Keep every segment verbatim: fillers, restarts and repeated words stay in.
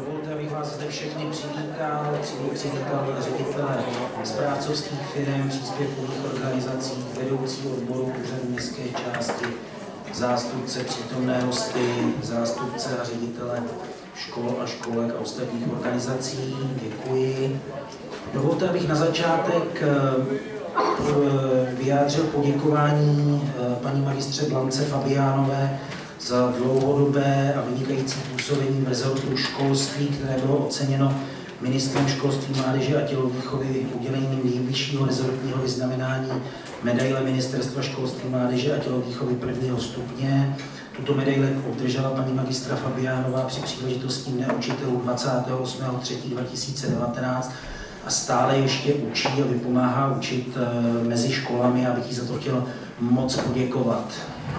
Dovolte, abych vás zde všechny přivítal, přivítal ředitele správcovských firem, příspěvkových organizací, vedoucí odboru úřadu městské části, zástupce přítomné hosty, zástupce a ředitele škol a školek a ostatních organizací. Děkuji. Dovolte, abych na začátek vyjádřil poděkování paní magistře Blance Fabiánové za dlouhodobé a vynikající působení v rezortu školství, které bylo oceněno ministrem školství, mládeže a tělovýchovy udělením nejvyššího rezortního vyznamenání medaile Ministerstva školství, mládeže a tělovýchovy prvního stupně. Tuto medaili obdržela paní magistra Fabiánová při příležitosti Dne učitelů dvacátého osmého třetího dva tisíce devatenáct a stále ještě učí a vypomáhá učit mezi školami, abych jí za to chtěl moc poděkovat.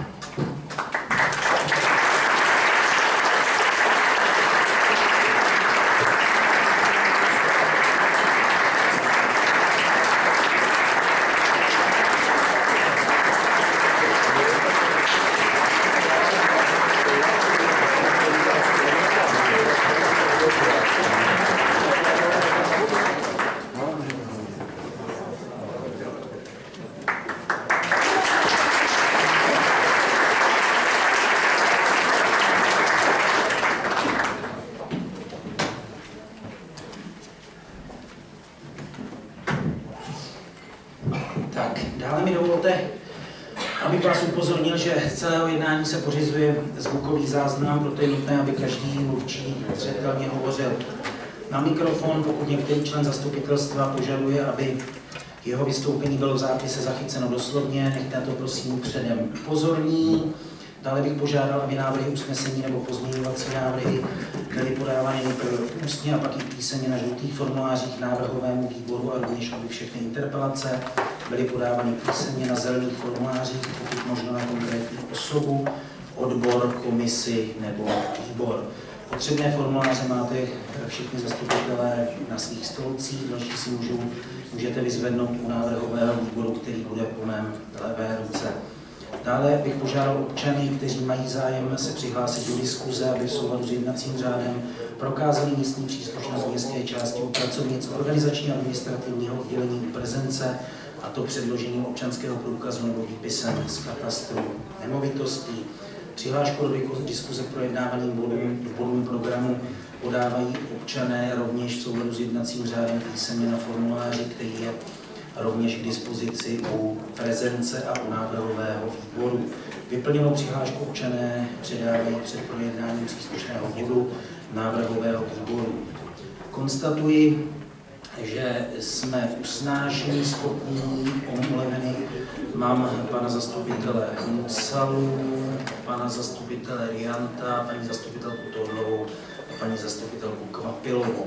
Abych vás upozornil, že z celého jednání se pořizuje zvukový záznam, proto je nutné, aby každý mluvčí zřetelně hovořil na mikrofon. Pokud některý člen zastupitelstva požaduje, aby jeho vystoupení bylo v zápise zachyceno doslovně, nechte to prosím předem upozorní. Dále bych požádal, aby návrhy usnesení nebo pozměňovací návrhy byly podávány nejprve ústně a pak i písemně na žlutých formulářích návrhovému výboru a rovněž, aby všechny interpelace byly podávány písemně na zelených formulářích, pokud možno na konkrétní osobu, odbor, komisi nebo výbor. Potřebné formuláře máte všichni zastupitelé na svých stolcích, další si můžou, můžete vyzvednout u návrhového výboru, který bude po mém levé ruce. Dále bych požádal občany, kteří mají zájem se přihlásit do diskuze, aby v souladu s jednacím řádem prokázali místní příslušnost městské části u pracovnic organizačního administrativního oddělení u prezence, a to předložením občanského průkazu nebo výpisem z katastru nemovitostí. Přihlášku do diskuze k projednávaným bodům, bodům programu podávají občané rovněž v souladu s jednacím řádem písemně na formuláři, který je rovněž k dispozici u prezence a u návrhového výboru. Vyplněnou přihlášku občané předávají před projednáním příslušného bodu návrhového výboru. Konstatuji, že jsme v usnášení schopní, omluveny. Mám pana zastupitele Mucalu, pana zastupitele Rianta, paní zastupitelku Todlovou a paní zastupitelku Kvapilovou.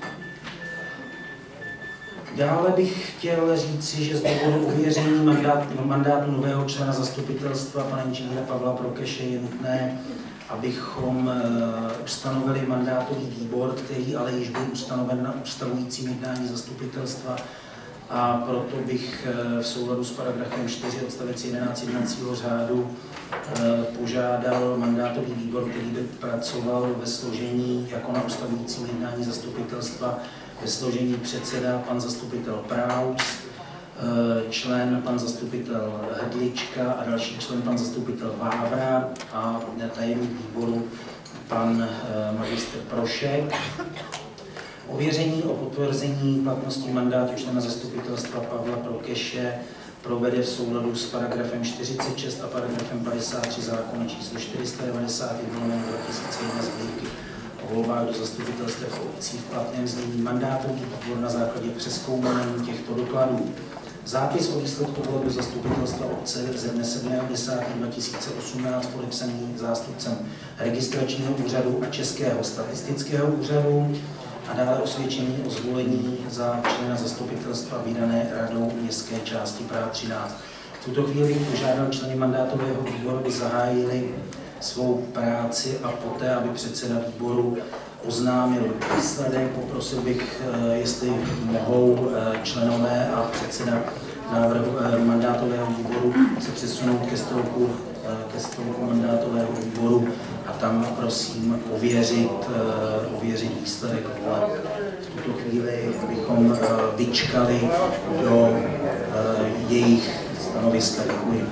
Dále bych chtěl říci, že z důvodu ověření mandátu, mandátu nového člena zastupitelstva, pana inženýra Pavla Prokeše, je nutné, abychom uh, ustanovili mandátový výbor, který ale již byl ustanoven na ustavujícím jednání zastupitelstva, a proto bych uh, v souladu s paragrafem čtyři odstavec jedenáct jednacího řádu uh, požádal mandátový výbor, který by pracoval ve složení jako na ustavujícím jednání zastupitelstva, ve složení předseda pan zastupitel Praus, člen pan zastupitel Hedlička a další člen pan zastupitel Vávra a tajemník výboru pan magistr Prošek. Ověření o potvrzení platnosti mandátu člena zastupitelstva Pavla Prokeše provede v souladu s paragrafem čtyřicet šest a paragrafem padesát tři zákona číslo čtyři sta devadesát jedna dva tisíce jedna Sbírky o volbách do zastupitelstev obcí v platném znění mandátový výbor na základě přezkoumání těchto dokladů. Zápis o výsledku voleb do zastupitelstva obce ze dne sedmého desátého dva tisíce osmnáct podepsaný zástupcem registračního úřadu a Českého statistického úřadu a dále osvědčení o zvolení za člena zastupitelstva vydané radou městské části Praha třináct. V tuto chvíli bych požádal členy mandátového výboru, aby zahájili svou práci a poté, aby předseda výboru oznámil výsledek. Poprosil bych, jestli mohou členové a předseda návrhu mandátového výboru se přesunout ke stolku, ke stolku mandátového výboru a tam prosím ověřit, ověřit výsledek voleb. V tuto chvíli bychom vyčkali do jejich stanoviska. Děkuji.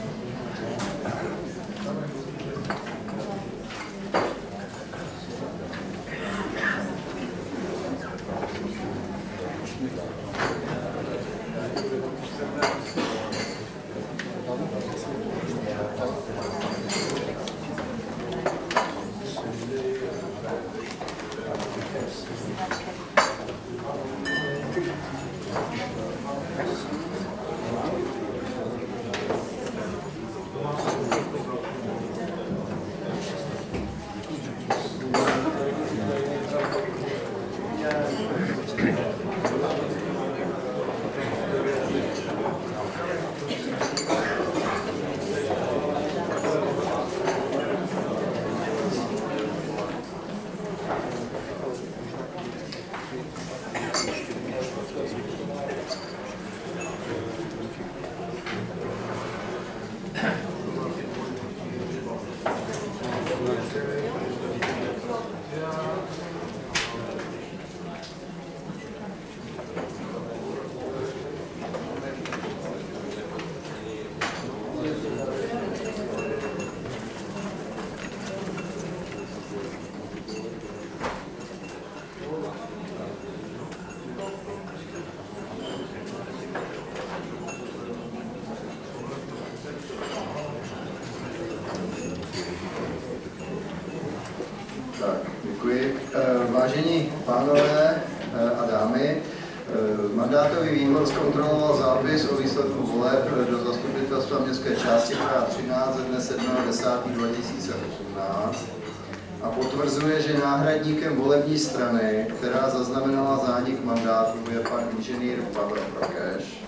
Vážení pánové a dámy, mandátový výbor zkontroloval zápis o výsledku voleb do zastupitelstva městské části Praha třináct ze dne sedmého desátého dva tisíce osmnáct a potvrzuje, že náhradníkem volební strany, která zaznamenala zánik mandátu, je pan inženýr Pavel Prokeš.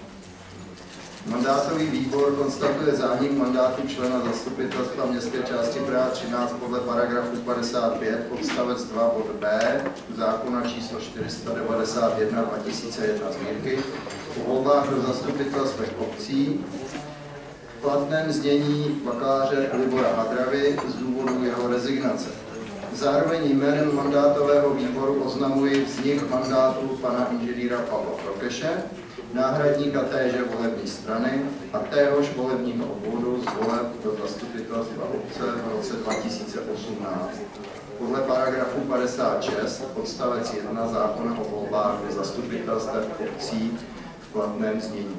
Mandátový výbor konstatuje zánik mandátu člena zastupitelstva městské části Praha třináct podle paragrafu padesát pět odstavec dva bod B zákona číslo čtyři sta devadesát jedna dva tisíce jedna sbírky o volbách do zastupitelstev obcí v platném znění bakaláře Libora Hadravy z důvodu jeho rezignace. Zároveň jménem mandátového výboru oznamuji vznik mandátu pana inženýra Pavla Prokeše, náhradníka téže volební strany a téhož volebního obvodu z voleb do zastupitelstva obce v roce dva tisíce osmnáct podle paragrafu padesát šest odstavec jedna zákona o volbách do zastupitelstev obcí v platném znění.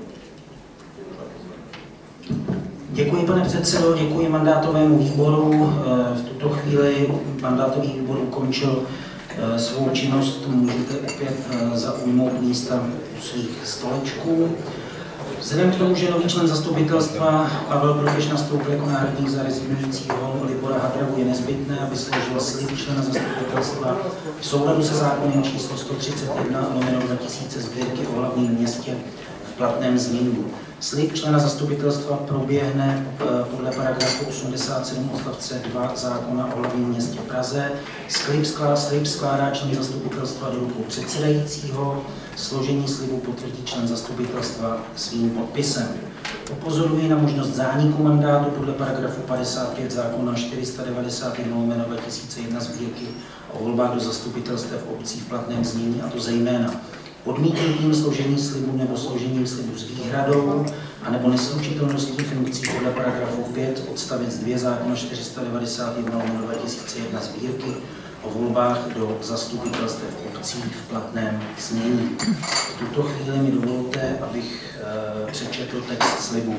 Děkuji, pane předsedo, děkuji mandátovému výboru. V tuto chvíli mandátový výbor ukončil svou činnost, můžete opět zaujmout místa u svých stolečků. Vzhledem k tomu, že nový člen zastupitelstva Pavel Prokeš nastoupil jako náhradník za rezignujícího Libora Hadravu, je nezbytné, aby složil slib člena zastupitelstva v souladu se zákonem číslo sto třicet jedna lomeno dva tisíce sbírky o hlavním městě v platném znění. Slib člena zastupitelstva proběhne podle paragrafu osmdesát sedm odstavce dva zákona o hlavním městě Praze. Slib skládá, slib skládá člen zastupitelstva do rukou předsedajícího. Složení slibu potvrdí člen zastupitelstva svým podpisem. Upozoruji na možnost zániku mandátu podle paragrafu padesát pět zákona čtyři sta devadesát jedna lomeno dva tisíce jedna sbírky o volbách do zastupitelstev obcí v platném znění, a to zejména odmítnutím složení slibu nebo složením slibu s výhradou anebo neslučitelností funkcí podle paragrafu pět odstavec dva zákona čtyři sta devadesát jedna lomeno dva tisíce jedna sbírky o volbách do zastupitelstev obcí v platném znění. V tuto chvíli mi dovolte, abych uh, přečetl text slibu.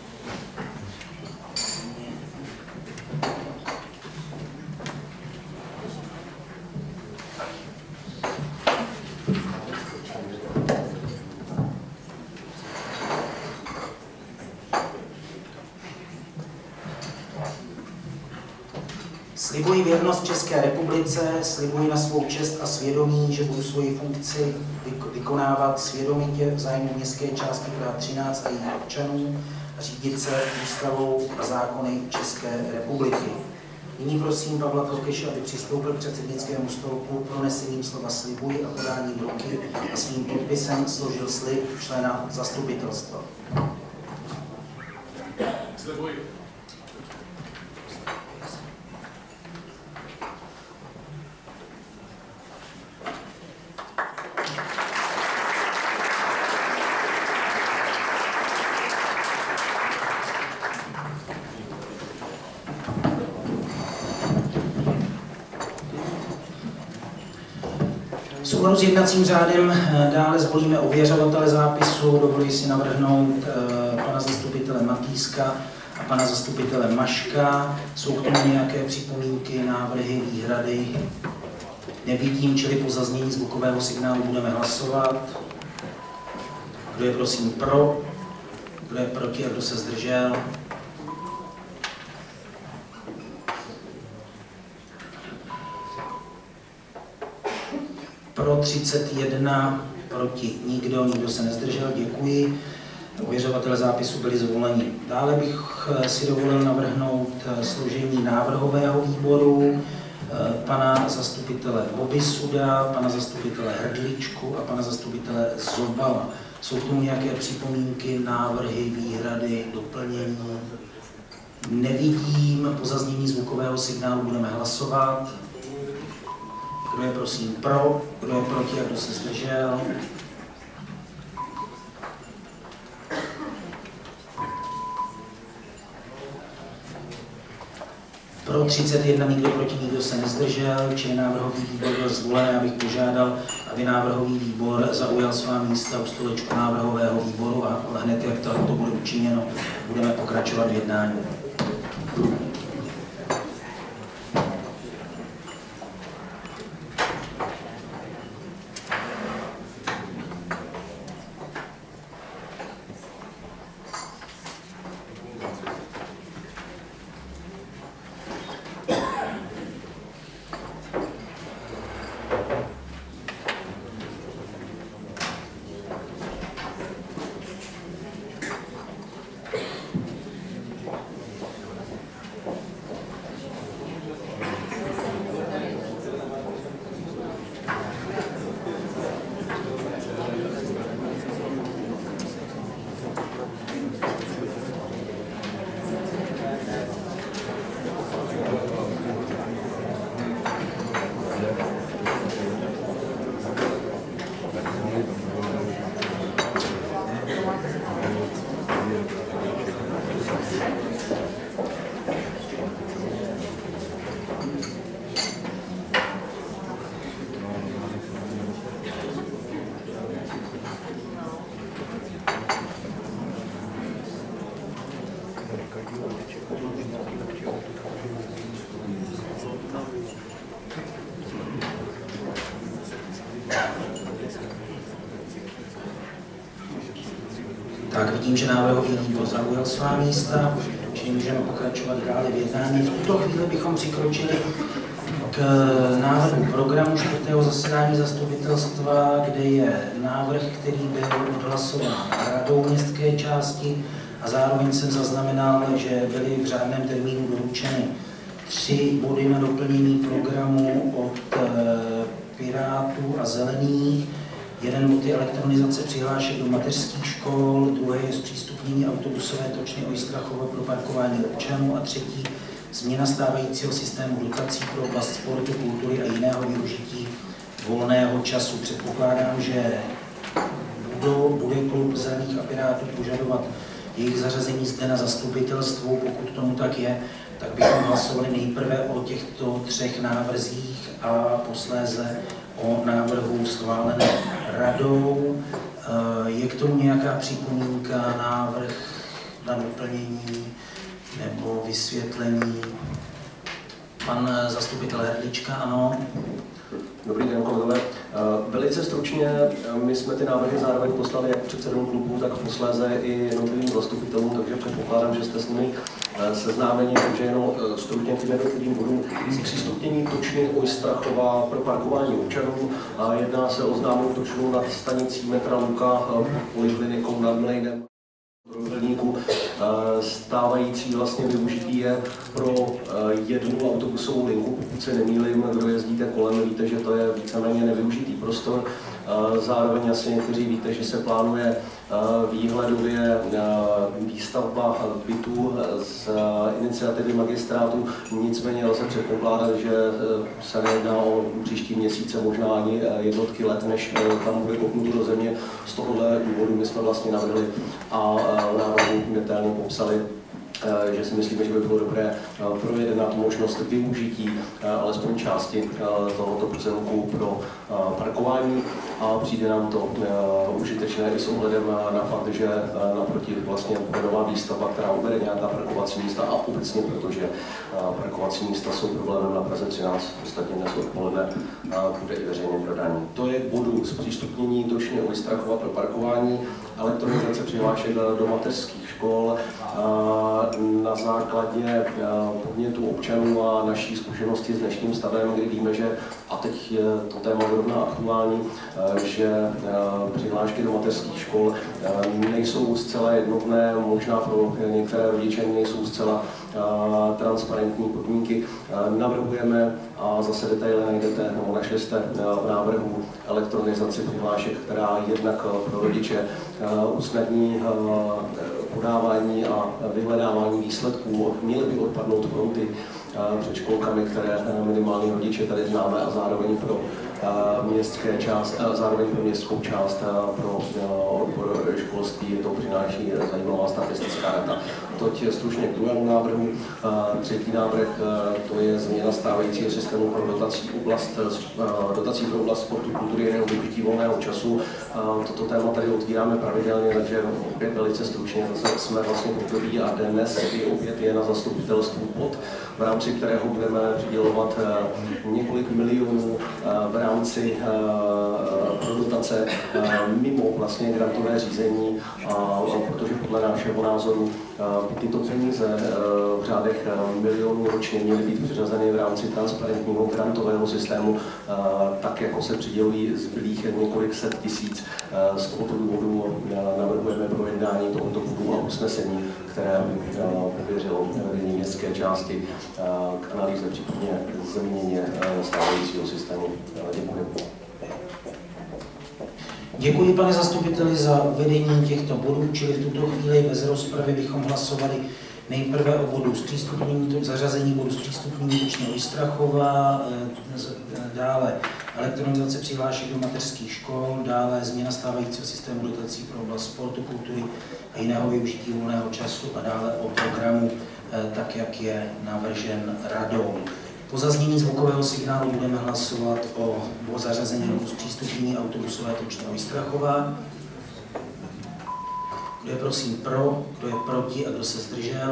Slibuji věrnost České republice, slibuji na svou čest a svědomí, že budu svoji funkci vykonávat svědomitě v zájmu městské části Praha třináct a jejich občanů a řídit se ústavou a zákony České republiky. Nyní prosím Pavla Prokeše, aby přistoupil k předsednickému stolku pronesením slova slibuji a podáním ruky a svým podpisem složil slib člena zastupitelstva. Slibuji. V souladu s jednacím řádem dále zvolíme ověřovatele zápisu. Dovoluji si navrhnout pana zastupitele Matýska a pana zastupitele Maška. Jsou k tomu nějaké připomínky, návrhy, výhrady? Nevidím, čili po zaznění zvukového signálu budeme hlasovat. Kdo je prosím pro? Kdo je proti a kdo se zdržel? Pro třicet jedna, proti nikdo, nikdo se nezdržel, děkuji. Ověřovatele zápisu byli zvoleni. Dále bych si dovolil navrhnout složení návrhového výboru pana zastupitele Bobisuda, pana zastupitele Hrdličku a pana zastupitele Zobala. Jsou k tomu nějaké připomínky, návrhy, výhrady, doplnění? Nevidím, po zaznění zvukového signálu budeme hlasovat. Kdo je prosím pro, kdo je proti a kdo se zdržel? Pro třicet jedna, nikdo proti, nikdo se nezdržel, čili návrhový výbor byl zvolen. Já bych požádal, aby návrhový výbor zaujal svá místa u stolečku návrhového výboru a hned, jak to, to bude učiněno, budeme pokračovat v jednání. Tak vidím, že návrhový výbor zaujal svá místa, čili můžeme pokračovat dále v jednání. V tuto chvíli bychom přikročili k návrhu programu čtvrtého zasedání zastupitelstva, kde je návrh, který byl odhlasován radou městské části a zároveň jsem zaznamenal, že byly v řádném termínu doručeny tři body na doplnění programu od Pirátů a Zelených. Jeden bod je elektronizace přihlášek do mateřských škol, druhý je zpřístupnění autobusové točny Ojstrachova pro parkování občanů a třetí změna stávajícího systému dotací pro oblast sportu, kultury a jiného využití volného času. Předpokládám, že budou, bude klub Zelených a Pirátů požadovat jejich zařazení zde na zastupitelstvu. Pokud tomu tak je, tak bychom hlasovali nejprve o těchto třech návrzích a posléze o návrhu schválené radou. Je k tomu nějaká připomínka, návrh na doplnění nebo vysvětlení? Pan zastupitel Hrdlička, ano. Dobrý den, kolegové. Velice stručně, my jsme ty návrhy zároveň poslali jak předsedům klubů, tak posléze i jednotlivým zastupitelům, takže předpokládám, že jste s nimi seznámeni, takže jenom stručně k jednotlivým bodům. Přístupnění točny Ojstrachova pro parkování občanů. Jedná se o známou točnu nad stanicí metra Luka poliklinikou nad Mlejnem. Trojuhelníku. Stávající vlastně využití je pro jednu autobusovou linku, pokud se nemýlím, kdo jezdíte kolem, víte, že to je víceméně nevyužitý prostor. Zároveň asi někteří víte, že se plánuje výhledově výstavba bytů z iniciativy magistrátu, nicméně lze předpokládat, že se nejedná o příští měsíce, možná ani jednotky let, než tam bude kopnuto do země. Z tohohle důvodu my jsme vlastně navrhli a v návrhu detailně popsali, že si myslíme, že by bylo dobré projednat možnost využití alespoň části tohoto pozemku pro parkování a přijde nám to užitečné i s ohledem na fakt, že naproti vlastně bude nová výstavba, která ubere nějaká parkovací místa a obecně, protože parkovací místa jsou problémem na Praze třináct, ostatně dnes odpoledne bude i veřejně prodání. To je k bodu zpřístupnění Tošny u Vystrachova pro parkování, elektronizace přihlášek do mateřských škol. Na základě podnětů občanů a naší zkušenosti s dnešním stavem, kdy víme, že, a teď je to téma zrovna aktuální, že přihlášky do mateřských škol nejsou zcela jednotné, možná pro některé rodiče nejsou zcela transparentní podmínky. Navrhujeme, a zase detaily najdete, nebo našli jste v návrhu, elektronizaci přihlášek, která jednak pro rodiče usnadní podávání a vyhledávání výsledků. Měly by odpadnout fronty před školkami, které minimálně rodiče tady známe, a zároveň pro městské část, zároveň pro městskou část pro odbor školství to přináší zajímavá statistická data. Toť stručně k druhému návrhu. Třetí návrh, to je změna stávajícího systému pro dotací, oblast, dotací pro oblast sportu, kultury a využití volného času. Toto téma tady otvíráme pravidelně, takže opět velice stručně. Zase jsme vlastně v období a dnes i opět je na zastupitelstvu pod, v rámci kterého budeme přidělovat několik milionů v rámci pro dotace mimo vlastně grantové řízení, a protože podle našeho názoru tyto peníze v řádech milionů ročně měly být přiřazeny v rámci transparentního grantového systému, tak jako se přidělují zbylých několik set tisíc. Z tohoto důvodu navrhujeme projednání tohoto bodu a usnesení, které pověřilo vedení městské části k analýze, případně změně stávajícího systému. Děkuji. Děkuji, pane zastupiteli, za vedení těchto bodů, čili v tuto chvíli bez rozpravy bychom hlasovali nejprve o bodu zpřístupnění, zařazení bodu zpřístupnění Tošny u Vystrachova, dále elektronizace přihlášek do mateřských škol, dále změna stávajícího systému dotací pro oblast sportu, kultury a jiného využití volného času a dále o programu, tak jak je navržen radou. Po zaznění zvukového signálu budeme hlasovat o, o zařazení bodu zpřístupnění autobusové Tošny u Vystrachova. Kdo je prosím pro, kdo je proti a kdo se zdržel?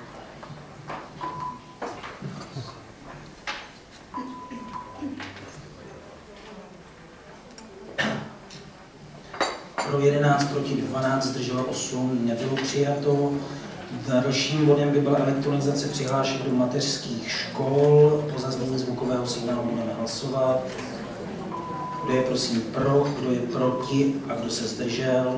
Pro jedenáct, proti dvanáct, zdrželo osm, nebylo přijato. Dalším bodem by byla elektronizace přihlášek do mateřských škol. Po zaznění zvukového signálu budeme hlasovat. Kdo je prosím pro, kdo je proti a kdo se zdržel?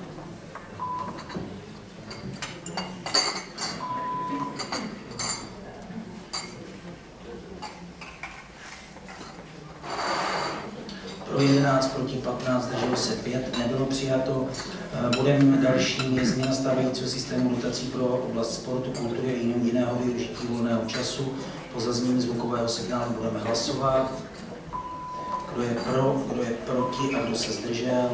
Pro jedenáct, proti patnáct, zdrželo se pět, nebylo přijato. Bodem dalším je změna stávajícího systému dotací pro oblast sportu, kultury a jiného využití volného času. Po zaznění zvukového signálu budeme hlasovat. Kdo je pro, kdo je proti a kdo se zdržel?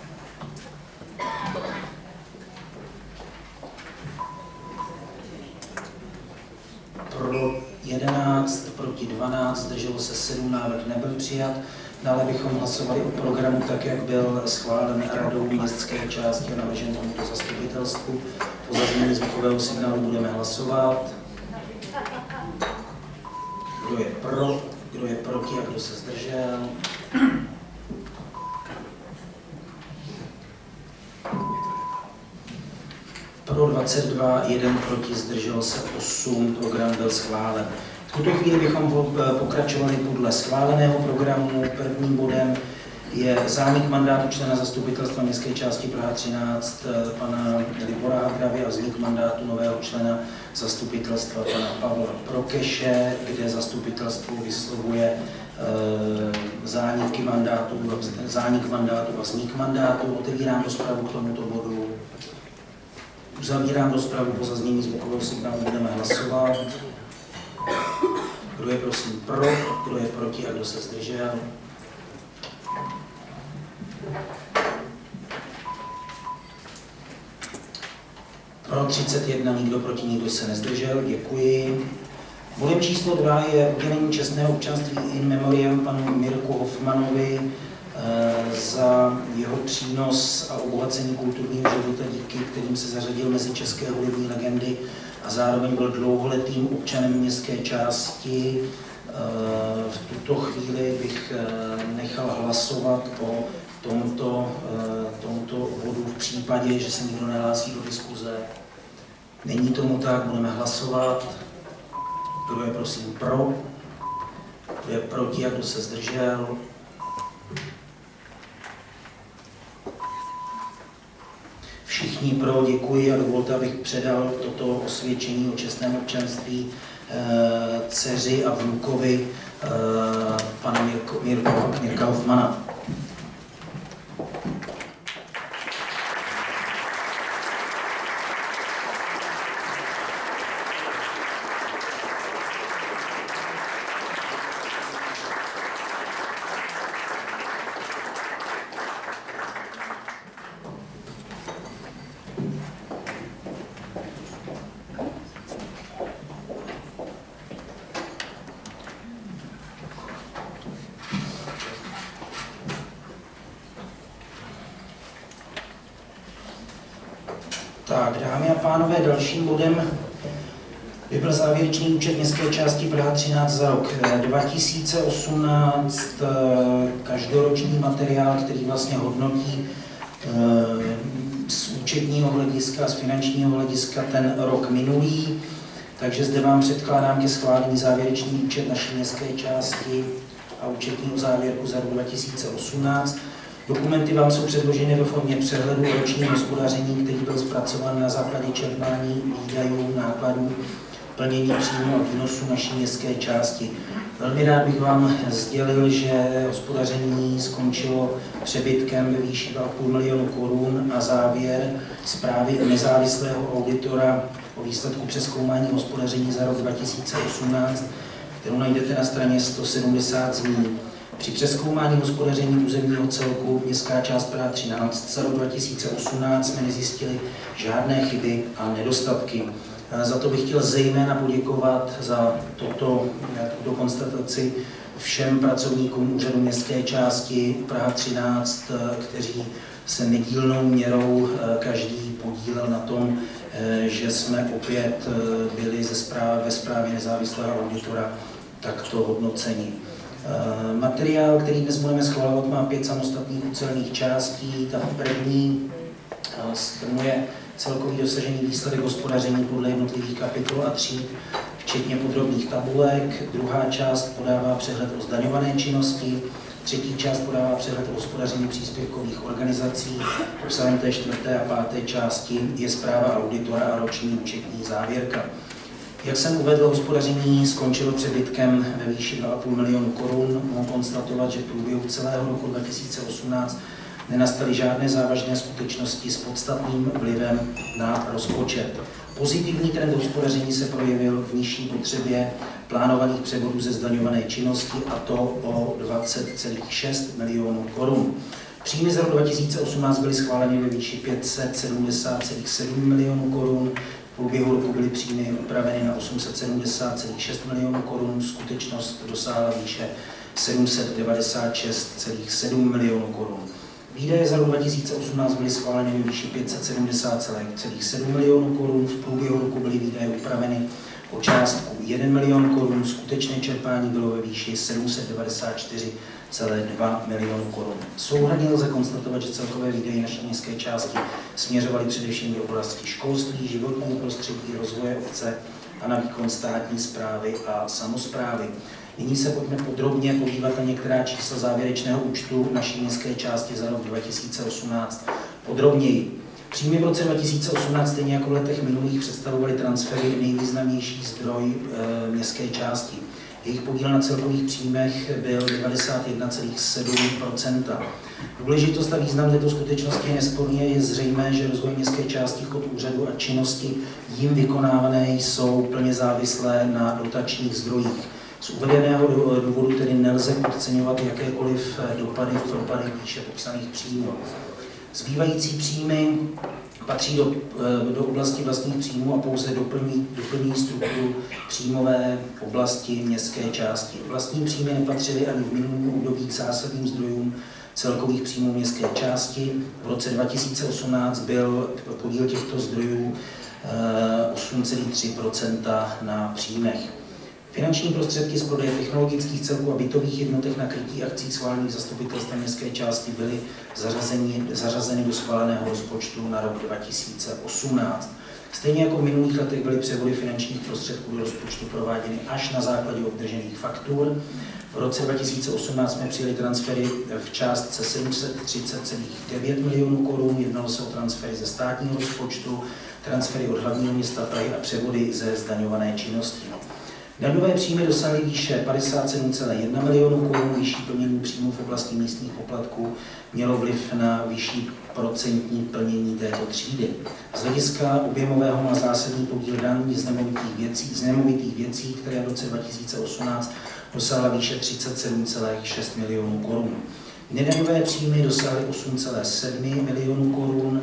Pro jedenáct, proti dvanáct, zdrželo se sedm, návrh nebyl přijat. Dále bychom hlasovali o programu tak, jak byl schválen radou městské části a navržen tomuto zastupitelstvu. Po zaznění zvukového signálu budeme hlasovat. Kdo je pro, kdo je proti a kdo se zdržel? Pro dvacet dva, jeden proti, zdrželo se osm, program byl schválen. V tuto chvíli bychom pokračovali podle schváleného programu. Prvním bodem je zánik mandátu člena zastupitelstva městské části Praha třináct pana Libora Hagravy a vznik mandátu nového člena zastupitelstva pana Pavla Prokeše, kde zastupitelstvo vyslovuje e, zániky mandátu, zánik mandátu a vznik mandátu. Otevírám rozpravu k tomuto bodu. Uzavírám rozpravu po zaznění zvukového signálu, budeme hlasovat. Kdo je prosím pro, kdo je proti a kdo se zdržel? Pro třicet jedna, nikdo proti, nikdo se nezdržel, děkuji. Bodem číslo dva je udělení čestného občanství in memoriam panu Mirku Hofmanovi e, za jeho přínos a obohacení kulturního života, díky kterým se zařadil mezi české hudební legendy a zároveň byl dlouholetým občanem městské části. E, v tuto chvíli bych e, nechal hlasovat o tomuto, e, tomuto bodu v případě, že se nikdo nehlásí do diskuze. Není tomu tak, budeme hlasovat. Kdo je prosím pro, kdo je proti a kdo se zdržel. Všichni pro, děkuji a dovolte, abych předal toto osvědčení o čestném občanství e, dceři a vnukovi e, pana Mirko, Mirko, Mirka Hofmana. Tak, dámy a pánové, dalším bodem by byl závěrečný účet městské části Praha třináct za rok dva tisíce osmnáct, každoroční materiál, který vlastně hodnotí z účetního hlediska, z finančního hlediska ten rok minulý. Takže zde vám předkládám ke schválení závěrečný účet naší městské části a účetního závěrku za rok dva tisíce osmnáct. Dokumenty vám jsou předloženy ve formě přehledu o ročním hospodaření, který byl zpracován na základě čerpání výdajů, nákladů, plnění příjmů a výnosů naší městské části. Velmi rád bych vám sdělil, že hospodaření skončilo přebytkem ve výši dva a půl milionu korun a závěr zprávy nezávislého auditora o výsledku přezkoumání hospodaření za rok dva tisíce osmnáct, kterou najdete na straně sto sedmdesát zní. Při přezkoumání hospodaření územního celku městská část Praha třináct za rok dva tisíce osmnáct jsme nezjistili žádné chyby a nedostatky. Za to bych chtěl zejména poděkovat za toto, tuto konstataci všem pracovníkům úřadu městské části Praha třináct, kteří se nedílnou měrou každý podílel na tom, že jsme opět byli ze zprávy, ve zprávě nezávislého auditora takto hodnoceni. Materiál, který dnes budeme schvalovat, má pět samostatných ucelených částí. Ta první shrnuje celkový dosažený výsledek hospodaření podle jednotlivých kapitol a tříd, včetně podrobných tabulek. Druhá část podává přehled o zdaňované činnosti. Třetí část podává přehled o hospodaření příspěvkových organizací. Obsahem té čtvrté a páté části je zpráva auditora a roční účetní závěrka. Jak jsem uvedl, hospodaření skončilo přebytkem ve výši dva a půl milionu korun. Mohu konstatovat, že v průběhu celého roku dva tisíce osmnáct nenastaly žádné závažné skutečnosti s podstatným vlivem na rozpočet. Pozitivní trend hospodaření se projevil v nižší potřebě plánovaných převodů ze zdaňované činnosti, a to o dvacet celá šest milionů korun. Příjmy za rok dva tisíce osmnáct byly schváleny ve výši pět set sedmdesát celá sedm milionů korun. V průběhu roku byly příjmy upraveny na osm set sedmdesát celá šest milionů korun, skutečnost dosáhla výše sedm set devadesát šest celá sedm milionů korun. Výdaje za rok dva tisíce osmnáct byly schváleny ve výši pět set sedmdesát celá sedm milionů korun, v průběhu roku byly výdaje upraveny o částku jeden milion korun, skutečné čerpání bylo ve výši sedm set devadesát čtyři celá dva milionu korun. Souhrnně lze konstatovat, že celkové výdaje naší městské části směřovaly především do oblasti školství, životního prostředí, rozvoje obce a na výkon státní správy a samosprávy. Nyní se pojďme podrobně podívat na některá čísla závěrečného účtu naší městské části za rok dva tisíce osmnáct podrobněji. Příjmy v roce dva tisíce osmnáct, stejně jako v letech minulých, představovaly transfery nejvýznamnější zdroj e, městské části. Jejich podíl na celkových příjmech byl devadesát jedna celá sedm procenta. Důležitost a význam této skutečnosti je nesporně, je zřejmé, že rozvoj městské části, chod úřadu a činnosti jím vykonávané jsou plně závislé na dotačních zdrojích. Z uvedeného důvodu tedy nelze podceňovat jakékoliv dopady, propady výše popsaných příjmů. Zbývající příjmy patří do, do oblasti vlastních příjmů a pouze doplní, doplní strukturu příjmové oblasti městské části. Vlastní příjmy nepatřily ani v minulém období k zásadním zdrojům celkových příjmů městské části. V roce dva tisíce osmnáct byl podíl těchto zdrojů osm celá tři procenta na příjmech. Finanční prostředky z prodeje technologických celků a bytových jednotek na krytí akcí schválených zastupitelstvem městské části byly zařazeny, zařazeny do schváleného rozpočtu na rok dva tisíce osmnáct. Stejně jako v minulých letech byly převody finančních prostředků do rozpočtu prováděny až na základě obdržených faktur. V roce dva tisíce osmnáct jsme přijeli transfery v částce sedm set třicet celá devět milionů korun, jednalo se o transfery ze státního rozpočtu, transfery od hlavního města Prahy a převody ze zdaňované činnosti. Daňové příjmy dosáhly výše padesát sedm celá jedna milionu korun, vyšší plnění příjmů v oblasti místních poplatků mělo vliv na vyšší procentní plnění této třídy. Z hlediska objemového má zásadní podíl daní z nemovitých věcí, z nemovitých věcí, které v roce dva tisíce osmnáct dosáhla výše třicet sedm celá šest milionů korun. Nedaňové příjmy dosáhly osm celá sedm milionů korun,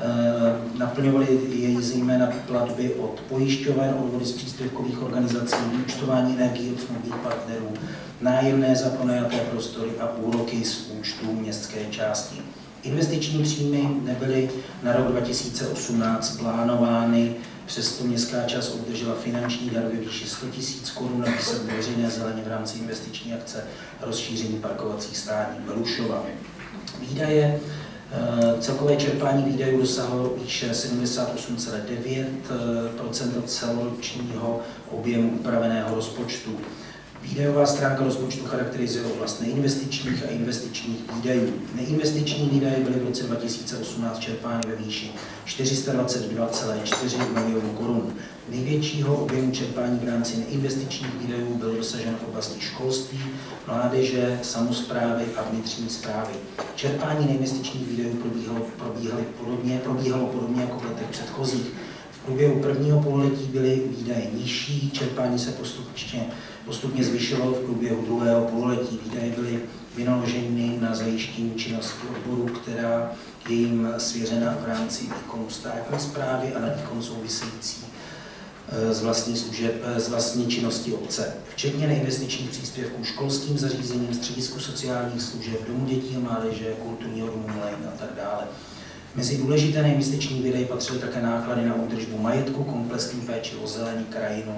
e, naplňovaly jej zejména platby od pojišťoven, odvody z příspěvkových organizací, účtování energie od smluvních partnerů, nájemné za pronajaté prostory a úroky z účtů městské části. Investiční příjmy nebyly na rok dva tisíce osmnáct plánovány, přesto městská část obdržela finanční dar ve výši sto tisíc korun na výsadbu veřejné zeleně v rámci investiční akce rozšíření parkovacích stání Belušova. Výdaje, celkové čerpání výdajů dosáhlo výše sedmdesát osm celá devět procenta celoročního objemu upraveného rozpočtu. Výdajová stránka rozpočtu charakterizuje oblast neinvestičních a investičních výdajů. Neinvestiční výdaje byly v roce dva tisíce osmnáct čerpány ve výši čtyři sta dvacet dva celá čtyři milionu korun. Největšího objemu čerpání v rámci neinvestičních výdajů bylo dosaženo v oblasti školství, mládeže, samosprávy a vnitřní správy. Čerpání neinvestičních výdajů probíhalo, probíhalo, podobně, probíhalo podobně jako v letech předchozích. V průběhu prvního pololetí byly výdaje nižší, čerpání se postupně, postupně zvyšovalo v průběhu druhého pololetí. Výdaje byly vynaloženy na zajištění činnosti odboru, která je jim svěřena v rámci výkonu státní správy a na výkon související z vlastní, služeb, z vlastní činnosti obce, včetně neinvestičních příspěvků školským zařízením, středisku sociálních služeb, domu dětí a mládeže, kulturního domu Mlejn a tak dále. Mezi důležité neinvestiční výdaje patřily také náklady na údržbu majetku, komplexní péči o zelení, krajinu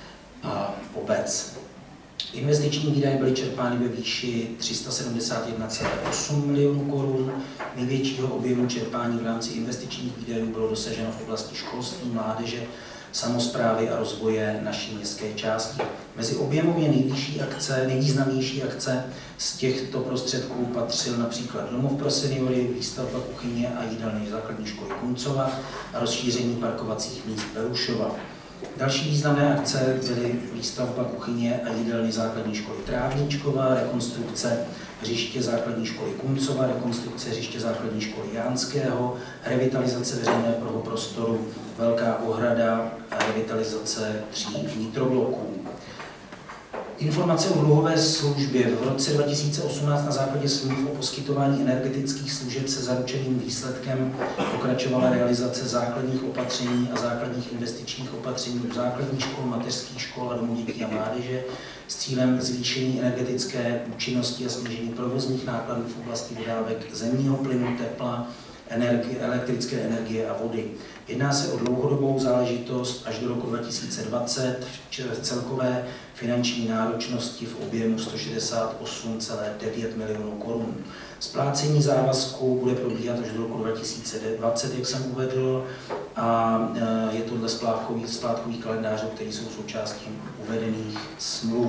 a obec. Investiční výdaje byly čerpány ve výši tři sta sedmdesát jedna celá osm milionů korun. Největšího objemu čerpání v rámci investičních výdajů bylo dosaženo v oblasti školství, mládeže, samosprávy a rozvoje naší městské části. Mezi objemově nejvyšší akce, nejvýznamnější akce z těchto prostředků patřil například domov pro seniory, výstavba kuchyně a jídelny základní školy Kuncova a rozšíření parkovacích míst Belušova. Další významné akce byly výstavba kuchyně a jídelny základní školy Trávníčkova, rekonstrukce hřiště základní školy Kuncova, rekonstrukce hřiště základní školy Jánského, revitalizace veřejného prostoru Velká ohrada a revitalizace tří vnitrobloků. Informace o dluhové službě. V roce dva tisíce osmnáct na základě smluv o poskytování energetických služeb se zaručeným výsledkem pokračovala realizace základních opatření a základních investičních opatření u základních škol, mateřských škol a domů dětí a mládeže s cílem zvýšení energetické účinnosti a snížení provozních nákladů v oblasti dodávek zemního plynu, tepla, energie, elektrické energie a vody. Jedná se o dlouhodobou záležitost až do roku dva tisíce dvacet v celkové finanční náročnosti v objemu sto šedesát osm celá devět milionů korun. Splácení závazků bude probíhat až do roku dva tisíce dvacet, jak jsem uvedl, a je to dle splátkových, splátkových kalendářů, které jsou součástí uvedených smluv.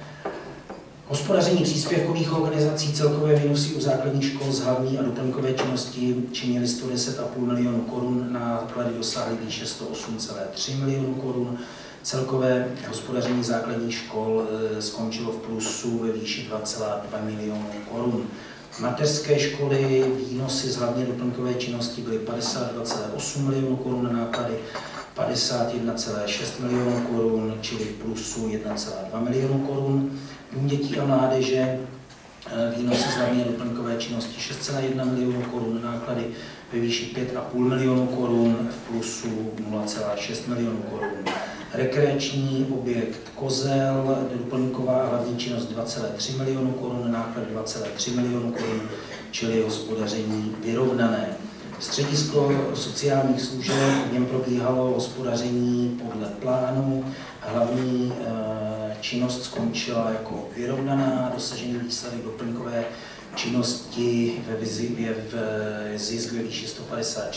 Hospodaření příspěvkových organizací, celkové výnosy u základních škol z hlavní a doplňkové činnosti činily sto deset celá pět milionu korun, náklady dosáhly výše sto osm celá tři milionu korun. Celkové hospodaření základních škol skončilo v plusu ve výši dva celá dva milionu korun. Mateřské školy výnosy z hlavně doplňkové činnosti byly padesát dva celá osm milionu korun, náklady padesát jedna celá šest milionu korun, čili plusu jedna celá dva milionu korun. Dům dětí a mládeže výnosy z hlavní doplňkové činnosti šest celá jedna milionu korun, náklady ve výši pět celá pět milionu korun, v plusu nula celá šest milionu korun. Rekreační objekt Kozel, doplňková hlavní činnost dva celá tři milionu korun, náklady dva celá tři milionu korun, čili hospodaření vyrovnané. Středisko sociálních služeb, v něm probíhalo hospodaření podle plánu, hlavní e, činnost skončila jako vyrovnaná, dosažený výsledek doplňkové činnosti ve vizi, v zisk ve výši sto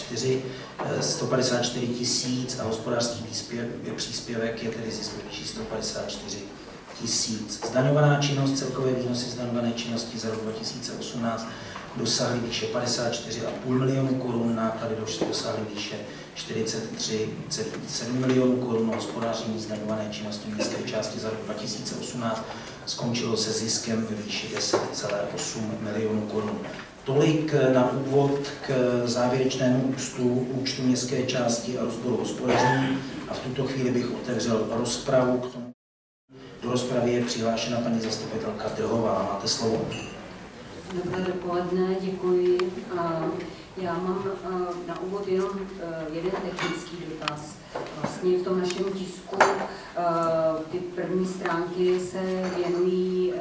padesát čtyři tisíc a hospodářský výspěv, příspěvek je tedy zisk ve výši sto padesát čtyři tisíc. Zdaňovaná činnost, celkové výnosy zdaňované činnosti za rok dva tisíce osmnáct dosáhly výše padesát čtyři celá pět milionu korun, náklady dosáhly výše čtyřicet tři celá sedm milionů korun, hospodáření zdaňované činnosti městské části za rok dva tisíce osmnáct skončilo se ziskem ve výši deset celá osm milionů korun. Tolik na úvod k závěrečnému účtu, účtu městské části a rozboru hospodaření a v tuto chvíli bych otevřel rozpravu k tomu. Do rozpravy je přihlášena paní zastupitelka Drhová. Máte slovo. Dobré dopoledne, děkuji. Já mám na úvod jenom jeden technický dotaz. Vlastně v tom našem tisku ty první stránky se věnují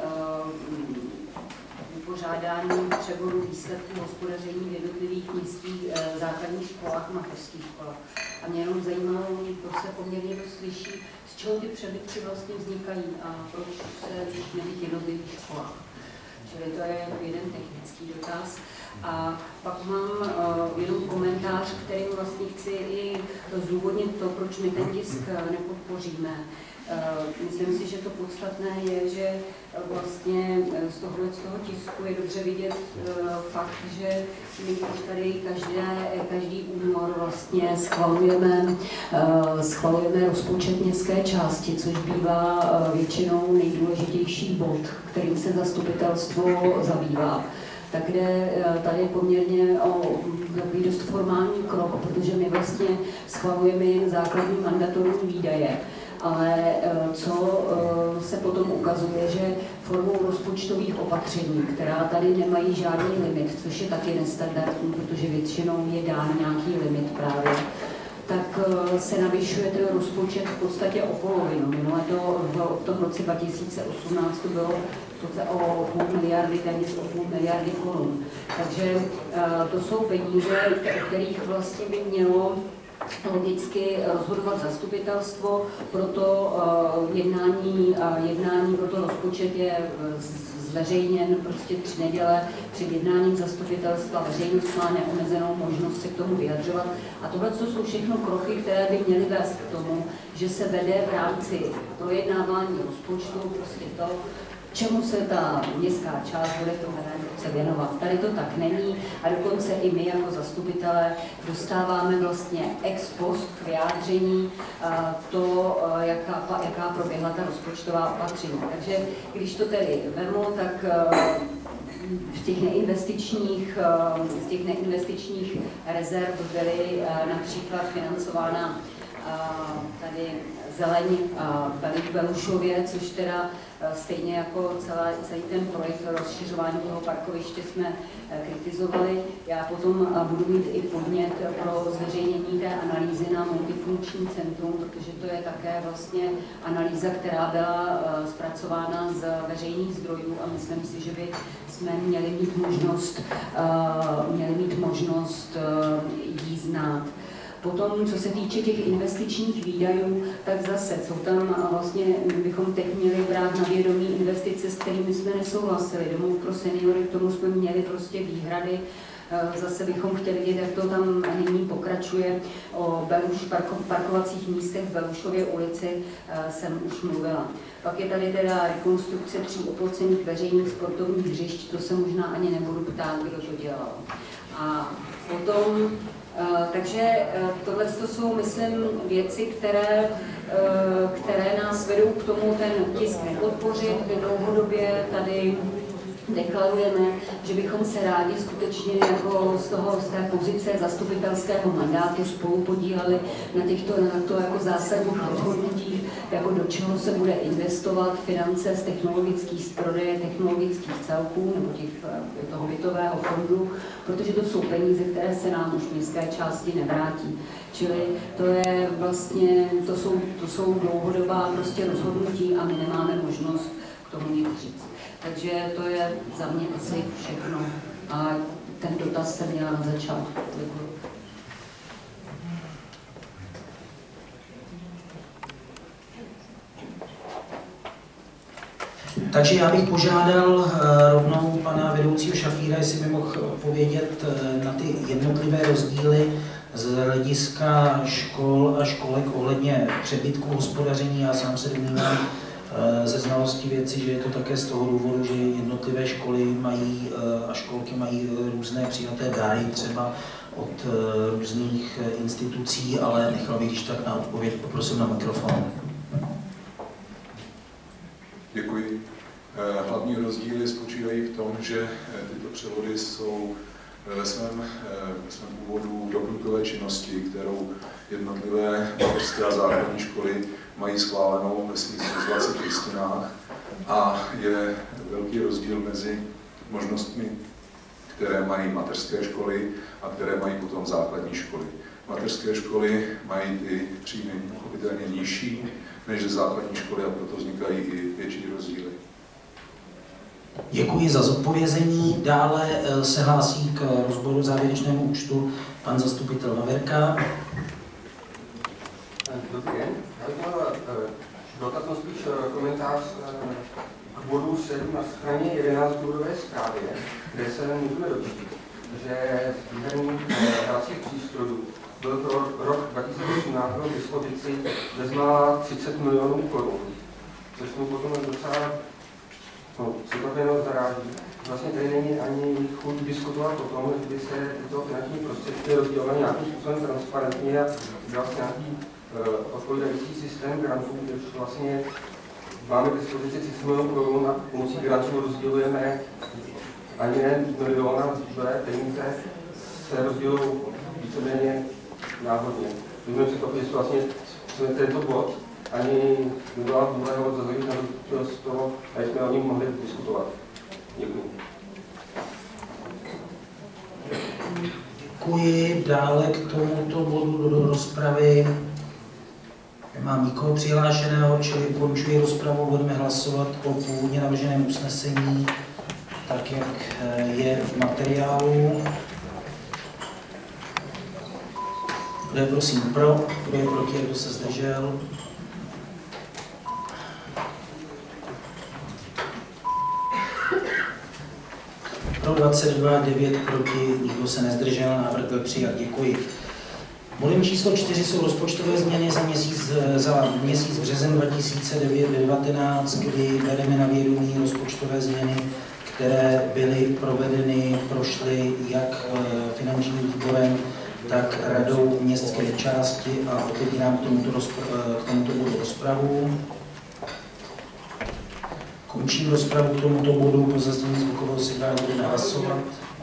vypořádání přeboru výsledků hospodaření v jednotlivých místních základních školách a mateřských školách. A mě jenom zajímalo, to se poměrně dost slyší, z čeho ty přebytky vlastně vznikají a proč se liší v jednotlivých školách. Čili to je jeden technický dotaz. A pak mám uh, jenom komentář, kterým vlastně chci i zdůvodnit to, proč my ten tisk nepodpoříme. Uh, myslím si, že to podstatné je, že vlastně z toho, z toho tisku je dobře vidět uh, fakt, že my už tady každé, každý únor vlastně schvalujeme, uh, schvalujeme rozpočet městské části, což bývá uh, většinou nejdůležitější bod, kterým se zastupitelstvo zabývá. Tak jde tady poměrně o takový dost formální krok, protože my vlastně schvalujeme jen základní mandatorní výdaje. Ale co se potom ukazuje, že formou rozpočtových opatření, která tady nemají žádný limit, což je taky nestandardní, protože většinou je dán nějaký limit právě, tak se navyšuje ten rozpočet v podstatě o polovinu. Minule to v tom roce dva tisíce osmnáct to bylo o půl miliardy, téměř o půl miliardy korun. Takže to jsou peníze, o kterých vlastně by mělo logicky rozhodovat zastupitelstvo, proto jednání, jednání proto rozpočet je zveřejněn prostě tři neděle před jednáním zastupitelstva, veřejnost má neomezenou možnost se k tomu vyjadřovat. A tohle jsou všechno kroky, které by měly vést k tomu, že se vede v rámci projednávání rozpočtu prostě to, čemu se ta městská část bude v tom roce věnovat. Tady to tak není a dokonce i my jako zastupitelé dostáváme vlastně ex post k vyjádření to, jaká, jaká proběhla ta rozpočtová opatření. Takže když to tedy vemu, tak v těch neinvestičních, z těch neinvestičních rezerv byly například financována tady zeleň v Belušově, což teda stejně jako celá, celý ten projekt rozšiřování toho parkoviště jsme kritizovali. Já potom budu mít i podnět pro zveřejnění té analýzy na multifunkční centrum, protože to je také vlastně analýza, která byla zpracována z veřejných zdrojů a myslím si, že by jsme měli mít možnost, měli mít možnost jí znát. Potom, co se týče těch investičních výdajů, tak zase jsou tam vlastně, bychom teď měli brát na vědomí investice, s kterými jsme nesouhlasili. Domov pro seniory, k tomu jsme měli prostě výhrady. Zase bychom chtěli vidět, jak to tam nyní pokračuje. O Beluš, parko, parkovacích místech v Belušově ulici jsem už mluvila. Pak je tady teda rekonstrukce tří oplocených veřejných sportovních hřišť, to se možná ani nebudu ptát, kdo to dělal. A potom, takže tohle jsou, myslím, věci, které, které nás vedou k tomu ten tisk nepodpořit. Dlouhodobě tady deklarujeme, že bychom se rádi skutečně jako z, toho, z té pozice zastupitelského mandátu spolu podíleli na těchto na to jako zásadních rozhodnutích, jako do čeho se bude investovat finance z technologických, z prodeje technologických celků nebo těch, toho bytového fondu, protože to jsou peníze, které se nám už v městské části nevrátí. Čili to je vlastně, to jsou, to jsou dlouhodobá prostě rozhodnutí a my nemáme možnost k tomu nic říct. Takže to je za mě asi všechno. A ten dotaz jsem měla na začátku. Takže já bych požádal rovnou pana vedoucího Šafíra, jestli by mohl povědět na ty jednotlivé rozdíly z hlediska škol a školek ohledně přebytku hospodaření. Já sám se domnívám ze znalosti věci, že je to také z toho důvodu, že jednotlivé školy mají a školky mají různé přijaté dary třeba od různých institucí, ale nechal bych když tak na odpověď, poprosím na mikrofon. Děkuji. Hlavní rozdíly spočívají v tom, že tyto převody jsou ve svém, ve svém původu doplňkové činnosti, kterou jednotlivé mateřské a základní školy mají schválenou ve svých zřizovacích listinách a je velký rozdíl mezi možnostmi, které mají mateřské školy a které mají potom základní školy. Mateřské školy mají ty příjmy pochopitelně nižší než základní školy a proto vznikají i větší rozdíly. Děkuji za zodpovězení. Dále se hlásí k rozboru závěrečnému účtu pan zastupitel Vaverka. Dobrý den. Já bych měl dotaz, spíš komentář k bodu sedm na straně jedenáct důvodové zprávy, kde se můžeme dočíst, že výherní hracích přístrojů byl pro rok dva tisíce osmnáct k dispozici bezmála třicet milionů korun, což mi potom docela no, překvapeno zaráží. Vlastně tady není ani chuť diskutovat o tom, že by se tyto finanční prostředky rozdělovaly nějakým způsobem transparentně a vlastně nějaký uh, odpovídající systém grantů, když vlastně máme k dispozici třicet milionů korun a pomocí grantů rozdělujeme ani ne miliona zbylé peníze, se rozdělují víceméně náhodně. Můžeme překvapit, že vlastně tento bod ani nebyla vůle ho zazavět na z toho, a jsme o něm mohli diskutovat. Děkuji. Děkuji. Dále k tomuto bodu do rozpravy nemám nikoho přihlášeného, čili ukončuji rozpravu, budeme hlasovat o původně navrženém usnesení, tak jak je v materiálu. Kdo je prosím pro, kdo je proti, kdo se zdržel. Pro dvacet dva, devět proti, nikdo se nezdržel, návrh byl přijat, děkuji. Bodem číslo čtyři jsou rozpočtové změny za měsíc, za měsíc březen dva tisíce devatenáct, kdy bereme na vědomí rozpočtové změny, které byly provedeny, prošly jak finančním výborem, tak radou městské části a otevírám k tomuto, k tomuto bodu rozpravu. Končím rozpravu k tomuto bodu, po zaznění zvukového signálu budeme hlasovat.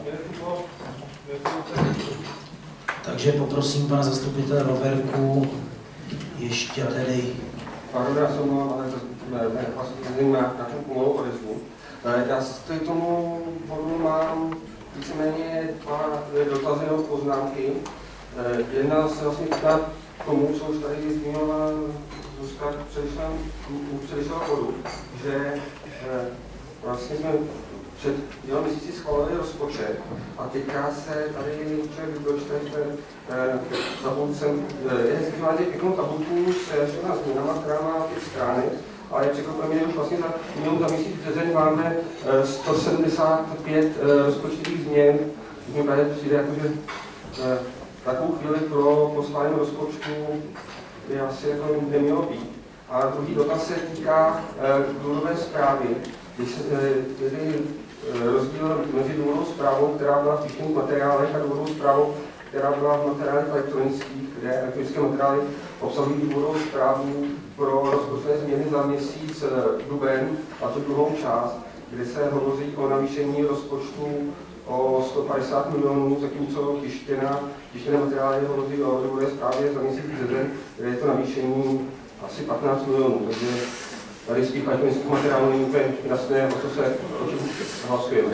Takže poprosím pana zastupitele Roverku, ještě tedy... Pardon, já jsem mluvil, ale nevím na tu malou odezvu. Já k tomu bodu mám víceméně dva dotazy nebo poznámky. Jedna se vlastně týká tomu, co už tady zmínila Zuzka u předešlého bodu, že vlastně jsme před dvěma měsíci schválili rozpočet a teďka se tady člověk dočte, že tabulcem je hezky máte pěknou tabulku se všema změnama, která má pět stránek, ale je překvapivé, že už vlastně za, minulou za měsíc březen máme sto sedmdesát pět rozpočtových změn mi právě přijde, jako, že eh, takovou chvíli pro poslání rozpočtu by asi jako nemělo být. A druhý dotaz se týká eh, důvodové zprávy. Když se tedy eh, rozdíl mezi důvodovou zprávou, která byla v tištěných materiálech, a důvodovou zprávou, která byla v materiálech elektronických, kde elektronické materiály obsahují důvodovou zprávu pro rozpočtové změny za měsíc duben, a to druhou část, kde se hovoří o navýšení rozpočtu o sto padesát milionů, zatímco tištěná, tištěné materiály hovoří o důvodové zprávě za měsíc březen, kde je to navýšení asi patnáct milionů. Takže tady z těch elektronických materiálů není úplně jasné, o co se o čem hlasujeme.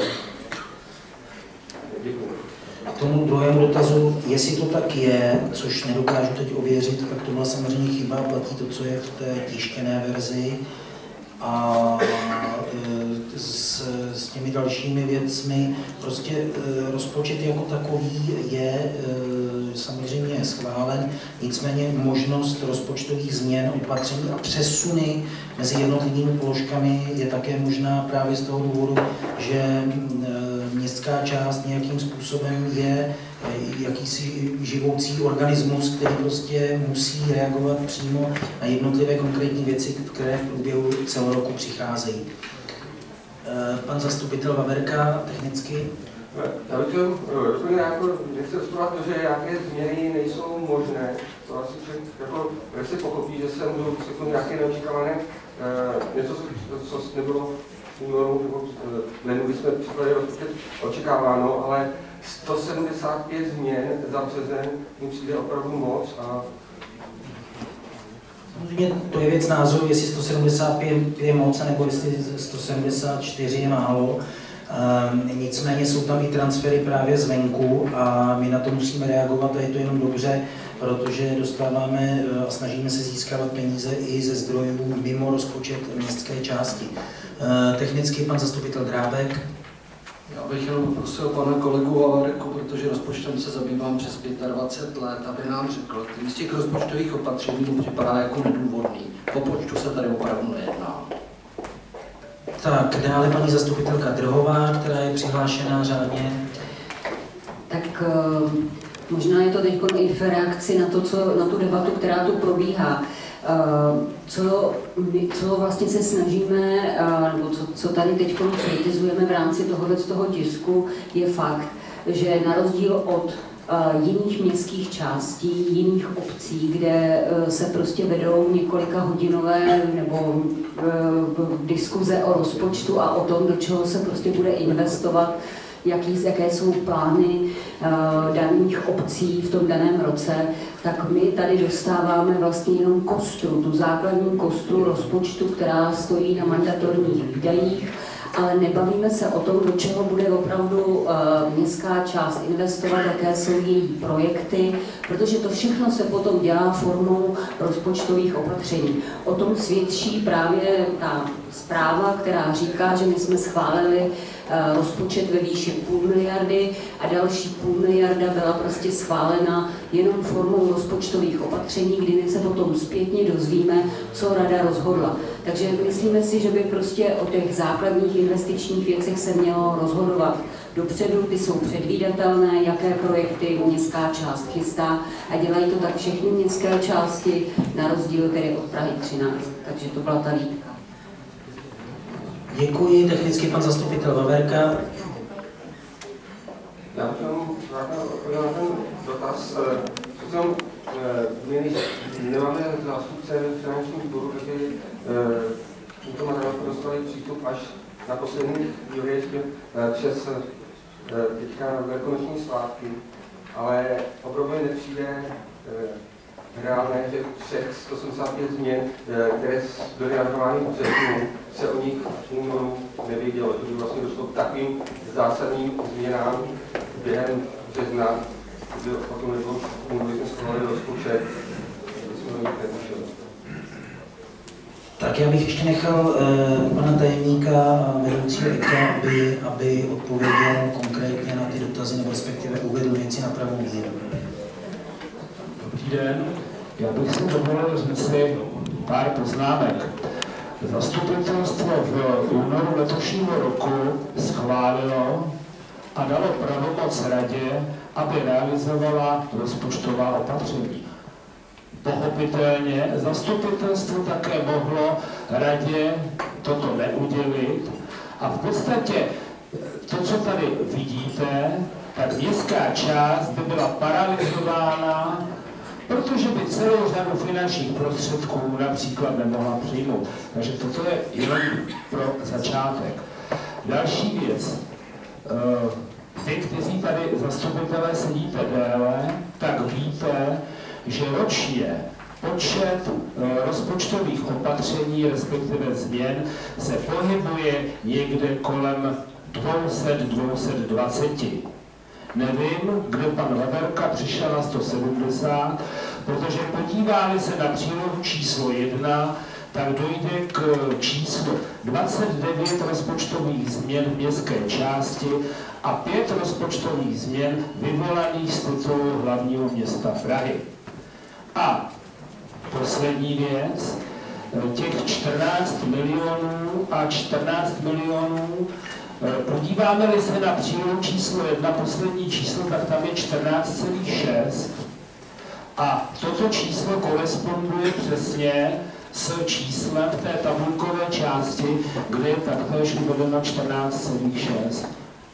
Děkuji. K tomu druhému dotazu, jestli to tak je, což nedokážu teď ověřit, tak to byla samozřejmě chyba, platí to, co je v té tištěné verzi. A s, s těmi dalšími věcmi, prostě rozpočet jako takový je samozřejmě schválen, nicméně možnost rozpočtových změn, opatření a přesuny mezi jednotlivými položkami je také možná právě z toho důvodu, že městská část nějakým způsobem je jakýsi živoucí organismus, který prostě musí reagovat přímo na jednotlivé konkrétní věci, které v průběhu celého roku přicházejí. Pan zastupitel Vaverka, technicky. Já bych chtěl doplnit, jako, nechci rozprávať to, že nějaké změny nejsou možné. To asi však, jako, když si pochopí, že se můžou vysvětlit nějaké neočekávané, něco, co nebylo únoru nebo lednu, když jsme připravili rozpočet očekáváno, ale sto sedmdesát pět změn za březen mi přijde opravdu moc. A samozřejmě to je věc názoru, jestli sto sedmdesát pět je moc, nebo jestli sto sedmdesát čtyři je málo. Um, nicméně jsou tam i transfery právě zvenku a my na to musíme reagovat a je to jenom dobře, protože dostáváme a snažíme se získávat peníze i ze zdrojů mimo rozpočet městské části. Uh, technicky pan zastupitel Drábek. Já bych jenom prosil pana kolegu Vaverku, protože rozpočtem se zabývám přes dvacet pět let, aby nám řekl, který z těch rozpočtových opatření mu připadá jako nedůvodný. Po počtu se tady opravdu nejedná. Tak, dále paní zastupitelka Drhová, která je přihlášená řádně. Tak možná je to teď i v reakci na, to, co, na tu debatu, která tu probíhá. Co, my, co vlastně se snažíme, nebo co, co tady teď kritizujeme v rámci tohoto z toho tisku, je fakt, že na rozdíl od jiných městských částí, jiných obcí, kde se prostě vedou několika hodinové nebo diskuze o rozpočtu a o tom, do čeho se prostě bude investovat, jaký, jaké jsou plány uh, daných obcí v tom daném roce, tak my tady dostáváme vlastně jenom kostru, tu základní kostru rozpočtu, která stojí na mandatorních výdajích, ale nebavíme se o tom, do čeho bude opravdu uh, městská část investovat, jaké jsou její projekty, protože to všechno se potom dělá formou rozpočtových opatření. O tom svědčí právě ta zpráva, která říká, že my jsme schválili uh, rozpočet ve výši půl miliardy a další půl miliarda byla prostě schválena jenom formou rozpočtových opatření, kdy my se potom zpětně dozvíme, co rada rozhodla. Takže myslíme si, že by prostě o těch základních investičních věcech se mělo rozhodovat dopředu, ty jsou předvídatelné, jaké projekty městská část chystá a dělají to tak všechny městské části, na rozdíl tedy od Prahy třináct. Takže to byla ta výtka. Děkuji, technicky pan zastupitel Vaverka. Já bych jenom ten dotaz, přitom my nemáme zástupce finančního výboru, takže tímto materiálem dostali přístup až na poslední chvíli přes teďka velikonoční svátky, ale opravdu nepřijde reálné, že všech sto sedmdesát pět změn, které byly navrhovány v březnu, se o nich v únoru nevědělo. To by vlastně došlo k takovým zásadním změnám během března, kdy potom nebylo v únoru, jsme schválili rozpočet, kdy jsme o nich netušili. Tak já bych ještě nechal eh, pana tajemníka a vedoucího E K A, aby, aby odpověděl konkrétně na ty dotazy, nebo respektive uvedl věci na pravou míru. Dobrý den. Já bych si dovolil říci pár poznámek. Zastupitelstvo v únoru letošního roku schválilo a dalo pravomoc radě, aby realizovala rozpočtová opatření. Pochopitelně zastupitelstvo také mohlo radě toto neudělit a v podstatě to, co tady vidíte, tak městská část by byla paralizována, protože by celou řadu finančních prostředků například nemohla přijmout. Takže toto je jenom pro začátek. Další věc. Vy, kteří tady zastupitelé sedíte déle, tak víte, že ročně počet rozpočtových opatření, respektive změn, se pohybuje někde kolem dvě stě až dvě stě dvacet. Nevím, kde pan Vaverka přišel na sto sedmdesát, protože podívá-li se na přílohu číslo jedna, tak dojde k číslu dvacet devět rozpočtových změn v městské části a pět rozpočtových změn vyvolaných z titulu hlavního města Prahy. A poslední věc, těch čtrnáct milionů a čtrnáct milionů, podíváme-li se na přílohu číslo jedna, poslední číslo, tak tam je čtrnáct celá šest a toto číslo koresponduje přesně s číslem v té tabulkové části, kde je taktéž uvedeno čtrnáct celá šest.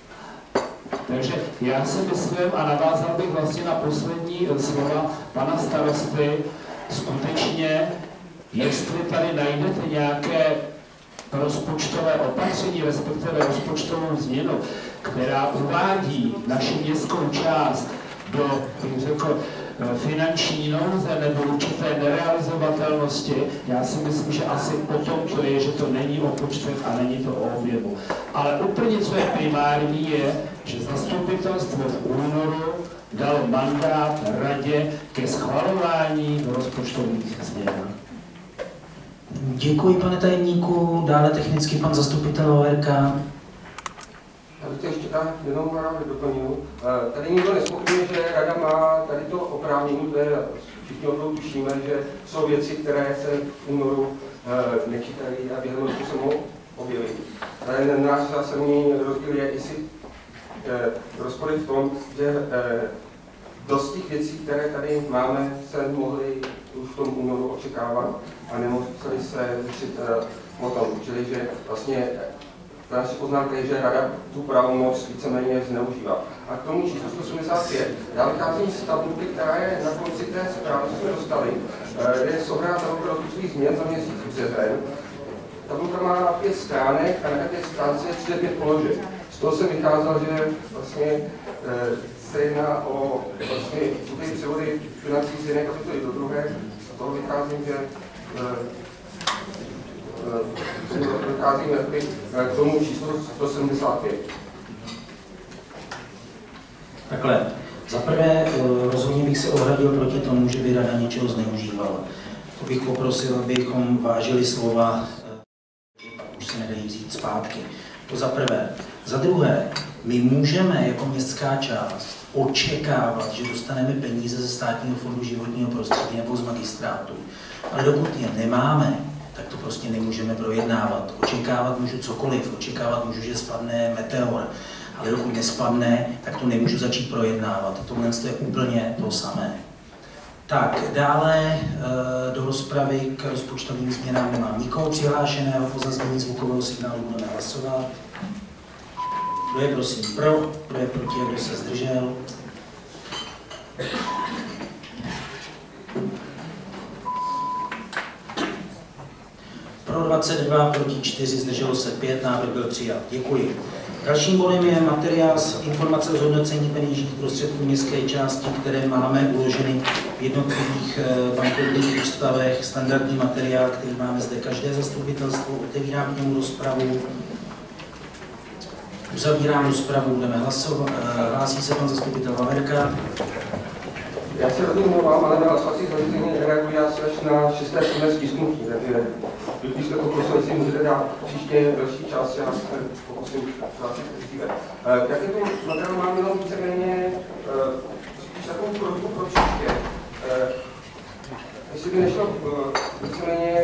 Takže já si myslím, a navázal bych vlastně na poslední slova pana starosty, skutečně, jestli tady najdete nějaké rozpočtové opatření, respektive rozpočtovou změnu, která uvádí naši městskou část do, bych řekl, finanční nouze nebo určité nerealizovatelnosti, já si myslím, že asi potom to je, že to není o počtech a není to o objemu. Ale úplně, co je primární, je, že zastupitelstvo v únoru dalo mandát radě ke schvalování rozpočtových změn. Děkuji, pane tajemníku. Dále technicky pan zastupitel Vaverka. Já bych to ještě tak jenom rád doplnil. Tady nikdo nezpochybňuje, že rada má tady to oprávnění, kde všichni o tom tušíme, že jsou věci, které se v únoru nečítají a během roku se mohou objevit. Ale náš zásadní rozdíl je i si rozpory v tom, že dost těch věcí, které tady máme, se mohly už v tom únoru očekávat a nemuseli se řešit o tom. Čili, že vlastně ta naše poznámka je, že rada tu pravomoc víceméně zneužívá. A k tomu číslu sto sedmdesát pět, já vycházím z tabulky, která je na konci té zprávy, co jsme dostali, kde je souhrnná tabulka rozpočtových změn za měsíc březen. Tabulka má pět stránek a na každé stránce je třicet pět položek. Z toho jsem vycházel, že vlastně se jedná o vlastně ty převody financí z jedné kapitoly do druhé. Z toho vycházím, že vycházíme k tomu číslu sto sedmdesát pět. Takhle. Za prvé, rozhodně bych se ohradil proti tomu, že by rada něčeho zneužívala. To bych poprosil, abychom vážili slova, pak už se nedají vzít zpátky. To za prvé. Za druhé, my můžeme jako městská část očekávat, že dostaneme peníze ze Státního fondu životního prostředí nebo z magistrátu. Ale dokud je nemáme, tak to prostě nemůžeme projednávat. Očekávat můžu cokoliv, očekávat můžu, že spadne meteor, ale dokud nespadne, tak to nemůžu začít projednávat. Tohle je úplně to samé. Tak, dále do rozpravy k rozpočtovým změnám nemám nikoho přihlášeného, po zaznění zvukového signálu budeme hlasovat. Kdo je prosím pro, kdo je proti, kdo se zdržel? Pro dvacet dva, proti čtyři, zdrželo se pět, návrh byl přijat. Děkuji. Dalším bodem je materiál s informace o zhodnocení peněžních prostředků městské části, které máme uloženy v jednotlivých bankovních ústavech. Standardní materiál, který máme zde každé zastupitelstvo. Otevírám k němu rozpravu. Uzavírám rozpravu, budeme hlasovat. Hlásí se pan zastupitel Vaverka. Já se rozumím, ale na hlasovací zařízení reaguji asi až na šesté sedmé stisknutí. Takže když jste poprosil, jestli můžete dát příště další čas, já se pokusím vrátit dříve. Jak je to materiál, mám jenom víceméně spíš takovou prosbu pro příště. Jestli by nešlo víceméně,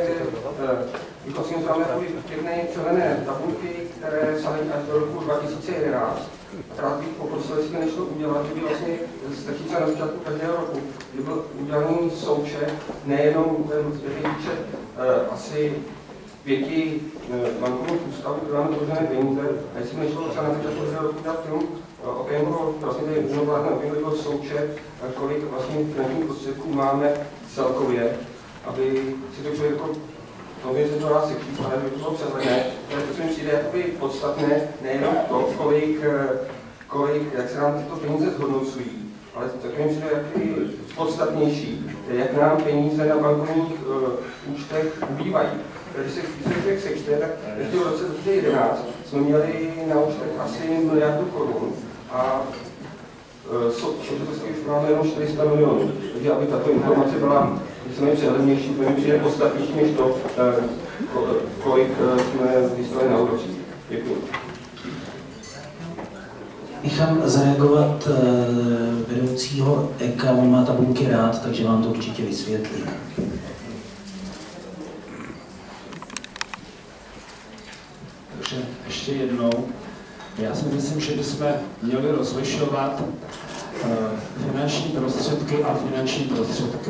vykoncentrujeme takové pěkné červené tabulky, které sahají až do roku dva tisíce jedenáct. rád bych poprosil, jestli nešlo udělat, že by vlastně stačí třeba na začátku každého roku, kdy byl udělaný součet, nejenom ten výčet uh, asi pěti uh, bankovních ústavů, které máme doložené peníze, a jestli nešlo třeba na začátku každého roku dělat film, okénko, vlastně tady unovládne okénko byl součet, kolik vlastně finančních prostředků máme celkově, aby si to člověk jako nově se to dá sečít, ale by to bylo přehledné, ale to mi přijde jakoby podstatné, nejenom to, kolik, kolik, jak se nám tyto peníze zhodnocují, ale taky mi přijde jakoby podstatnější, jak nám peníze na bankovních uh, účtech ubývají. Když se člověk sečte, tak ještě v roce dva tisíce jedenáct jsme měli na účtech asi miliardu korun a současně už máme jenom čtyři sta milionů. Takže aby tato informace byla víceméně přehlednější, to mi přijde podstatnější než to, kolik jsme získali na úrocích. Děkuji. Nechám zareagovat vedoucího E K A, on má tabulky rád, takže vám to určitě vysvětlí. Takže ještě jednou. Já si myslím, že bychom měli rozlišovat uh, finanční prostředky a finanční prostředky.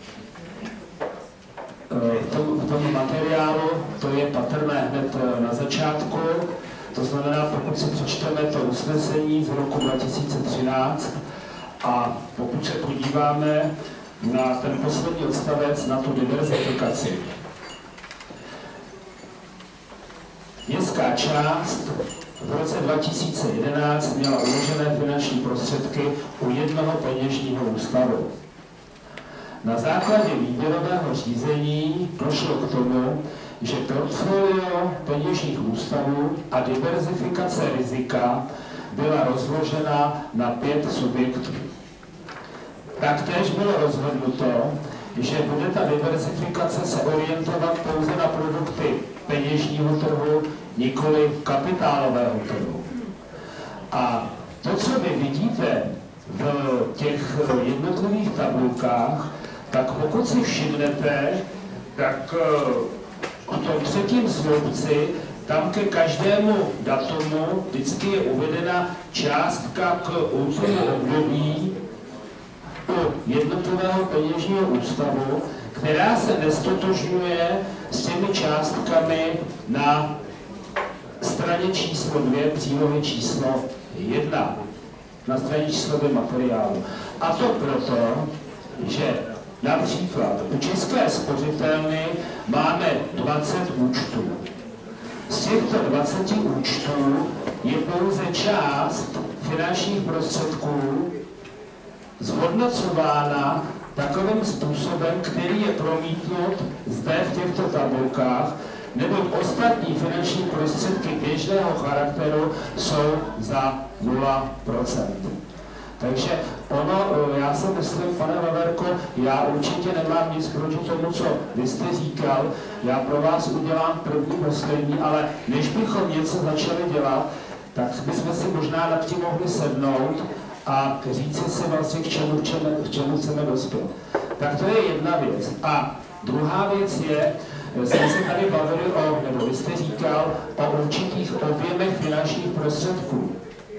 Uh, v, tom, v tom materiálu to je patrné hned na začátku, to znamená, pokud si přečteme to usnesení z roku dva tisíce třináct a pokud se podíváme na ten poslední odstavec, na tu diverzifikaci. Městská část v roce dva tisíce jedenáct měla uložené finanční prostředky u jednoho peněžního ústavu. Na základě výběrového řízení došlo k tomu, že portfolio peněžních ústavů a diverzifikace rizika byla rozložena na pět subjektů. Taktéž bylo rozhodnuto, že bude ta diverzifikace se orientovat pouze na produkty peněžního trhu, nikoli kapitálového trhu. A to, co vy vidíte v těch jednotlivých tabulkách, tak pokud si všimnete, tak v tom třetím sloupci tam ke každému datumu vždycky je uvedena částka k určitému období u jednotlivého peněžního ústavu, která se nestotožňuje s těmi částkami na straně číslo dvě, přílohy číslo jedna, na straně číslo dvě materiálu. A to proto, že například u České spořitelny máme dvacet účtů. Z těchto dvaceti účtů je pouze část finančních prostředků zhodnocována takovým způsobem, který je promítnut zde v těchto tabulkách, neboť ostatní finanční prostředky běžného charakteru jsou za nula procent. Takže ono, já si myslím, pane Vaverko, já určitě nemám nic proti tomu, co vy jste říkal, já pro vás udělám první, poslední, ale než bychom něco začali dělat, tak bychom si možná nad tím mohli sednout a říci si vlastně, k čemu, k čemu, k čemu chceme dospět. Tak to je jedna věc. A druhá věc je, jsme se tady bavili o, nebo vy jste říkal, o určitých objemech finančních prostředků.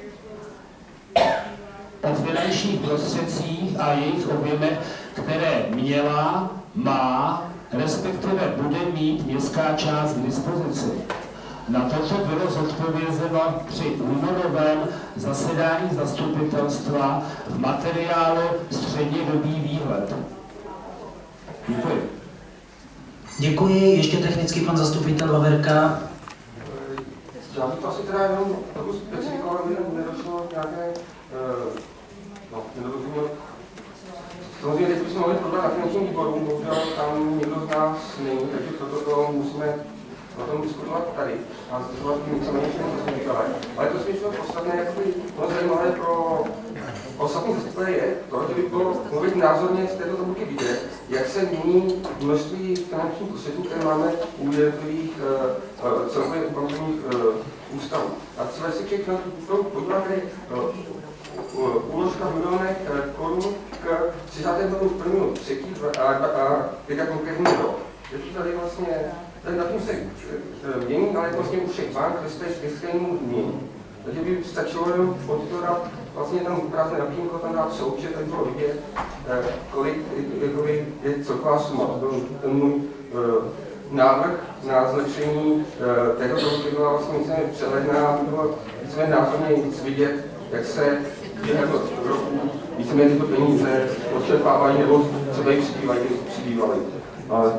O finančních prostředcích a jejich objemech, které měla, má, respektive bude mít městská část k dispozici. Na toto bylo zodpovězeno při únorovém zasedání zastupitelstva v materiálu Střednědobý výhled. Děkuji. Děkuji. Ještě technicky pan zastupitel Vaverka. Já bych to asi teda jenom trochu specifikoval, aby nedošlo nějaké, uh, no, nedorozuměl. Samozřejmě, teď bychom mohli probrat na finančním výboru, bohužel tam někdo z nás není, takže proto to musíme o tom diskutovat tady a zdržovat tím samotným zastupitelem. Ale to spíš podstatné, jakoby moc zajímavé pro ostatní zastupitele je to, že by bylo mluvit názorně z této tabulky vidět, jak se mění množství finančních prostředků, které máme u jednotlivých uh, celkově bankovních uh, ústavů. A třeba si člověk na tu podíváte úložka v milionech korun k třicátému prvnímu třetí a teďka konkrétní rok. Je to tady vlastně, ten datum se mění, ale vlastně u všech bank ve stejnému dní. Takže by stačilo jenom od toho dát vlastně tam krásné napínko, tam dát součet, tak bylo vidět, kolik jakoby, je celková suma. Ten můj návrh na zlepšení této produkty byla vlastně víceméně přehledná, aby bylo víceméně následně víc vidět, jak se během roku víceméně tyto peníze odčerpávají nebo třeba i přibývají, přibývají. Ale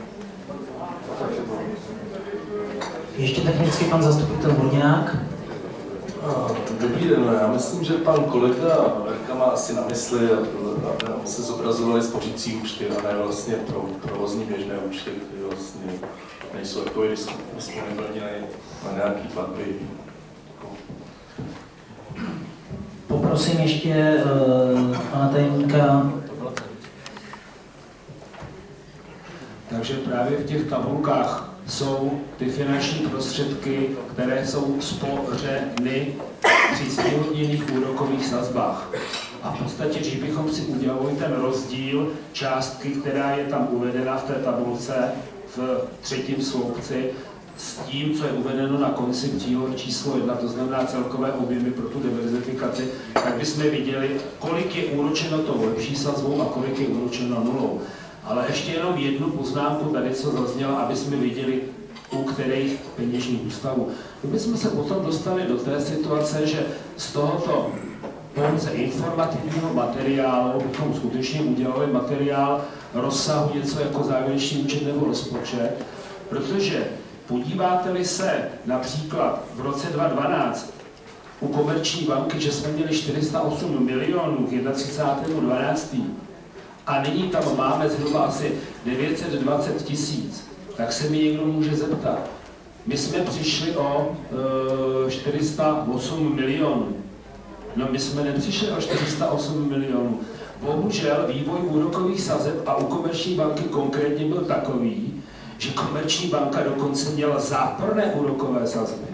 ještě technicky pan zastupitel Horňák. Dobrý den, já myslím, že pan kolega Verka má asi na mysli, aby se zobrazovali spořící účty a ne vlastně pro provozní běžné účty, které vlastně nejsou jako disponibilní na nějaký platby. Poprosím ještě uh, pana tajemníka. Takže právě v těch tabulkách jsou ty finanční prostředky, které jsou spořeny při zvýhodněných úrokových sazbách. A v podstatě, když bychom si udělali ten rozdíl částky, která je tam uvedena v té tabulce v třetím sloupci, s tím, co je uvedeno na konci přílohy číslo jedna, to znamená celkové objemy pro tu diverzifikaci, tak bychom viděli, kolik je úročeno tou lepší sazbou a kolik je úročeno nulou. Ale ještě jenom jednu poznámku tady, co zazněla, aby jsme viděli, u kterých peněžních ústavů. Kdybychom se potom dostali do té situace, že z tohoto pouze informativního materiálu bychom skutečně udělali materiál rozsahu něco jako závěrečný účet nebo rozpočet, protože podíváte-li se například v roce dva tisíce dvanáct u Komerční banky, že jsme měli čtyři sta osm milionů k třicátému prvnímu dvanáctému a nyní tam máme zhruba asi devět set dvacet tisíc, tak se mi někdo může zeptat. My jsme přišli o e, čtyři sta osm milionů. No my jsme nepřišli o čtyři sta osm milionů. Bohužel vývoj úrokových sazeb a u Komerční banky konkrétně byl takový, že Komerční banka dokonce měla záporné úrokové sazby.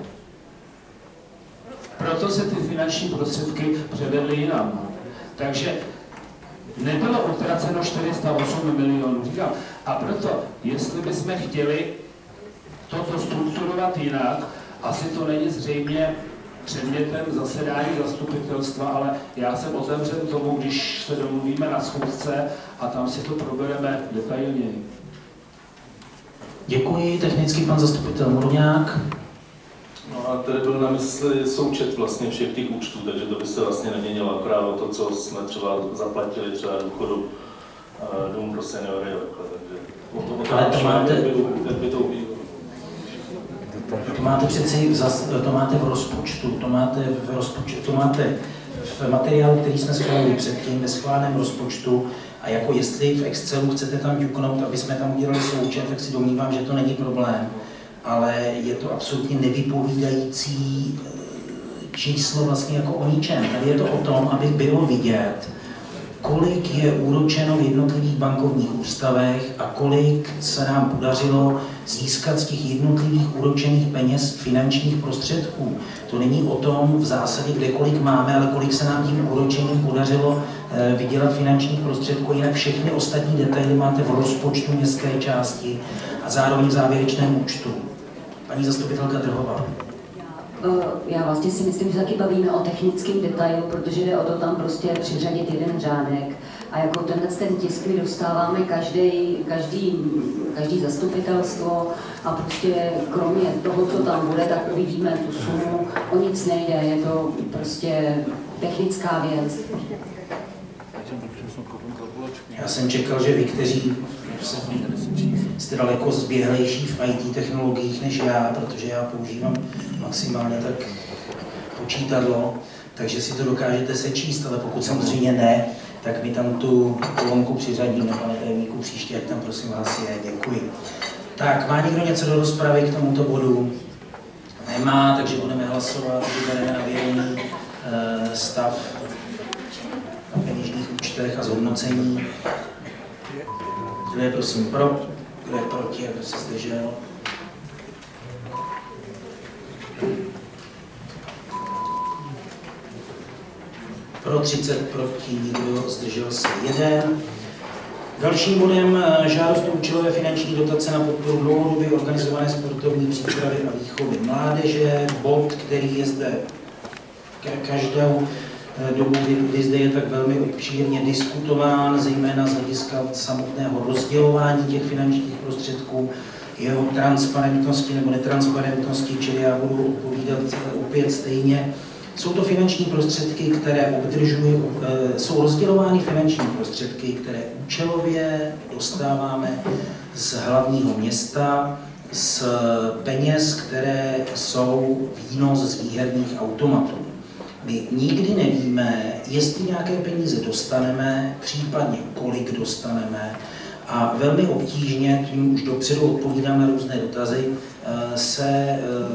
Proto se ty finanční prostředky převedly jinam. Takže nebylo utraceno čtyři sta osm milionů, říkám. A proto, jestli bychom chtěli toto strukturovat jinak, asi to není zřejmě předmětem zasedání zastupitelstva, ale já jsem otevřen tomu, když se domluvíme na schůzce a tam si to probereme detailněji. Děkuji, technicky pan zastupitel Horňák. No a tady byl na mysli součet vlastně všech těch účtů, takže to by se vlastně neměnilo akorát o to, co jsme třeba zaplatili třeba důchodu dům pro seniory, takže o to, o to, ale to máte, jak by, jak by to ubývalo. To máte přeci, to máte v rozpočtu, to máte v rozpočtu, to máte v materiálu, který jsme schválili předtím, ve schváleném rozpočtu, a jako jestli v Excelu chcete tam ťuknout, aby jsme tam udělali součet, tak si domnívám, že to není problém. Ale je to absolutně nevypovídající číslo vlastně jako o ničem. Tady je to o tom, aby bylo vidět, kolik je úročeno v jednotlivých bankovních ústavech a kolik se nám podařilo získat z těch jednotlivých úročených peněz finančních prostředků. To není o tom v zásadě, kde kolik máme, ale kolik se nám tím úročením podařilo vydělat finančních prostředků. Jinak všechny ostatní detaily máte v rozpočtu městské části a zároveň v závěrečném účtu. Paní zastupitelka Drhová. Já vlastně si myslím, že taky bavíme o technickém detailu, protože jde o to tam prostě přiřadit jeden řádek. A jako tenhle ten tisk my dostáváme každý, každý, každý zastupitelstvo a prostě kromě toho, co tam bude, tak uvidíme tu sumu. O nic nejde, je to prostě technická věc. Já jsem čekal, že vy, kteří jste daleko zběhlejší v í té technologiích než já, protože já používám maximálně tak počítadlo, takže si to dokážete sečíst, ale pokud samozřejmě ne, tak mi tam tu kolonku přiřadíme, pane tajemníku, příště, ať tam prosím vás je. Děkuji. Tak, má někdo něco do rozpravy k tomuto bodu? Nemá, takže budeme hlasovat, vybereme na vědomí e, stav na peněžních účtech a zhodnocení. Kdo je prosím pro, kdo je proti a kdo se zdržel? Pro třicet, proti nikdo, zdržel se jeden. Dalším bodem žádost o účelové finanční dotace na podporu dlouhodobě organizované sportovní přípravy a výchovy mládeže. Bod, který je zde každou dobu, kdy zde je tak velmi obšírně diskutován, zejména z hlediska samotného rozdělování těch finančních prostředků, jeho transparentnosti nebo netransparentnosti, čili já budu odpovídat opět stejně. Jsou to finanční prostředky, které obdržují, jsou rozdělovány finanční prostředky, které účelově dostáváme z hlavního města, z peněz, které jsou výnos z výherních automatů. My nikdy nevíme, jestli nějaké peníze dostaneme, případně kolik dostaneme, a velmi obtížně, tím už dopředu odpovídám na různé dotazy, se,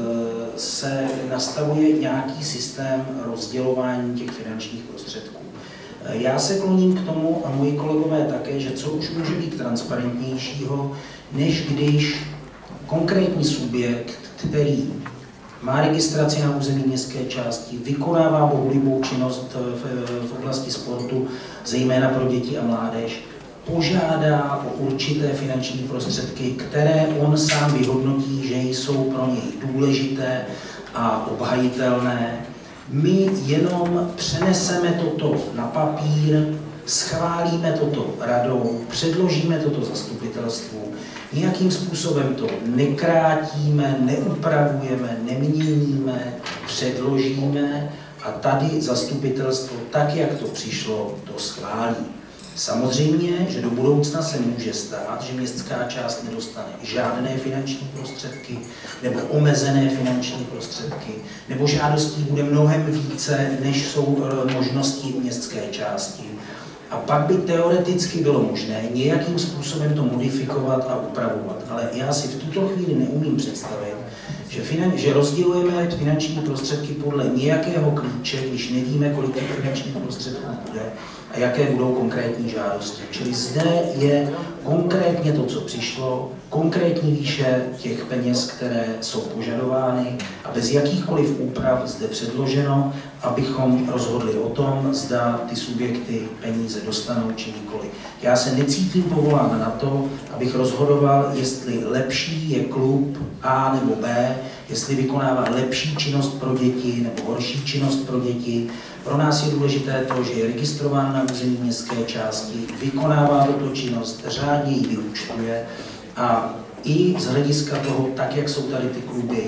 se nastavuje nějaký systém rozdělování těch finančních prostředků. Já se kloním k tomu, a moji kolegové také, že co už může být transparentnějšího, než když konkrétní subjekt, který má registraci na území městské části, vykonává bohulibou činnost v, v oblasti sportu, zejména pro děti a mládež, požádá o určité finanční prostředky, které on sám vyhodnotí, že jsou pro něj důležité a obhajitelné. My jenom přeneseme toto na papír, schválíme toto radou, předložíme toto zastupitelstvu, nějakým způsobem to nekrátíme, neupravujeme, neměníme, předložíme a tady zastupitelstvo, tak jak to přišlo, to schválí. Samozřejmě, že do budoucna se může stát, že městská část nedostane žádné finanční prostředky nebo omezené finanční prostředky, nebo žádostí bude mnohem více, než jsou možnosti městské části. A pak by teoreticky bylo možné nějakým způsobem to modifikovat a upravovat. Ale já si v tuto chvíli neumím představit, že, finan, že rozdělujeme finanční prostředky podle nějakého klíče, když nevíme, kolik těch finančních prostředků bude a jaké budou konkrétní žádosti. Čili zde je konkrétně to, co přišlo, konkrétní výše těch peněz, které jsou požadovány a bez jakýchkoliv úprav zde předloženo, abychom rozhodli o tom, zda ty subjekty peníze dostanou či nikoli. Já se necítím povolán na to, abych rozhodoval, jestli lepší je klub A nebo B, jestli vykonává lepší činnost pro děti nebo horší činnost pro děti. Pro nás je důležité to, že je registrován na území městské části, vykonává tuto činnost, řádně ji vyúčtuje a i z hlediska toho, tak jak jsou tady ty kluby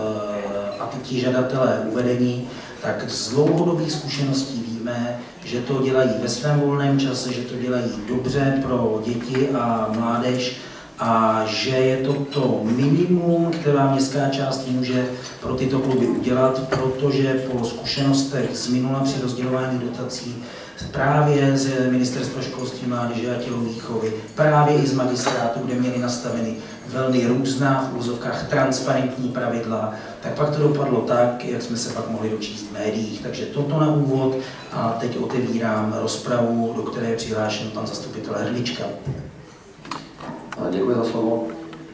a ty ti žadatelé uvedení, tak z dlouhodobých zkušeností víme, že to dělají ve svém volném čase, že to dělají dobře pro děti a mládež a že je to to minimum, která městská část může pro tyto kluby udělat, protože po zkušenostech z minula při rozdělování dotací právě z Ministerstva školství, mládeže a tělovýchovy, právě i z magistrátu, kde měli nastaveny velmi různá v úzovkách transparentní pravidla, tak pak to dopadlo tak, jak jsme se pak mohli dočíst v médiích. Takže toto na úvod a teď otevírám rozpravu, do které je přihlášen pan zastupitel Hrdlička. Děkuji za slovo.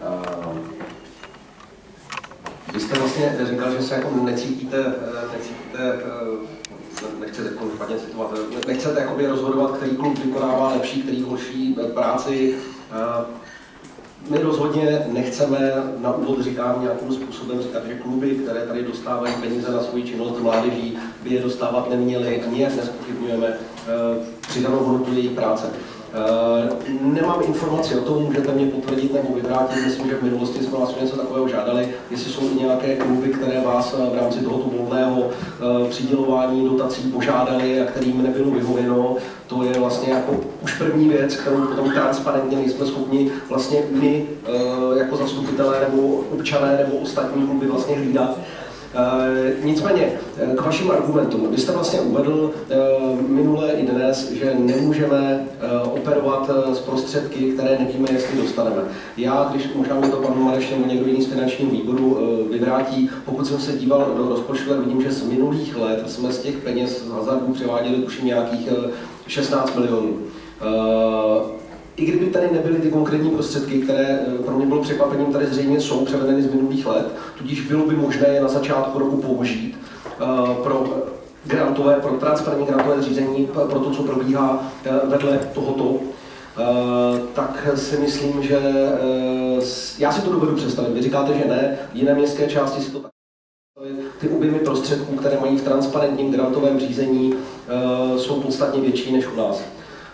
Vy jste vlastně říkal, že se jako necítíte, necítíte nechcete špatně citovat, nechcete jakoby rozhodovat, který klub vykonává lepší, který horší práci. My rozhodně nechceme, na úvod říkám nějakým způsobem říkat, že kluby, které tady dostávají peníze na svoji činnost mládeží, by je dostávat neměly, nijak nezpochybňujeme přidanou hodnotu jejich práce. Uh, nemám informaci o tom, můžete mě potvrdit nebo vyvrátit, myslím, že v minulosti jsme vás něco takového žádali, jestli jsou i nějaké kluby, které vás v rámci tohoto volného uh, přidělování dotací požádali a kterým nebylo vyhověno. To je vlastně jako už první věc, kterou potom transparentně nejsme schopni vlastně my uh, jako zastupitelé nebo občané nebo ostatní kluby vlastně hlídat. E, nicméně, k vašim argumentům. Vy jste vlastně uvedl e, minule i dnes, že nemůžeme e, operovat e, s prostředky, které nevíme, jestli dostaneme. Já, když možná mi to pan Mareš nebo někdo jiný z finančního výboru e, vyvrátí, pokud jsem se díval do rozpočtu, vidím, že z minulých let jsme z těch peněz z hazardu převáděli tuším nějakých e, šestnáct milionů. E, I kdyby tady nebyly ty konkrétní prostředky, které pro mě bylo překvapením, tady zřejmě jsou převedeny z minulých let, tudíž bylo by možné je na začátku roku použít uh, pro grantové, pro transparentní grantové řízení, pro to, co probíhá uh, vedle tohoto, uh, tak si myslím, že uh, já si to dovedu představit. Vy říkáte, že ne, jiné městské části si to tak Ty objemy prostředků, které mají v transparentním grantovém řízení, jsou podstatně větší než u nás.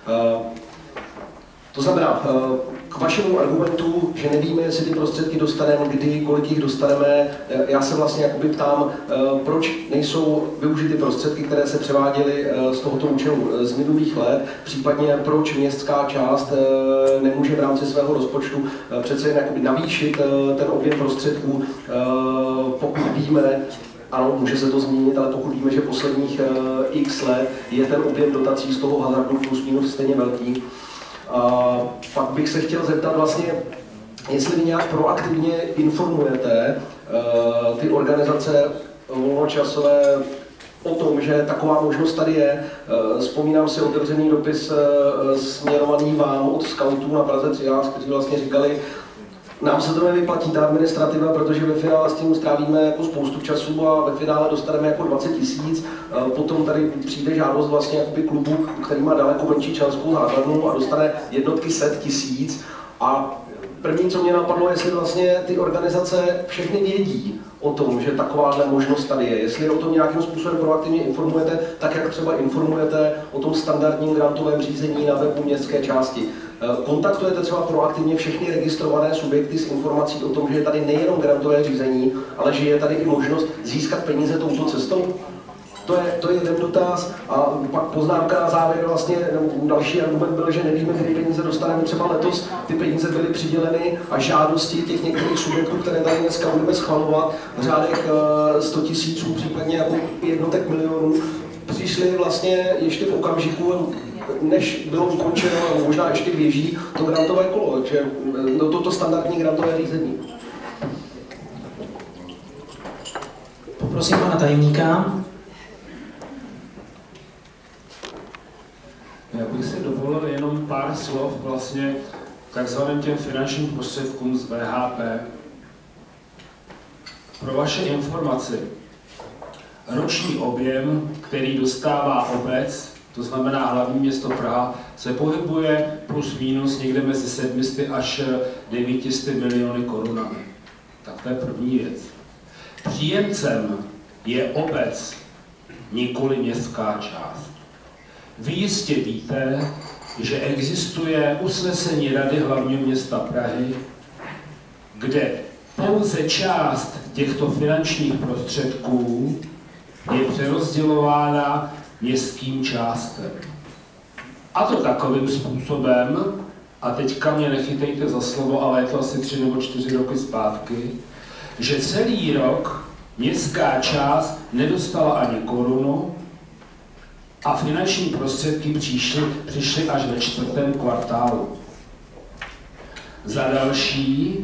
To znamená, k vašemu argumentu, že nevíme, jestli ty prostředky dostaneme, kdy, kolik jich dostaneme, já se vlastně jakoby ptám, proč nejsou využity prostředky, které se převáděly z tohoto účelu z minulých let, případně proč městská část nemůže v rámci svého rozpočtu přece jen jakoby navýšit ten objem prostředků, pokud víme, ano, může se to změnit, ale pokud víme, že posledních x let je ten objem dotací z toho hazardu plus minus stejně velký. A pak bych se chtěl zeptat vlastně, jestli vy nějak proaktivně informujete uh, ty organizace volnočasové o tom, že taková možnost tady je. Uh, vzpomínám si otevřený dopis uh, směrovaný vám od skautů na Praze třináct, kteří vlastně říkali, nám se to nevyplatí, ta administrativa, protože ve finále s tím strávíme jako spoustu času a ve finále dostaneme jako dvacet tisíc. Potom tady přijde žádost vlastně jakoby klubu, který má daleko menší členskou základnu a dostane jednotky set tisíc. A první, co mě napadlo, jestli vlastně ty organizace všechny vědí o tom, že takováhle možnost tady je. Jestli o tom nějakým způsobem proaktivně informujete, tak jak třeba informujete o tom standardním grantovém řízení na webu městské části. Kontaktujete třeba proaktivně všechny registrované subjekty s informací o tom, že je tady nejenom grantové řízení, ale že je tady i možnost získat peníze touto cestou? To je, to je jeden dotaz a pak poznámka na závěr vlastně, další argument byl, že nevíme, kdy peníze dostaneme. Třeba letos ty peníze byly přiděleny a žádosti těch některých subjektů, které tady dneska budeme schvalovat, v řádech sto tisíců, případně jako jednotek milionů, přišly vlastně ještě v okamžiku, než bylo ukončeno, a možná ještě běží to grantové kolo, takže no, toto standardní grantové řízení. Poprosím pana tajemníka. Já bych si dovolil jenom pár slov vlastně takzvaným těm finančním prostředkům z V H P. Pro vaše informaci, roční objem, který dostává obec, to znamená hlavní město Praha, se pohybuje plus minus někde mezi sedmi sty až devíti sty miliony korunami. Tak to je první věc. Příjemcem je obec, nikoli městská část. Vy jistě víte, že existuje usnesení Rady hlavního města Prahy, kde pouze část těchto finančních prostředků je přerozdělována městským částem. A to takovým způsobem, a teďka mě nechytejte za slovo, ale je to asi tři nebo čtyři roky zpátky, že celý rok městská část nedostala ani korunu a finanční prostředky přišly, přišly až ve čtvrtém kvartálu. Za další,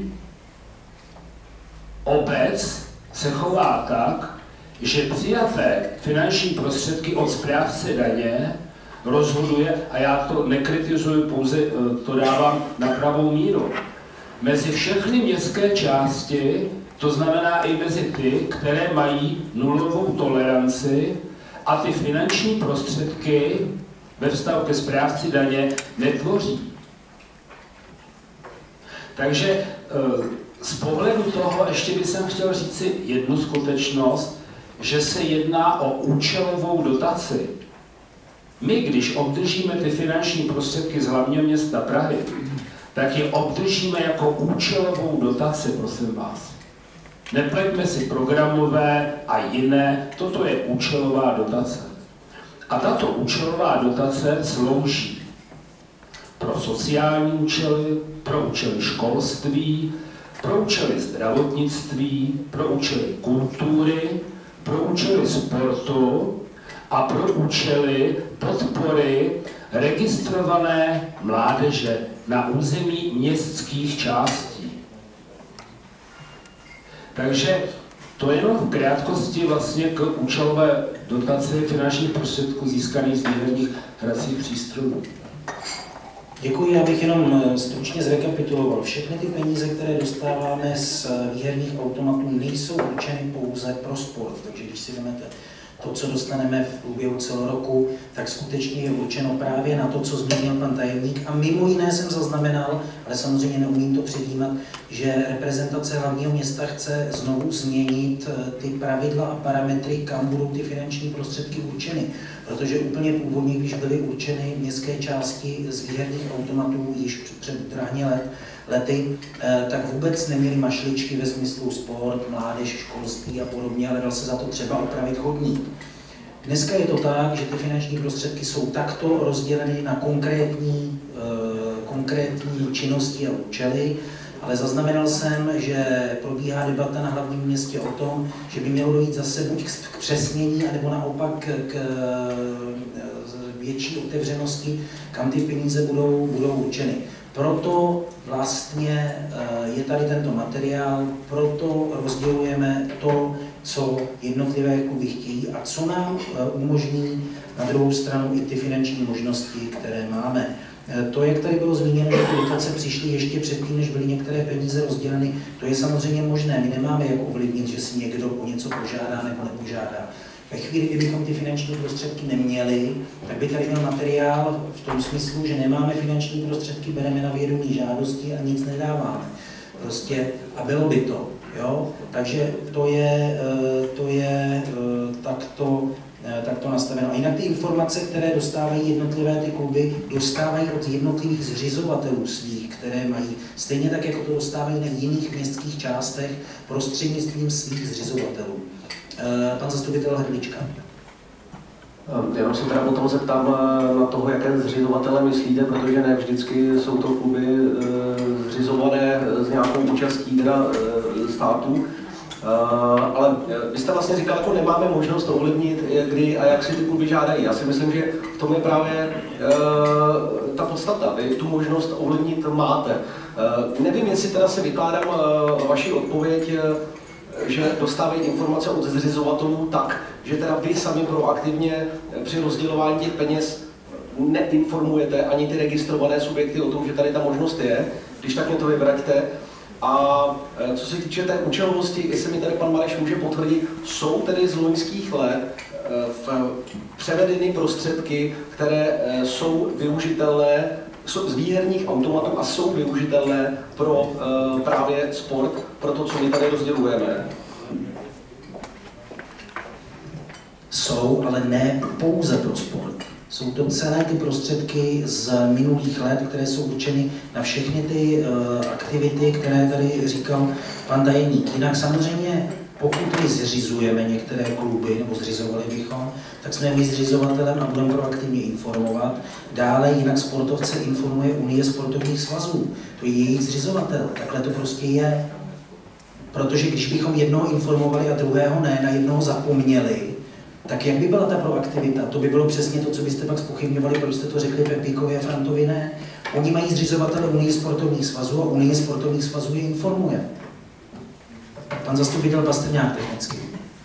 obec se chová tak, že přijaté finanční prostředky od správce daně rozhoduje, a já to nekritizuji, pouze to dávám na pravou míru, mezi všechny městské části, to znamená i mezi ty, které mají nulovou toleranci a ty finanční prostředky ve vztahu ke správci daně netvoří. Takže z pohledu toho ještě bych chtěl říci jednu skutečnost, že se jedná o účelovou dotaci. My, když obdržíme ty finanční prostředky z hlavního města Prahy, tak je obdržíme jako účelovou dotaci, prosím vás. Nepleťme si programové a jiné, toto je účelová dotace. A tato účelová dotace slouží pro sociální účely, pro účely školství, pro účely zdravotnictví, pro účely kultury, pro účely sportu a pro účely podpory registrované mládeže na území městských částí. Takže to je jenom v krátkosti vlastně k účelové dotaci finančních prostředků získaných z výherních hracích přístrojů. Děkuji, já bych jenom stručně zrekapituloval. Všechny ty peníze, které dostáváme z výherních automatů, nejsou určeny pouze pro sport. Takže když si vezmete to, co dostaneme v průběhu celého roku, tak skutečně je určeno právě na to, co zmínil pan tajemník. A mimo jiné jsem zaznamenal, ale samozřejmě neumím to předjímat, že reprezentace hlavního města chce znovu změnit ty pravidla a parametry, kam budou ty finanční prostředky určeny. Protože úplně původně, když byly určeny městské části z výherních automatů již před drahně let, lety, tak vůbec neměli mašličky ve smyslu sport, mládež, školství a podobně, ale dal se za to třeba opravit chodník. Dneska je to tak, že ty finanční prostředky jsou takto rozděleny na konkrétní, konkrétní činnosti a účely, ale zaznamenal jsem, že probíhá debata na hlavním městě o tom, že by mělo dojít zase buď k přesnění, anebo naopak k větší otevřenosti, kam ty peníze budou, budou určeny. Proto vlastně je tady tento materiál, proto rozdělujeme to, co jednotlivé kluby chtějí a co nám umožní na druhou stranu i ty finanční možnosti, které máme. To, jak tady bylo zmíněno, že ty dotace přišly ještě předtím, než byly některé peníze rozděleny, to je samozřejmě možné. My nemáme jak ovlivnit, že si někdo o něco požádá nebo nepožádá. Ve chvíli, kdybychom ty finanční prostředky neměli, tak by tady měl materiál v tom smyslu, že nemáme finanční prostředky, bereme na vědomí žádosti a nic nedáváme. Prostě a bylo by to. Jo? Takže to je, to je takto, takto nastaveno. A jinak ty informace, které dostávají jednotlivé ty kluby, dostávají od jednotlivých zřizovatelů svých, které mají, stejně tak, jako to dostávají na jiných městských částech prostřednictvím svých zřizovatelů. Pan zastupitel Hrdlička. Jenom se teda potom zeptám na toho, jaké zřizovatele myslíte, protože ne vždycky jsou to kluby zřizované s nějakou účastí teda státu. Ale vy jste vlastně říkal, jako nemáme možnost ovlivnit, kdy a jak si ty kluby žádají. Já si myslím, že v tom je právě ta podstata. Vy tu možnost ovlivnit máte. Nevím, jestli teda se vykládám vaši odpověď, že dostávají informace od zřizovatelů tak, že teda vy sami proaktivně při rozdělování těch peněz neinformujete ani ty registrované subjekty o tom, že tady ta možnost je, když tak mě to vybraťte. A co se týče té účelovosti, jestli mi tady pan Mareš může potvrdit, jsou tedy z loňských let převedeny prostředky, které jsou využitelné z výherních automatů a jsou využitelné pro uh, právě sport, pro to, co my tady rozdělujeme? Jsou, ale ne pouze pro sport. Jsou to celé ty prostředky z minulých let, které jsou určeny na všechny ty uh, aktivity, které tady říkal pan tajemník. Jinak samozřejmě, pokud my zřizujeme některé kluby, nebo zřizovali bychom, tak jsme my zřizovatelem a budeme proaktivně informovat. Dále jinak sportovce informuje Unie sportovních svazů. To je jejich zřizovatel. Takhle to prostě je. Protože když bychom jednoho informovali a druhého ne, na jednoho zapomněli, tak jak by byla ta proaktivita? To by bylo přesně to, co byste pak zpochybňovali, proč jste to řekli Pepíkovi a Frantovi ne. Oni mají zřizovatele Unie sportovních svazů a Unie sportovních svazů je informuje. Pan zastupitel Pastrňák technicky.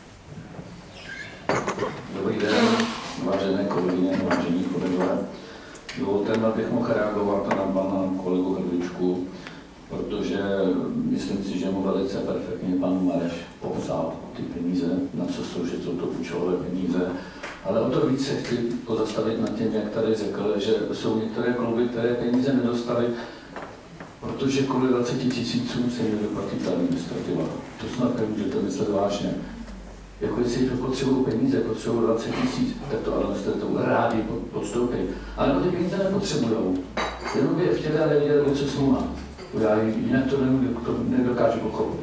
Dobrý den, vážené kolegyně, vážení kolegové. Dovolte mi, abych mohl reagovat na pana kolegu Hrdličku, protože myslím si, že mu velice perfektně pan Mareš popsal ty peníze, na co jsou, že jsou to účelové peníze. Ale o to víc se chci pozastavit nad tím, jak tady řekl, že jsou některé kluby, které peníze nedostaly, protože kvůli dvaceti tisícům se jim nedoplatí ta administrativa. To snad nemůžete myslet vážně. Jako jestli potřebují peníze, potřebují dvacet tisíc, tak to administrativu rádi podstoupí. Ale ty peníze nepotřebují. Jenom by je chtěli a nevěděli, co s nima. Já jinak to nedokážu pochopit.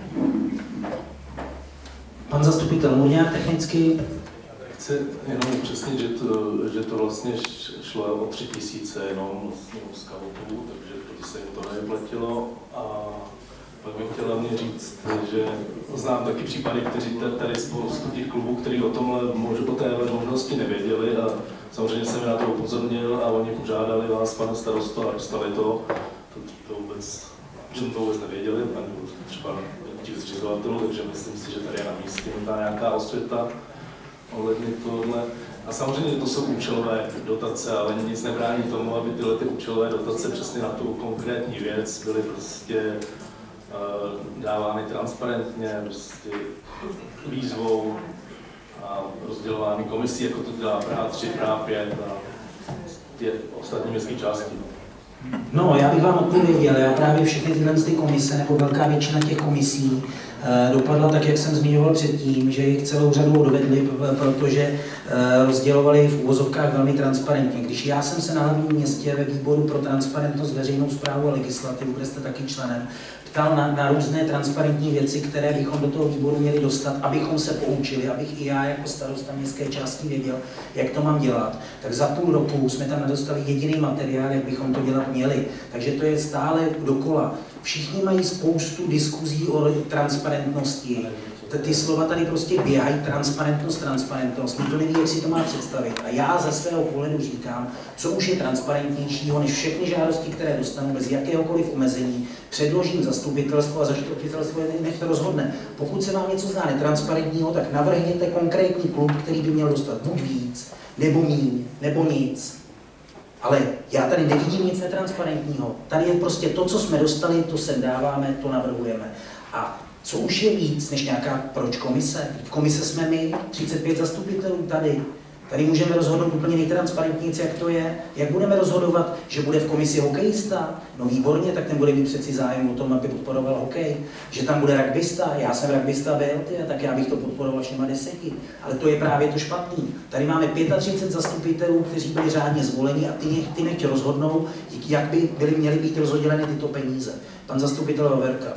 Pan zastupitel Murňák technicky. Chci jenom upřesnit, že to, že to vlastně šlo o tři tisíce jenom vlastně u scoutů, takže to se jim to nevyplatilo. A pak bych chtěl hlavně říct, že znám taky případy, kteří tady spoustu těch klubů, kteří o tomhle o téhle možnosti nevěděli a samozřejmě jsem je na to upozornil a oni požádali vás, pane starosto, a dostali to. To, to vůbec, že to vůbec nevěděli, ani třeba těch zřizovatelů, takže myslím si, že tady je na místě nějaká osvěta ohledně tohle. A samozřejmě to jsou účelové dotace, ale nic nebrání tomu, aby tyhle ty účelové dotace přesně na tu konkrétní věc byly prostě uh, dávány transparentně, prostě výzvou a rozdělování komisí, jako to dělá Praha tři, Praha pět a ty ostatní městské části. No, já bych vám odpověděl, já právě všechny tyhle ty komise, nebo velká většina těch komisí eh, dopadla tak, jak jsem zmiňoval předtím, že jich celou řadu odvedli, protože eh, rozdělovali v úvozovkách velmi transparentně. Když já jsem se na hlavním městě ve výboru pro transparentnost, veřejnou správu a legislativu, kde jste taky členem, ptal na, na různé transparentní věci, které bychom do toho výboru měli dostat, abychom se poučili, abych i já jako starosta městské části věděl, jak to mám dělat. Tak za půl roku jsme tam nedostali jediný materiál, jak bychom to dělat měli. Takže to je stále dokola. Všichni mají spoustu diskuzí o transparentnosti. Ty slova tady prostě běhají, transparentnost, transparentnost. Nikdo neví, jak si to má představit. A já ze svého pohledu říkám, co už je transparentnějšího, než všechny žádosti, které dostanu bez jakéhokoliv omezení, předložím zastupitelstvo a zastupitelstvo nech to rozhodne. Pokud se vám něco zdá netransparentního, tak navrhněte konkrétní klub, který by měl dostat buď víc, nebo míň, nebo nic. Ale já tady nevidím nic netransparentního. Tady je prostě to, co jsme dostali, to sem dáváme, to navrhujeme. A co už je víc než nějaká proč komise? V komise jsme my, třicet pět zastupitelů tady. Tady můžeme rozhodnout úplně nejtransparentněji, jak to je. Jak budeme rozhodovat, že bude v komisi hokejista? No výborně, tak ten bude mít přeci zájem o tom, aby podporoval hokej. Že tam bude rugbysta, já jsem rugbysta byl, tě, tak já bych to podporoval všema deseti. Ale to je právě to špatný. Tady máme třicet pět zastupitelů, kteří byli řádně zvoleni a ty, nech, ty nechť rozhodnou, jak by byly, měly být rozděleny tyto peníze. Pan zastupitel Haverka.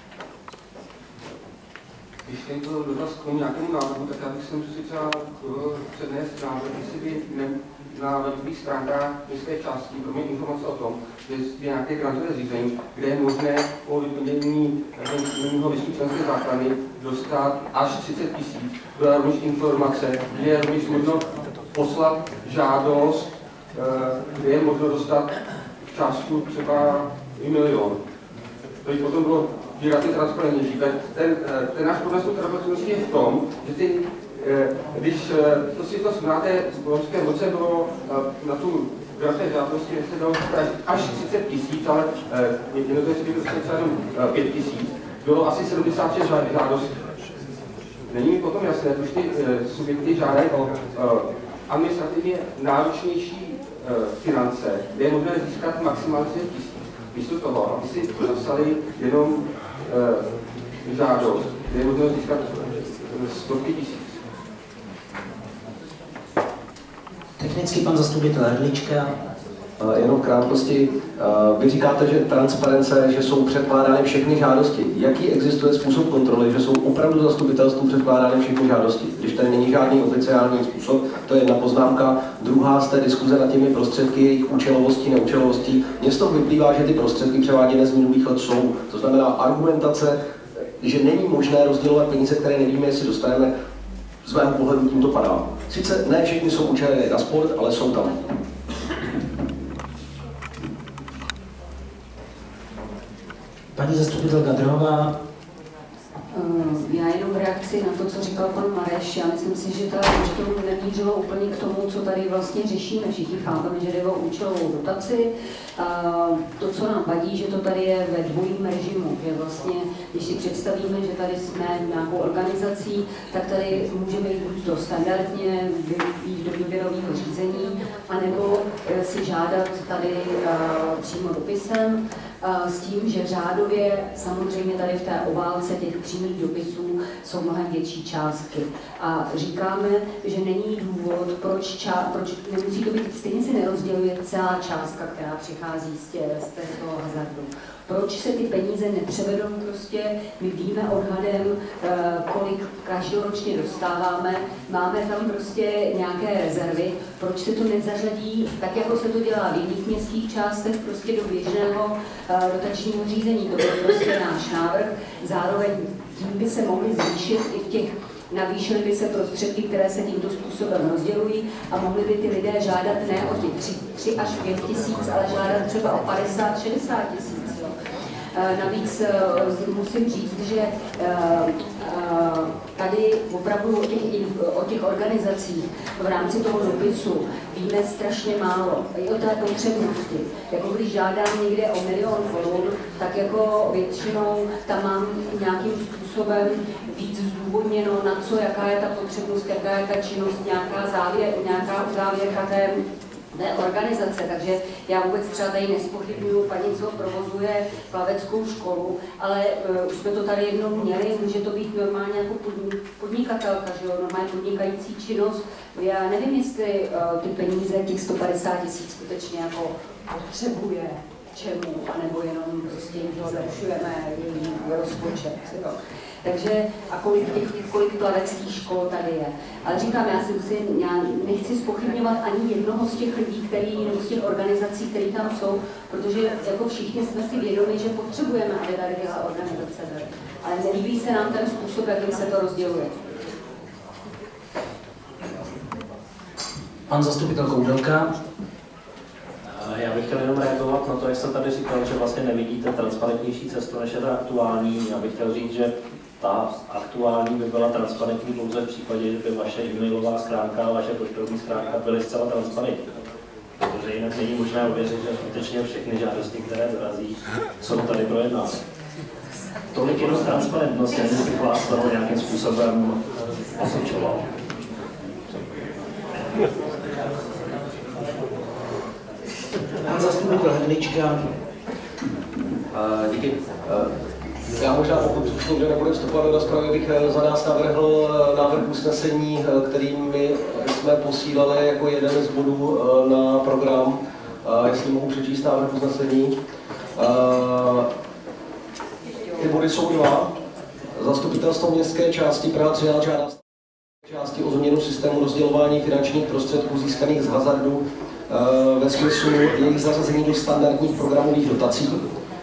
Když tento dotaz k tomu nějakému návrhu, tak já bych si musel třeba přednést návrh, jestli by ne, na webových stránkách městské části pro mě informace o tom, že je nějaké grantové řízení, kde je možné po vyplnění mého vyšší členské základny dostat až třicet tisíc. Byla rovněž informace, kde je rovněž možno poslat žádost, kde je možno dostat částku třeba i milion. To by potom bylo výrazně transparentnější. Ten, ten, ten náš problém s transparentností je v tom, že ty, když to si to srovnáte, v loňském roce bylo na tu grantové žádosti se dalo až třicet tisíc, ale jednotlivě by dostali třeba jenom pět tisíc. Bylo asi sedmdesát šest žádostí. Není mi potom jasné, proč ty subjekty žádají o administrativně náročnější finance, kde je možné získat maximálně tisíc. Místo toho, aby si napsali jenom uh, žádost, kde je možné získat stovky tisíc. Technicky pan zastupitel Hrdlička. Jenom v krátkosti, vy říkáte, že transparence, že jsou předkládány všechny žádosti. Jaký existuje způsob kontroly, že jsou opravdu zastupitelstvu předkládány všechny žádosti? Když tady není žádný oficiální způsob, to je jedna poznámka. Druhá z té diskuze nad těmi prostředky, jejich účelovostí, neúčelovostí. Mně z toho vyplývá, že ty prostředky převáděné z minulých let jsou. To znamená argumentace, že není možné rozdělovat peníze, které nevíme, jestli dostaneme, z mého pohledu tím to padá. Sice ne všechny jsou určené na sport, ale jsou tam. Paní zastupitelka Drhová. Já jenom v reakci na to, co říkal pan Mareš, já myslím si, že, ta, že to nemířilo úplně k tomu, co tady vlastně řešíme. Všichni chápeme, že jde o účelovou dotaci. To, co nám vadí, že to tady je ve dvojím režimu, že vlastně, když si představíme, že tady jsme nějakou organizací, tak tady můžeme jít buď to standardně, jít do výběrového řízení, anebo si žádat tady přímo dopisem, s tím, že řádově samozřejmě tady v té obálce těch přímých dopisů jsou mnohem větší částky. A říkáme, že není důvod, proč, ča, proč nemusí to být, stejně se nerozděluje celá částka, která přichází z, tě, z toho hazardu. Proč se ty peníze nepřevedou prostě, my víme odhadem, kolik každoročně dostáváme, máme tam prostě nějaké rezervy, proč se to nezařadí, tak jako se to dělá v jiných městských částech, prostě do běžného dotačního řízení. To byl prostě náš návrh, zároveň tím by se mohly zvýšit i v těch, navýšily by se prostředky, které se tímto způsobem rozdělují a mohli by ty lidé žádat ne o těch tři až pět tisíc, ale žádat třeba o padesát šedesát tisíc. Navíc musím říct, že tady opravdu o těch, o těch organizacích v rámci toho dopisu víme strašně málo. I o té potřebnosti. Jako když žádám někde o milion korun, tak jako většinou tam mám nějakým způsobem víc zdůvodněno, na co, jaká je ta potřebnost, jaká je ta činnost, nějaká závěr, nějaká závěrka té té organizace, takže já vůbec třeba tady nespochybnuju paní, co provozuje plaveckou školu, ale uh, už jsme to tady jednou měli, může to být normálně jako podnikatelka, že jo, normálně podnikající činnost. Já nevím, jestli uh, ty peníze, těch sto padesát tisíc skutečně jako potřebuje čemu, anebo jenom prostě jim to zlepšujeme její rozpočet, jo. Takže a kolik, těch, kolik plaveckých škol tady je. Ale říkám, já si musím, já nechci zpochybňovat ani jednoho z těch lidí, který, nebo z těch organizací, které tam jsou, protože jako všichni jsme si vědomi, že potřebujeme, aby tady byla organizace. Ale nelíbí se nám ten způsob, jakým se to rozděluje. Pan zastupitel Koudelka. Já bych chtěl jenom reagovat na to, jak jsem tady říkal, že vlastně nevidíte transparentnější cestu, než je ta aktuální. Já bych chtěl říct, že ta aktuální by byla transparentní pouze v případě, že by vaše e-mailová schránka a vaše poštovní schránka byly zcela transparentní. Protože jinak není možné ověřit, že skutečně všechny žádosti, které dorazí, jsou tady projednány. Tolik jenom transparentnosti, aniž bych vás toho nějakým způsobem osočoval. Pan zastupitel Hrdlička. Uh, díky. Uh, já možná, pokud že nebudu vstupovat do rozpravy, bych za nás navrhl návrh usnesení, kterým my jsme posílali jako jeden z bodů na program. Uh, jestli mohu přečíst návrh usnesení. Uh, ty body jsou dva. Zastupitelstvo městské části Praha třináct žádá části o změnu systému rozdělování finančních prostředků získaných z hazardu ve smyslu jejich zařazení do standardních programových dotací.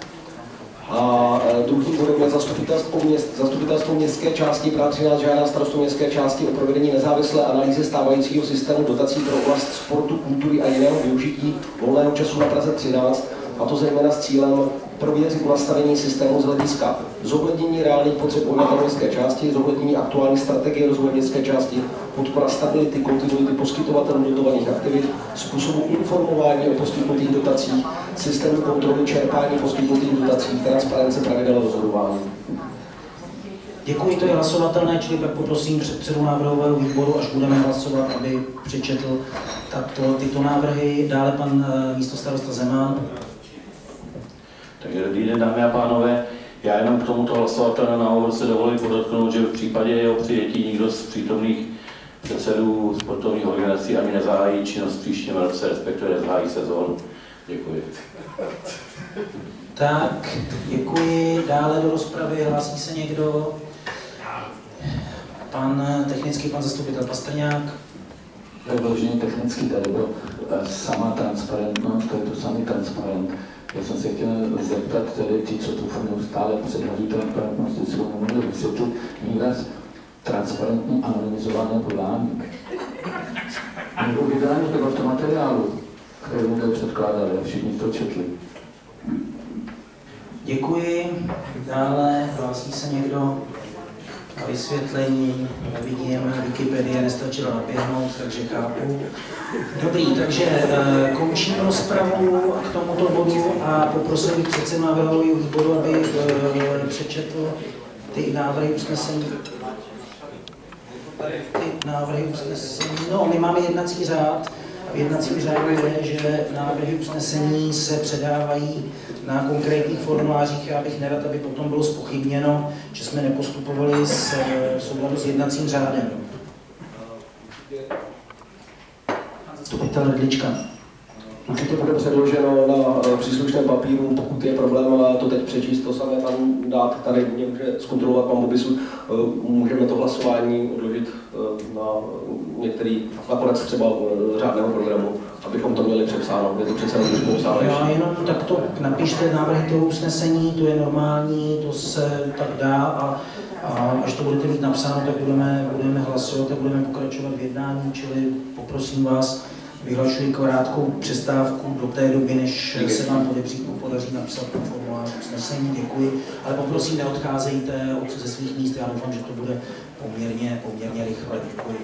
A druhým bodem je zastupitelstvo, měst, zastupitelstvo městské části Praha třináct žádá starostu městské části o provedení nezávislé analýzy stávajícího systému dotací pro oblast sportu, kultury a jiného využití volného času na Praze třináct, a to zejména s cílem prověřit nastavení systému z hlediska zohlednění reálných potřeb obyvatel městské části, zohlednění aktuální strategie rozvoje městské části, podpora stability, kontinuity poskytovatelů dotovaných aktivit, způsobu informování o poskytnutých dotacích, systému kontroly čerpání poskytnutých dotací, transparence pravidel rozhodování. Děkuji, to je hlasovatelné, čili pak poprosím předsedu návrhového výboru, až budeme hlasovat, aby přečetl takto, tyto návrhy. Dále pan místostarosta Zeman. Takže dobrý den, dámy a pánové. Já jenom k tomuto hlasovatelnému návrhu se dovolím podotknout, že v případě jeho přijetí nikdo z přítomných předsedů sportovních organizací ani nezahájí činnost v příštím roce, respektive nezahájí sezónu. Děkuji. Tak, děkuji. Dále do rozpravy hlásí se někdo? Pan technický, pan zastupitel Pastrňák. To je vloženě technicky, tady byl sama transparentnost, to je to samý transparent. Já jsem se chtěl zeptat tedy ty, co tu neustále předhodí transparentnost, jestli ho nemohli vysvětlit výraz transparentní anonymizované podání. Nebo vydání tohoto materiálu, který mu to předkládali, a všichni to četli. Děkuji. Dále hlásí se někdo a vysvětlení. Nevidím, Wikipedie nestačila naběhnout, takže chápu. Dobrý, takže e, končím rozpravu k tomuto bodu a poprosím předsedu návrhového výboru, aby e, přečetl ty návrhy usnesení. Ty návrhy usnesení. No, my máme jednací řád. V jednacím řádu je, že návrhy usnesení se předávají na konkrétních formulářích. Já bych nerad, aby potom bylo zpochybněno, že jsme nepostupovali s, v souladu s jednacím řádem. Zastupitel Hrdlička. Určitě bude předloženo na příslušném papíru, pokud je problém to teď přečíst, to samé tam dát, tady mě může zkontrolovat pan Bobisu, můžeme to hlasování odložit na některý, nakonec třeba řádného programu, abychom to měli přepsáno, je to přece trošku obsáhlejší. Já jenom takto napište návrhy toho usnesení, to je normální, to se tak dá a, a až to budete mít napsáno, tak budeme, budeme hlasovat a budeme pokračovat v jednání, čili poprosím vás, Vyhlašuji krátkou přestávku do té doby, než se vám podaří napsat formulář usnesení. Děkuji, ale poprosím, neodcházejte ze svých míst. Já doufám, že to bude poměrně, poměrně rychle. Děkuji.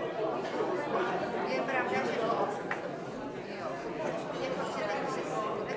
Je pravda, že to je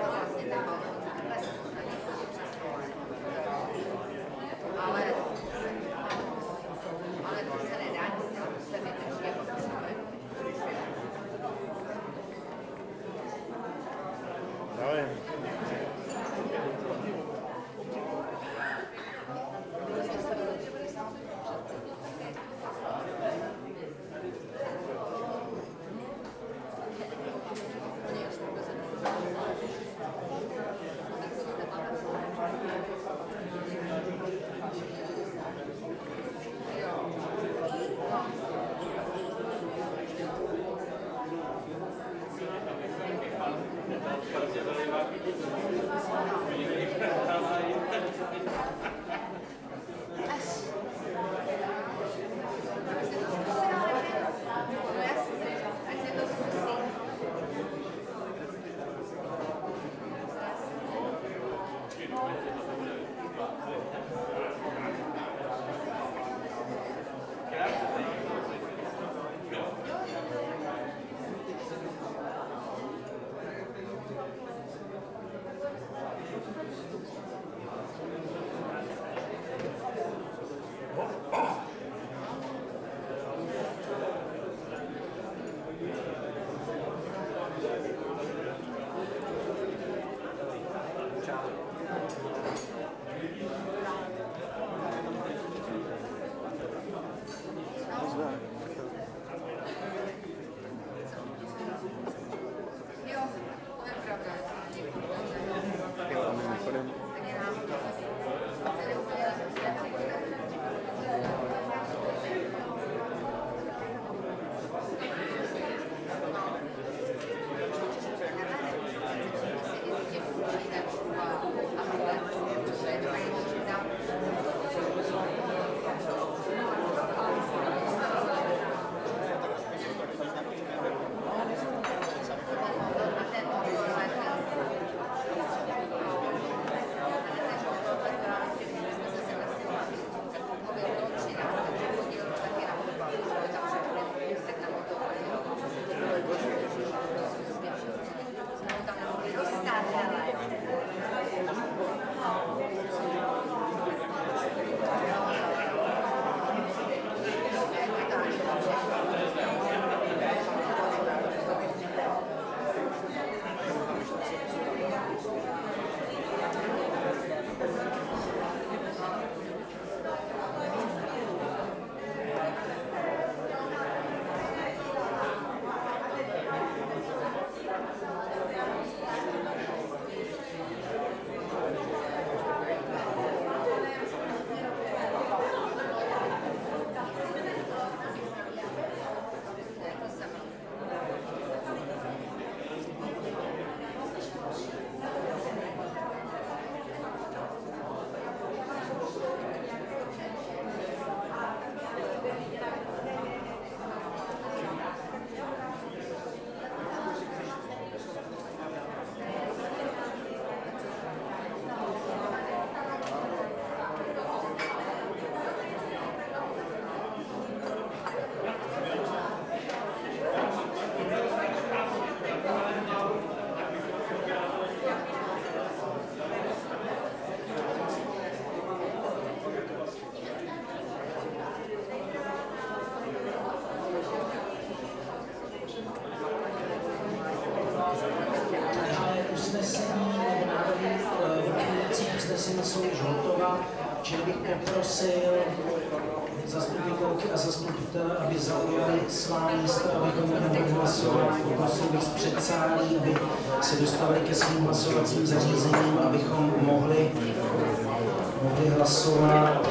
jsou již hotová, čili bych poprosil zastupitelky a zastupitele, aby zaujali svá místa, abychom mohli hlasovat. Poprosil bych z předsálí, aby se dostavili ke svým hlasovacím zařízením, abychom mohli, mohli hlasovat.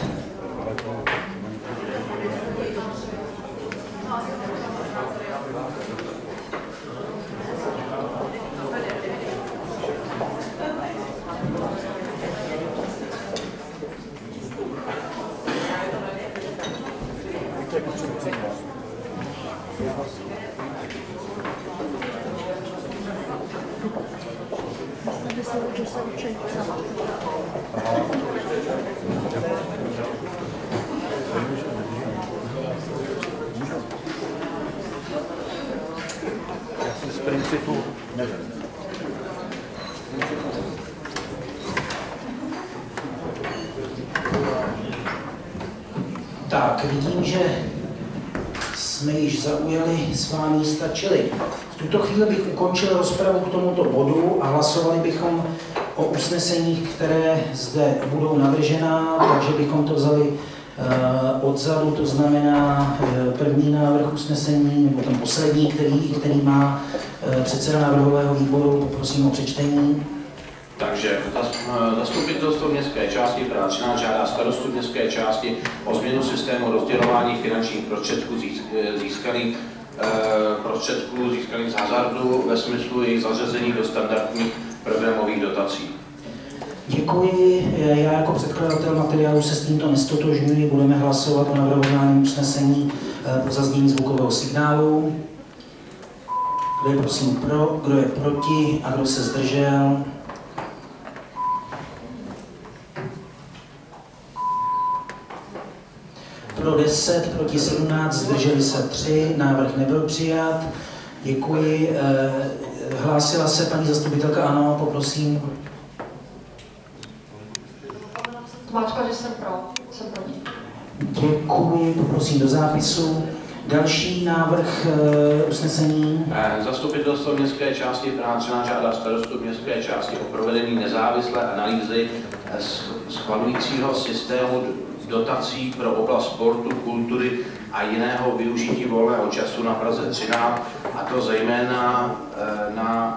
Z principu nevím. Tak, vidím, že jsme již zaujali svá místa, čili v tuto chvíli bych ukončil rozpravu k tomuto bodu a hlasovali bychom o usneseních, které zde budou navržená, takže bychom to vzali uh, odzadu, to znamená uh, první návrh usnesení, nebo ten poslední, který, který má uh, předseda návrhového výboru, poprosím o přečtení. Takže zastupitelstvo městské části Praha třináct žádá starostu městské části o změnu systému rozdělování finančních prostředků získaných prostředků získaných z hazardu ve smyslu jejich zařazení do standardních programových dotací. Děkuji. Já jako předkladatel materiálu se s tímto nestotožňuji. Budeme hlasovat o navrhovaném usnesení po zaznění zvukového signálu. Kdo je prosím pro, kdo je proti a kdo se zdržel? Pro deset, proti sedmnáct, zdrželi se tři, návrh nebyl přijat. Děkuji. Hlásila se paní zastupitelka, ano, poprosím. Tmáčka, že jsem pro, jsem proti. Děkuji, poprosím do zápisu. Další návrh uh, usnesení. Zastupitelstvo městské části Praha třináct žádá starostu městské části o provedení nezávislé analýzy schvalujícího systému dotací pro oblast sportu, kultury a jiného využití volného času na Praze třináct, a to zejména, na,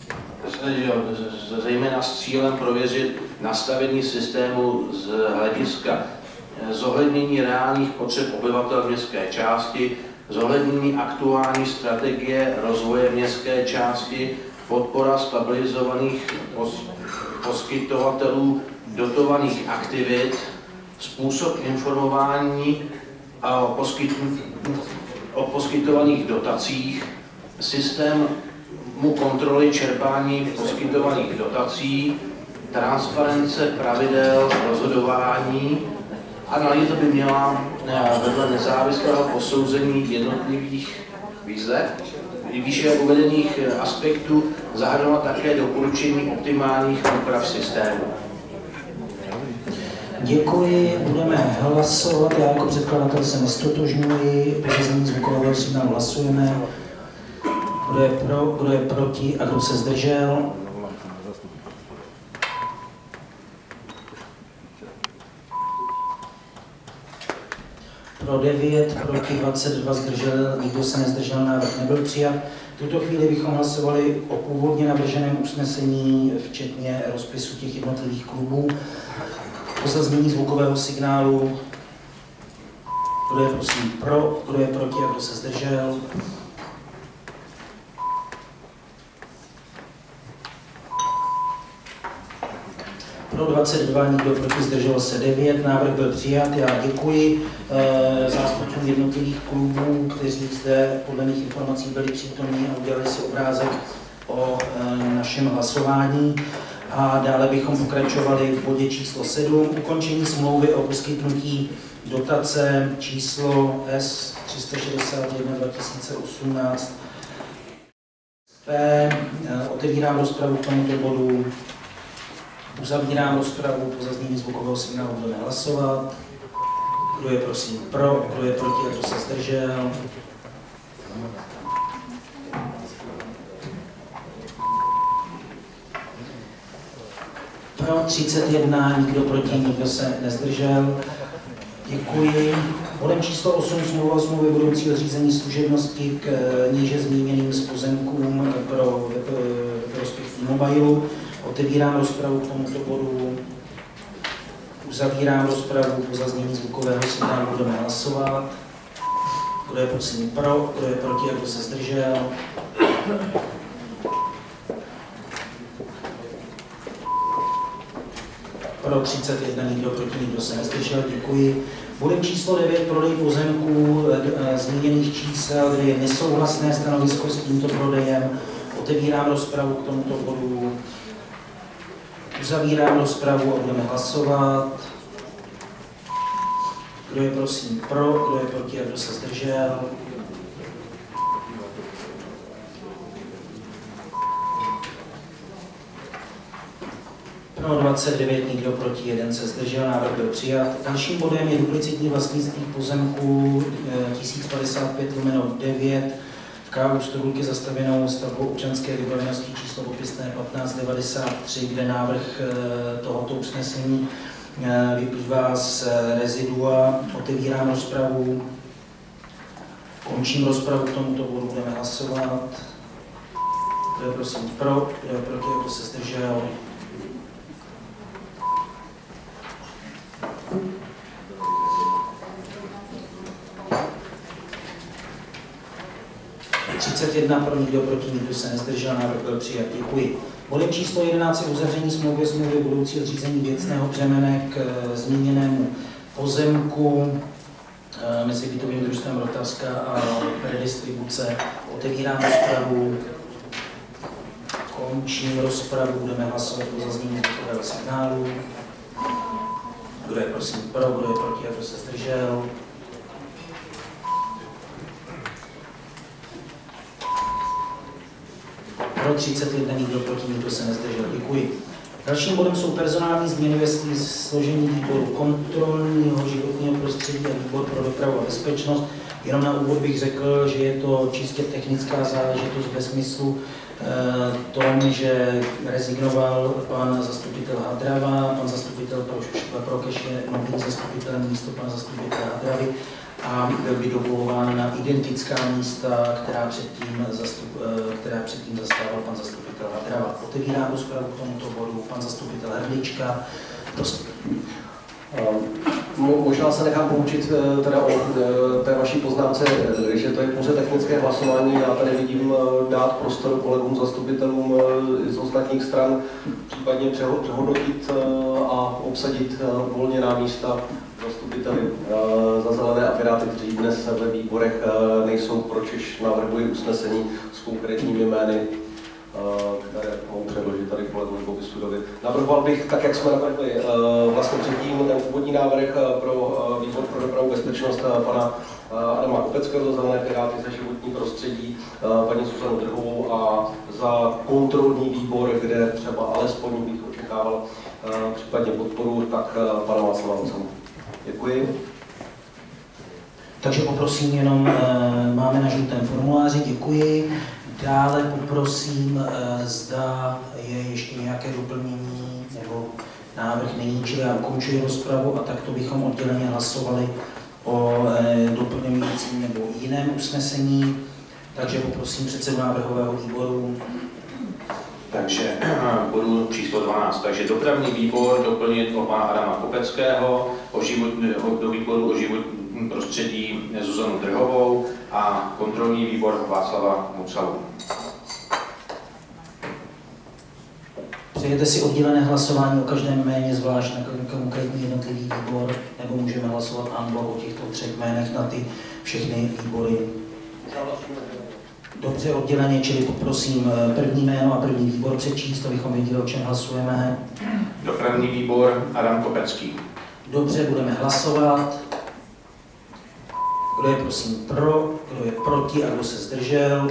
zejména s cílem prověřit nastavení systému z hlediska zohlednění reálných potřeb obyvatel městské části, zohlednění aktuální strategie rozvoje městské části, podpora stabilizovaných poskytovatelů dotovaných aktivit, způsob informování o, poskytn- o poskytovaných dotacích, systému kontroly čerpání poskytovaných dotací, transparence pravidel rozhodování. Analýza by měla vedle nezávislého posouzení jednotlivých výzev, výše uvedených aspektů zahrnovat také doporučení optimálních úprav systému. Děkuji, budeme hlasovat. Já jako předkladatel se nestotožňuji. Po zaznění zvukového signálu hlasujeme. Kdo je pro, kdo je proti a kdo se zdržel? Pro devět, proti dvacet dva, zdržel, nikdo se nezdržel, návrh nebyl přijat. V tuto chvíli bychom hlasovali o původně navrženém usnesení, včetně rozpisu těch jednotlivých klubů. Po zaznění zvukového signálu, kdo je prosím pro, kdo je proti a kdo se zdržel. Pro dvacet dva, nikdo proti, zdrželo se devět, návrh byl přijat. Já děkuji e, zástupcům jednotlivých klubů, kteří zde podle mých informací byli přítomní a udělali si obrázek o e, našem hlasování. A dále bychom pokračovali v bodě číslo sedm, ukončení smlouvy o poskytnutí dotace číslo S tři sta šedesát jedna dva tisíce osmnáct. P. Otevírám rozpravu k tomuto bodu. Uzavírám rozpravu, po zaznění zvukového signálu budeme hlasovat. Kdo je prosím pro, kdo je proti a kdo se zdržel. Pro třicet jedna, nikdo proti, nikdo se nezdržel. Děkuji. Bodem číslo osm smlouva o smlouvě budoucího zřízení služebnosti k níže zmíněným z pozemkům pro prospěch T-Mobilu. Otevírám rozpravu k tomuto bodu. Uzavírám rozpravu po zaznění zvukového signálu, budeme hlasovat. Kdo je prosím pro, kdo je proti a kdo se zdržel. Pro třicet jedna, nikdo proti, nikdo se nezdržel, děkuji. Bodem číslo devět, prodej pozemků zmíněných čísel, kde je nesouhlasné stanovisko s tímto prodejem. Otevírám rozpravu k tomuto bodu. Uzavírám rozpravu a budeme hlasovat. Kdo je prosím pro, kdo je proti a kdo se zdržel. Pro dvacet devět, nikdo proti, jeden se zdržel, návrh byl přijat. Dalším bodem je duplicitní vlastnictví pozemků tisíc padesát pět lomeno devět v K U Studulky zastavěnou stavbou občanské vybavenosti číslo popisné patnáct devadesát tři, kde návrh tohoto usnesení vyplývá z rezidua. Otevírám rozpravu. Končím rozpravu k tomuto bodu, budeme hlasovat. Kdo je prosím pro, kdo je proti, kdo se zdržel. třicet jedna pro, nikdo proti, nikdo se nezdržel, návrh byl přijat. Děkuji. Bodem číslo jedenáct je uzavření smlouvy smlouvy budoucího zřízení věcného břemene k zmíněnému pozemku mezi bytovým družstvem Rotavska a redistribuce. Otevírám rozpravu. Končím rozpravu, budeme hlasovat o zaznění zvukového signálu. Kdo je prosím pro, kdo je proti a kdo se zdržel. Pro třicet jedna, nikdo proti, nikdo se nezdržel. Děkuji. Dalším bodem jsou personální změny ve složení výboru kontrolního životního prostředí a výbor pro dopravu a bezpečnost. Jenom na úvod bych řekl, že je to čistě technická záležitost ve smyslu eh, tom, že rezignoval pan zastupitel Hadrava, pan zastupitel Prokeš je novým zastupitelem místo pana zastupitele Hadravy a byl by dovolován na identická místa, která předtím, zastup, která předtím zastával pan zastupitel Hadrava. Otevírám rozpravu k tomuto bodu, pan zastupitel Hrdlička. Prosím. Možná se nechám poučit teda o té vaší poznámce, že to je pouze technické hlasování. Já tady vidím dát prostor kolegům zastupitelům z ostatních stran, případně přehodnotit a obsadit uvolněná místa zastupiteli za Zelené a Piráty, kteří dnes ve výborech nejsou, pročež navrhuji usnesení s konkrétními jmény, které mohu předložit tady kolegovi Bobi Studovi. Navrhoval bych, tak jak jsme navrhli vlastně předtím, ten původní návrh pro výbor pro dopravu bezpečnost pana Adama Kopeckého za Zelené Piráty, za životní prostředí, paní Zuzanu Drhovou a za kontrolní výbor, kde třeba alespoň bych očekával případně podporu, tak pana Václava Lucenu. Děkuji. Takže poprosím jenom, máme na žlutém formuláři, děkuji. Dále poprosím, zda je ještě nějaké doplnění nebo návrh není, čili já ukončuji rozpravu a takto bychom odděleně hlasovali o doplňujícím nebo jiném usnesení. Takže poprosím předsedu návrhového výboru. Takže bodu číslo dvanáct. Takže dopravní výbor doplnit o pana Adama Kopeckého, o život, do výboru o životním prostředí Zuzanu Drhovou a kontrolní výbor Václava Mucalu. Přejete si oddělené hlasování o každém jméně, zvlášť na konkrétní jednotlivý výbor, nebo můžeme hlasovat en bloc o těchto třech jménech na ty všechny výbory? Dobře odděleně, čili poprosím první jméno a první výbor přečíst, abychom věděli, o čem hlasujeme. Dopravní výbor Adam Kopecký. Dobře, budeme hlasovat. Kdo je prosím pro, kdo je proti a kdo se zdržel?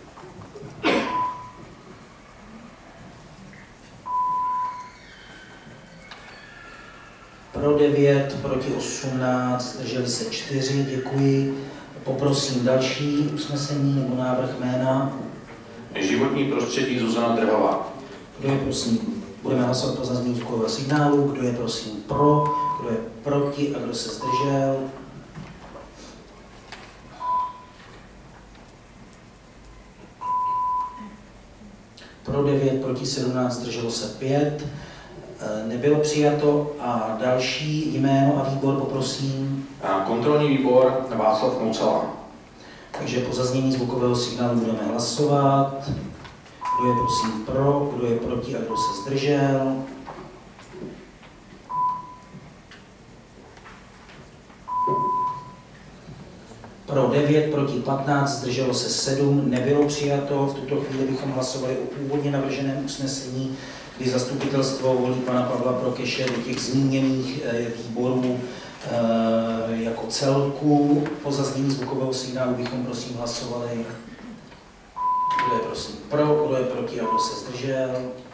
Pro devět, proti osmnáct, zdrželi se čtyři, děkuji. Poprosím další usnesení nebo návrh jména. Životní prostředí Zuzana Drhová. Kdo je prosím Budeme hlasovat pro zaznamenání zvukového signálu. Kdo je prosím pro, kdo je proti a kdo se zdržel. Pro devět, proti sedmnáct, zdrželo se pět. Nebylo přijato. A další jméno a výbor poprosím. Kontrolní výbor Václav Moucela. Takže po zaznění zvukového signálu budeme hlasovat. Kdo je prosím pro, kdo je proti a kdo se zdržel. Pro devět, proti patnáct, zdrželo se sedm, nebylo přijato. V tuto chvíli bychom hlasovali o původně navrženém usnesení, kdy zastupitelstvo volí pana Pavla Prokeše do těch zmíněných výborů jako celku. Po zaznění zvukového signálu bychom prosím hlasovali. Kdo je prosím pro, kdo je proti a kdo se zdržel.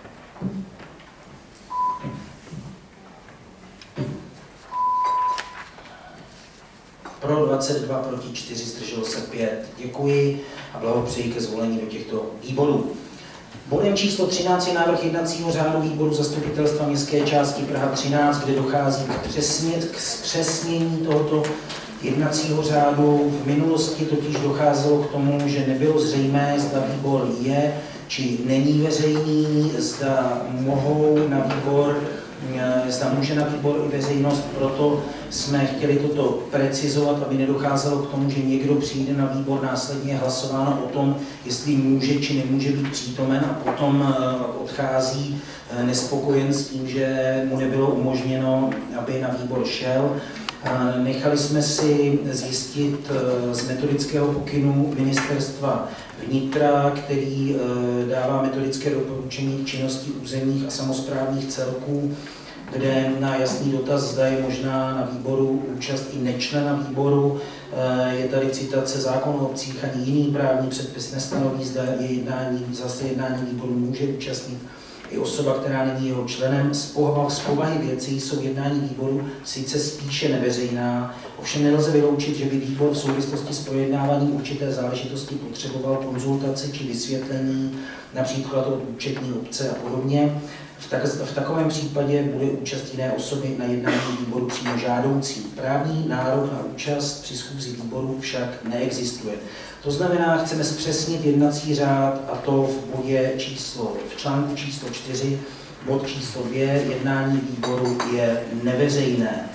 Pro dvacet dva, proti čtyři, zdrželo se pět. Děkuji a blahopřeji ke zvolení do těchto výborů. Bodem číslo třináct je návrh jednacího řádu výboru zastupitelstva městské části Praha třináct, kde dochází k, přesně, k zpřesnění tohoto jednacího řádu. V minulosti totiž docházelo k tomu, že nebylo zřejmé, zda výbor je či není veřejný, zda mohou na výbor, zda může na výbor i veřejnost, proto jsme chtěli toto precizovat, aby nedocházelo k tomu, že někdo přijde na výbor, následně hlasováno o tom, jestli může či nemůže být přítomen a potom odchází nespokojen s tím, že mu nebylo umožněno, aby na výbor šel. Nechali jsme si zjistit z metodického pokynu Ministerstva vnitra, který dává metodické doporučení k činnosti územních a samosprávných celků, kde na jasný dotaz, zda je možná na výboru účast i nečlena výboru. Je tady citace zákonu o obcích, ani jiný právní předpis nestanoví, zda je jednání, zase jednání výboru může účastnit i osoba, která není jeho členem. Z povahy věcí jsou jednání výboru sice spíše neveřejná, ovšem nelze vyloučit, že by výbor v souvislosti s projednáváním určité záležitosti potřeboval konzultaci či vysvětlení, například od účetní obce a podobně. V, tak, v takovém případě bude účast jiné osoby na jednání výboru přímo žádoucí. Právní nárok na účast při schůzi výboru však neexistuje. To znamená, chceme zpřesnit jednací řád, a to v bodě číslo, v článku číslo čtyři, bod číslo dvě, jednání výboru je neveřejné.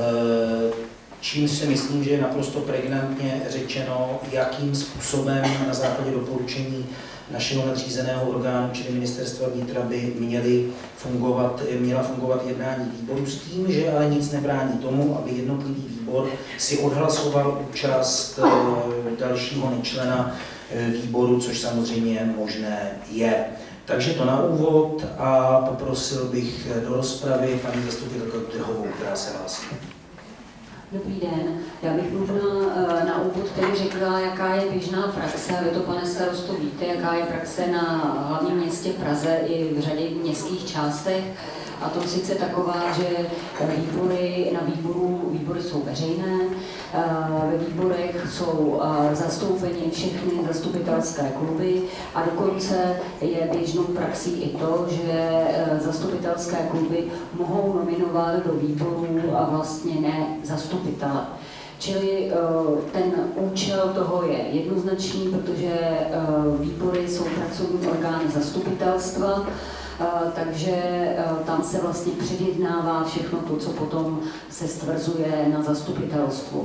Čímž si myslím, že je naprosto pregnantně řečeno, jakým způsobem na základě doporučení našeho nadřízeného orgánu, čili Ministerstva vnitra, by měly fungovat, měla fungovat jednání výboru s tím, že ale nic nebrání tomu, aby jednotlivý výbor si odhlasoval účast dalšího nečlena výboru, což samozřejmě možné je. Takže to na úvod a poprosil bych do rozpravy paní zastupitelku Drhovou, která se hlásí. Dobrý den. Já bych možná na úvod tedy řekla, jaká je běžná praxe, a vy to, pane starosto, víte, jaká je praxe na hlavním městě Praze i v řadě městských částech. A to sice taková, že výbory na výboru, výbory jsou veřejné, ve výborech jsou zastoupeni všechny zastupitelské kluby a dokonce je běžnou praxí i to, že zastupitelské kluby mohou nominovat do výborů a vlastně ne zastupitele. Čili ten účel toho je jednoznačný, protože výbory jsou pracovní orgány zastupitelstva, takže tam se vlastně předjednává všechno to, co potom se stvrzuje na zastupitelstvu.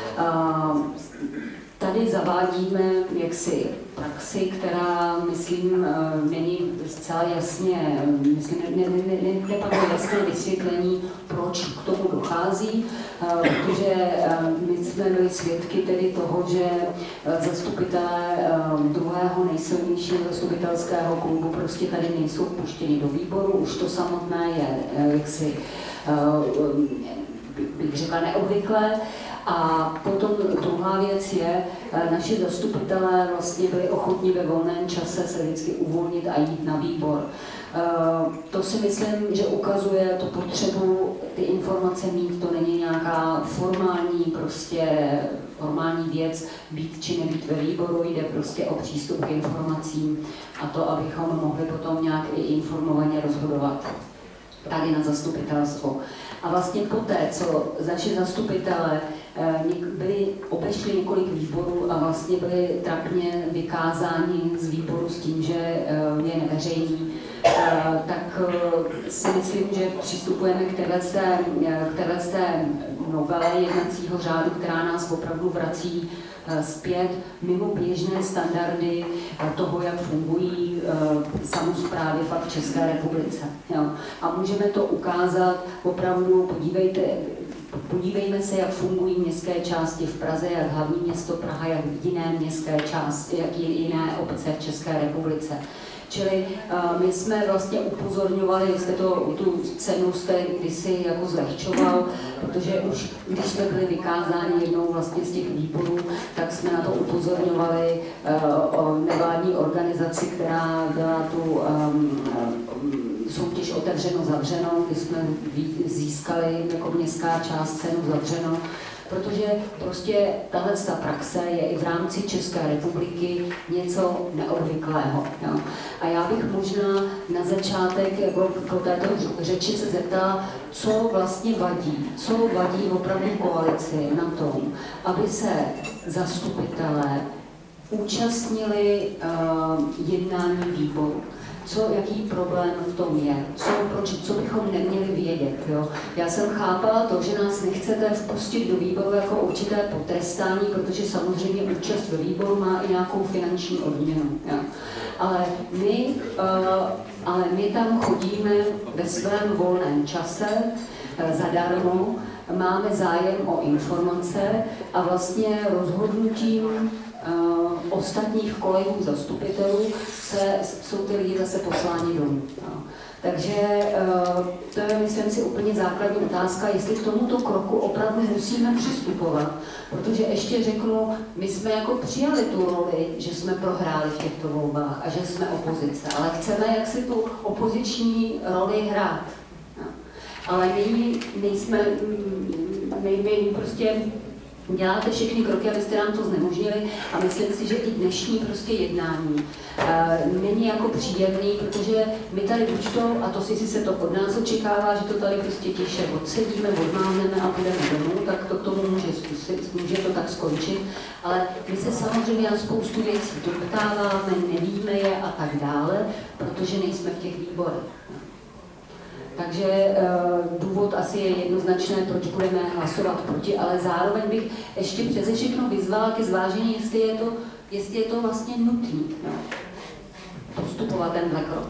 Tady zavádíme jaksi praxi, která, myslím, není zcela jasně, myslím, ne, ne, ne, nepadlo jasné vysvětlení, proč k tomu dochází, protože my jsme byli svědky tedy toho, že zastupitelé druhého nejsilnějšího zastupitelského klubu prostě tady nejsou puštěni do výboru, už to samotné je jaksi, bych řekla, neobvyklé. A potom druhá věc je, naši zastupitelé vlastně byli ochotni ve volném čase se vždycky uvolnit a jít na výbor. To si myslím, že ukazuje tu potřebu ty informace mít, to není nějaká formální, prostě formální věc, být či nebýt ve výboru, jde prostě o přístup k informacím a to, abychom mohli potom nějak i informovaně rozhodovat tady na zastupitelstvo. A vlastně poté, co naši zastupitelé byli, obešli několik výborů a vlastně byli trapně vykázáni z výboru s tím, že je neveřejný, tak si myslím, že přistupujeme k téhleté, k téhleté novele jednacího řádu, která nás opravdu vrací zpět mimo běžné standardy toho, jak fungují samosprávy fakt v České republice. Jo. A můžeme to ukázat opravdu, podívejte, podívejme se, jak fungují městské části v Praze, jak hlavní město Praha, jak jiné městské části, jak jiné obce v České republice. Čili uh, my jsme vlastně upozorňovali, jste to, tu cenu jste kdysi jako zlehčoval, protože už když jsme byli vykázáni jednou vlastně z těch výborů, tak jsme na to upozorňovali uh, o nevládní organizaci, která byla tu um, soutěž otevřeno zavřeno, kdy jsme získali jako městská část cenu zavřeno, protože prostě tahle praxe je i v rámci České republiky něco neobvyklého. Jo. A já bych možná na začátek jako po této řeči se zeptala, co vlastně vadí, co vadí opravdu koalici na tom, aby se zastupitelé účastnili uh, jednání výboru. Co, jaký problém v tom je, co, proč, co bychom neměli vědět. Jo? Já jsem chápala to, že nás nechcete vpustit do výboru jako určité potrestání, protože samozřejmě účast ve výboru má i nějakou finanční odměnu. Jo? Ale, my, uh, ale my tam chodíme ve svém volném čase, uh, zadarmo, máme zájem o informace a vlastně rozhodnutím Uh, ostatních kolegů zastupitelů se, jsou ty lidi zase posláni domů. No. Takže uh, to je, myslím si, úplně základní otázka, jestli k tomuto kroku opravdu musíme přistupovat, protože ještě řeknu, my jsme jako přijali tu roli, že jsme prohráli v těchto volbách a že jsme opozice, ale chceme jak si tu opoziční roli hrát. No. Ale my nejsme, my, my prostě děláte všechny kroky, abyste nám to znemožnili a myslím si, že i dnešní prostě jednání uh, není jako příjemný, protože my tady buď to, a to si, si se to od nás očekává, že to tady prostě tiše odsedíme, odmáhneme a půjdeme domů, tak to k tomu může zkusit, může to tak skončit, ale my se samozřejmě na spoustu věcí doptáváme, nevíme je a tak dále, protože nejsme v těch výborech. Takže uh, důvod asi je jednoznačné, proč budeme hlasovat proti, ale zároveň bych ještě přeze všechno vyzvala ke zvážení, jestli je to, jestli je to vlastně nutné, no, postupovat tenhle krok.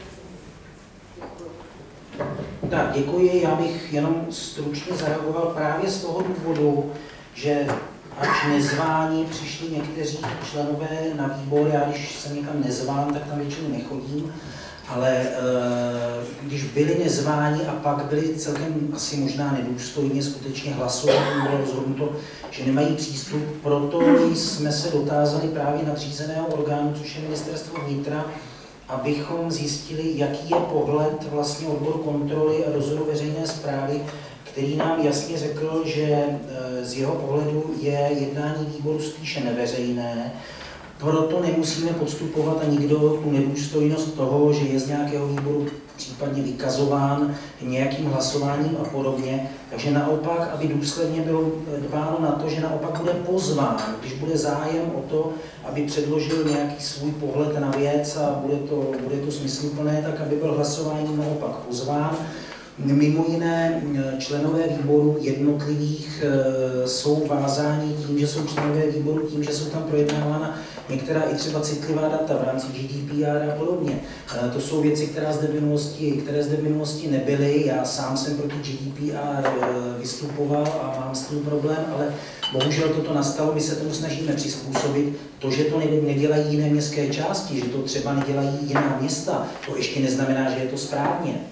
Tak, děkuji. Já bych jenom stručně zareagoval právě z toho důvodu, že až nezvání přišli někteří členové na výbor, já když jsem někam nezván, tak tam většinou nechodím, ale když byli nezváni a pak byli celkem asi možná nedůstojně skutečně hlasovat, bylo rozhodnuto, že nemají přístup, proto jsme se dotázali právě nadřízeného orgánu, což je Ministerstvo vnitra, abychom zjistili, jaký je pohled vlastně odboru kontroly a dozoru veřejné správy, který nám jasně řekl, že z jeho pohledu je jednání výboru spíše neveřejné, proto nemusíme podstupovat a nikdo tu nedůstojnost toho, že je z nějakého výboru případně vykazován nějakým hlasováním a podobně. Takže naopak, aby důsledně bylo dbáno na to, že naopak bude pozván, když bude zájem o to, aby předložil nějaký svůj pohled na věc a bude to, bude to smysluplné, tak aby byl hlasováním naopak pozván. Mimo jiné členové výboru jednotlivých e, jsou vázáni tím, že jsou členové výboru, tím, že jsou tam projednávána některá i třeba citlivá data v rámci G D P R a podobně. E, to jsou věci, které zde v minulosti, které zde v minulosti nebyly. Já sám jsem proti G D P R e, vystupoval a mám s tím problém, ale bohužel toto nastalo, my se tomu snažíme přizpůsobit. To, že to nedělají jiné městské části, že to třeba nedělají jiná města, to ještě neznamená, že je to správně.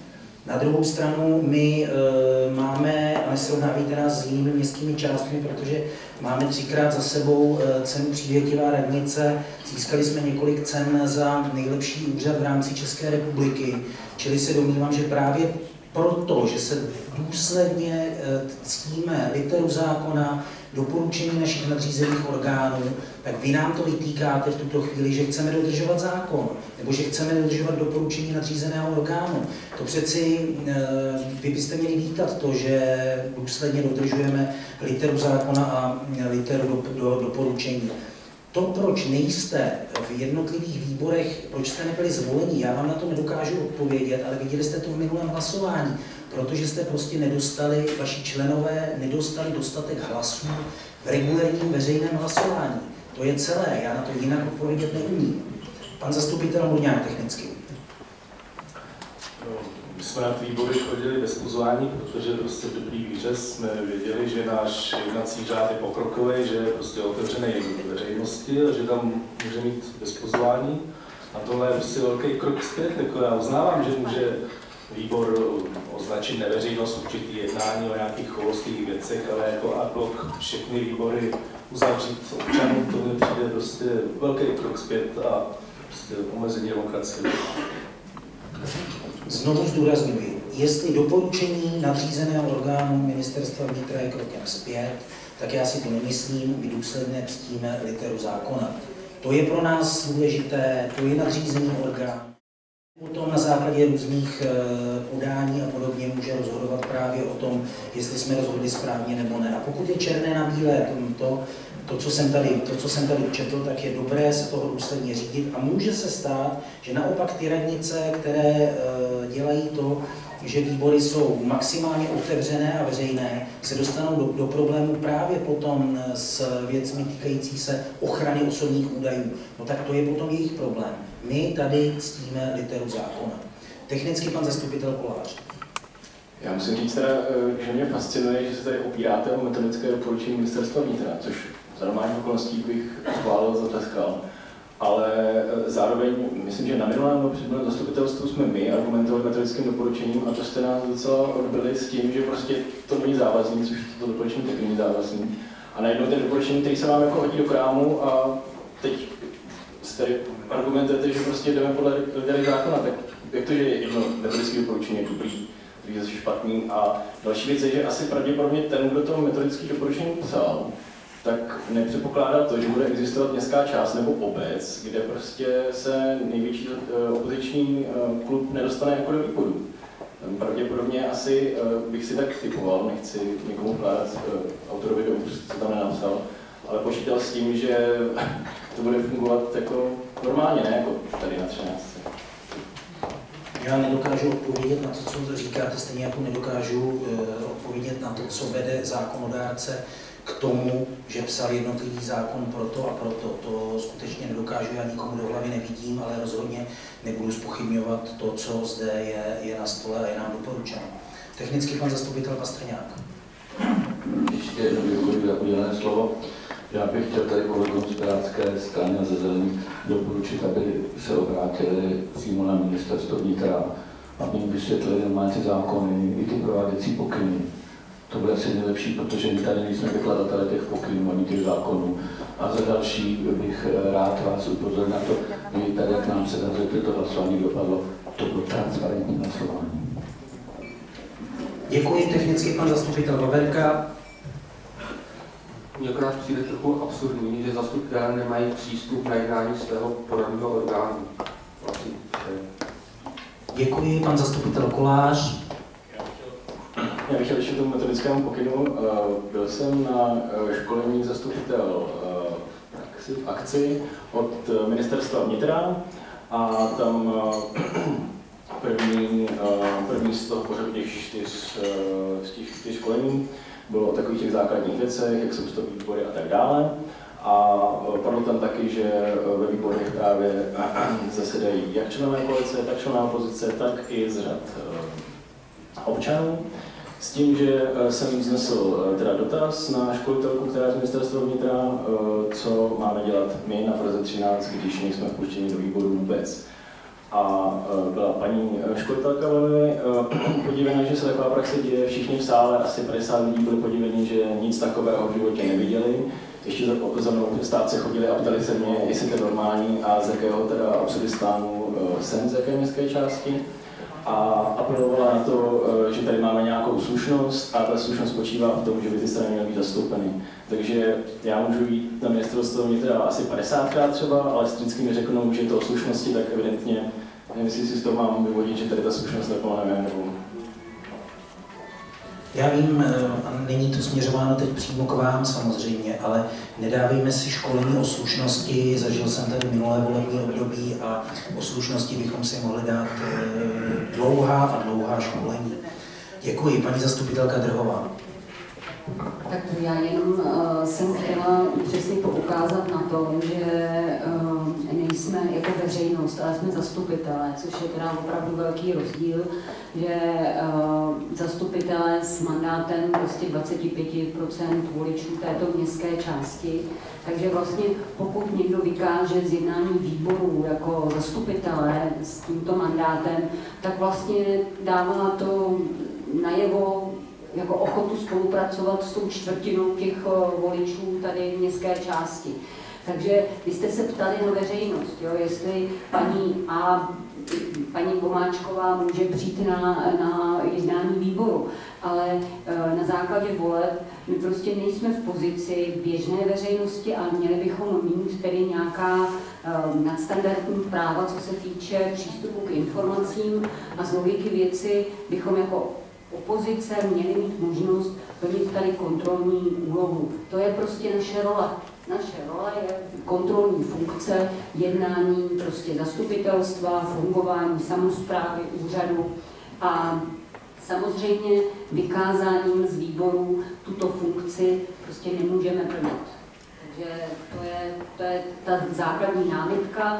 Na druhou stranu my e, máme, a nesrovnávejte nás s jinými městskými částmi, protože máme třikrát za sebou e, cenu Přívětivá radnice, získali jsme několik cen za nejlepší úřad v rámci České republiky, čili se domnívám, že právě proto, že se důsledně e, ctíme literu zákona, doporučení našich nadřízených orgánů, tak vy nám to vytýkáte v tuto chvíli, že chceme dodržovat zákon, nebo že chceme dodržovat doporučení nadřízeného orgánu. To přeci vy byste měli vítat to, že důsledně dodržujeme literu zákona a literu do, do, doporučení. To, proč nejste v jednotlivých výborech, proč jste nebyli zvoleni, já vám na to nedokážu odpovědět, ale viděli jste to v minulém hlasování, protože jste prostě nedostali, vaši členové nedostali dostatek hlasů v regulérním veřejném hlasování. To je celé, já na to jinak odpovědět neumím. Pan zastupitel Mluvňák technicky. My jsme na ty výbory chodili bez pozvání, protože prostě v dobrý víře jsme věděli, že náš jednací řád je pokrokový, že je prostě otevřený veřejnosti a že tam může mít bez pozvání. A tohle je prostě velký krok zpět, jako já uznávám, že může výbor označit neveřejnost určitý jednání o nějakých choulostivých věcech, ale jako ad hoc všechny výbory uzavřít občanům, to mi přijde prostě velký krok zpět a prostě omezení demokracie. Znovu zdůrazňuji, jestli doporučení nadřízeného orgánu ministerstva vnitra je krokem zpět, tak já si to nemyslím, my důsledně ctíme literu zákona. To je pro nás důležité, to je nadřízený orgán. Potom na základě různých podání a podobně může rozhodovat právě o tom, jestli jsme rozhodli správně nebo ne. A pokud je černé na bílé, to, to, co jsem tady, to, co jsem tady četl, tak je dobré se toho důsledně řídit a může se stát, že naopak ty radnice, které dělají to, že výbory jsou maximálně otevřené a veřejné, se dostanou do, do problému právě potom s věcmi týkající se ochrany osobních údajů. No tak to je potom jejich problém. My tady ctíme literu zákona. Technicky pan zastupitel Kolář. Já musím říct teda, že mě fascinuje, že se tady opíráte o metodické doporučení ministerstva vnitra, což za normálních okolností bych schválil, zatleskal. Ale zároveň myslím, že na minulém nebo předminulém zastupitelstvu jsme my argumentovali metodickým doporučením a to jste nás docela odbyli s tím, že prostě to není závazný, což to doporučení taky není závazný. A najednou ten doporučení, který se vám jako hodí do krámu a teď tady argumentujete, že prostě jdeme podle litery zákona, tak jak to, že jedno metodické doporučení je dobrý, druhý zase špatný. A další věc je, že asi pravděpodobně ten, kdo to metodické doporučení psal, tak nepředpokládá to, že bude existovat městská část nebo obec, kde prostě se největší opoziční klub nedostane jako do výboru. Pravděpodobně asi bych si tak typoval, nechci někomu vkládat autorovi do úst, co tam nenapsal, ale počítal s tím, že to bude fungovat jako normálně, ne jako tady na třináctce. Já nedokážu odpovědět na to, co říkáte, stejně jako nedokážu odpovědět na to, co vede zákonodárce k tomu, že psal jednotlivý zákon proto a proto. To skutečně nedokážu, já nikomu do hlavy nevidím, ale rozhodně nebudu zpochybňovat to, co zde je, je na stole a je nám doporučeno. Technicky pan zastupitel Pastrňák. Ještě jednou děkuji za udělené slovo. Já bych chtěl tady kolegům z Pirátské strany a ze Zelených doporučit, aby se obrátili přímo na ministerstvo vnitra, aby jim vysvětlili normálně ty zákony i ty prováděcí pokyny. To bude asi nejlepší, protože my tady nejsme vykladatelé těch pokynů ani těch zákonů. A za další bych rád vás upozornil na to, že tady, jak nám se tady to hlasování dopadlo, to bylo transparentní hlasování. Děkuji, technicky pan zastupitel Vaverka. Mně akorát přijde trochu absurdní, že zastupitelé nemají přístup na jednání svého poradního orgánu. Vlastně, Děkuji, pan zastupitel Kolář. Já bych chtěl ještě k tomu metodickému pokynu. Byl jsem na školení zastupitel v akci od ministerstva vnitra a tam první, první z toho pořadu těch čtyř, z těch čtyř školení bylo o takových těch základních věcech, jak se ustaví výbory a tak dále. A padlo tam taky, že ve výborech právě zasedají jak členové koalice, tak členové opozice, tak i z řad občanů. S tím, že jsem vznesl teda dotaz na školitelku, která je z ministerstva vnitra, co máme dělat my na Praze třináct, když nejsme vpuštěni do výboru vůbec. A byla paní školitelka velmi podívená, že se taková praxe děje. Všichni v sále, asi padesát lidí, byli podíveni, že nic takového v životě neviděli. Ještě za mnou státce chodili a ptali se mě, jestli to je normální a z jakého teda Absurdistánu jsem, z jaké městské části. A apelovala na to, že tady máme nějakou slušnost a ta slušnost spočívá v tom, že by ty strany měly být zastoupeny. Takže já můžu jít na ministerstvo vnitra asi padesátkrát třeba, ale vždycky mi řeknou, že to o slušnosti, tak evidentně nevím, jestli si z toho mám vyvodit, že tady ta slušnost taková nevím, nebo... Já vím, a není to směřováno teď přímo k vám samozřejmě, ale nedávejme si školení o slušnosti. Zažil jsem tady minulé volební období a o slušnosti bychom si mohli dát dlouhá a dlouhá školení. Děkuji, paní zastupitelka Drhová. Tak já jenom uh, jsem chtěla přesně poukázat na to, že uh, nejsme jako veřejnost, ale jsme zastupitelé, což je teda opravdu velký rozdíl, že uh, zastupitelé s mandátem prostě dvacet pět procent voličů této městské části, takže vlastně pokud někdo vykáže z jednání výborů jako zastupitelé s tímto mandátem, tak vlastně dává to najevo jako ochotu spolupracovat s tou čtvrtinou těch voličů tady v městské části. Takže vy jste se ptali na veřejnost, jo, jestli paní A, paní Vomáčková může přijít na, na jednání výboru, ale na základě voleb my prostě nejsme v pozici běžné veřejnosti a měli bychom mít tedy nějaká nadstandardní práva, co se týče přístupu k informacím a z logiky věci bychom jako opozice měly mít možnost plnit tady kontrolní úlohu. To je prostě naše role. Naše role je kontrolní funkce, jednání prostě zastupitelstva, fungování samosprávy, úřadu a samozřejmě vykázáním z výboru tuto funkci prostě nemůžeme plnit. Takže to je, to je ta základní námitka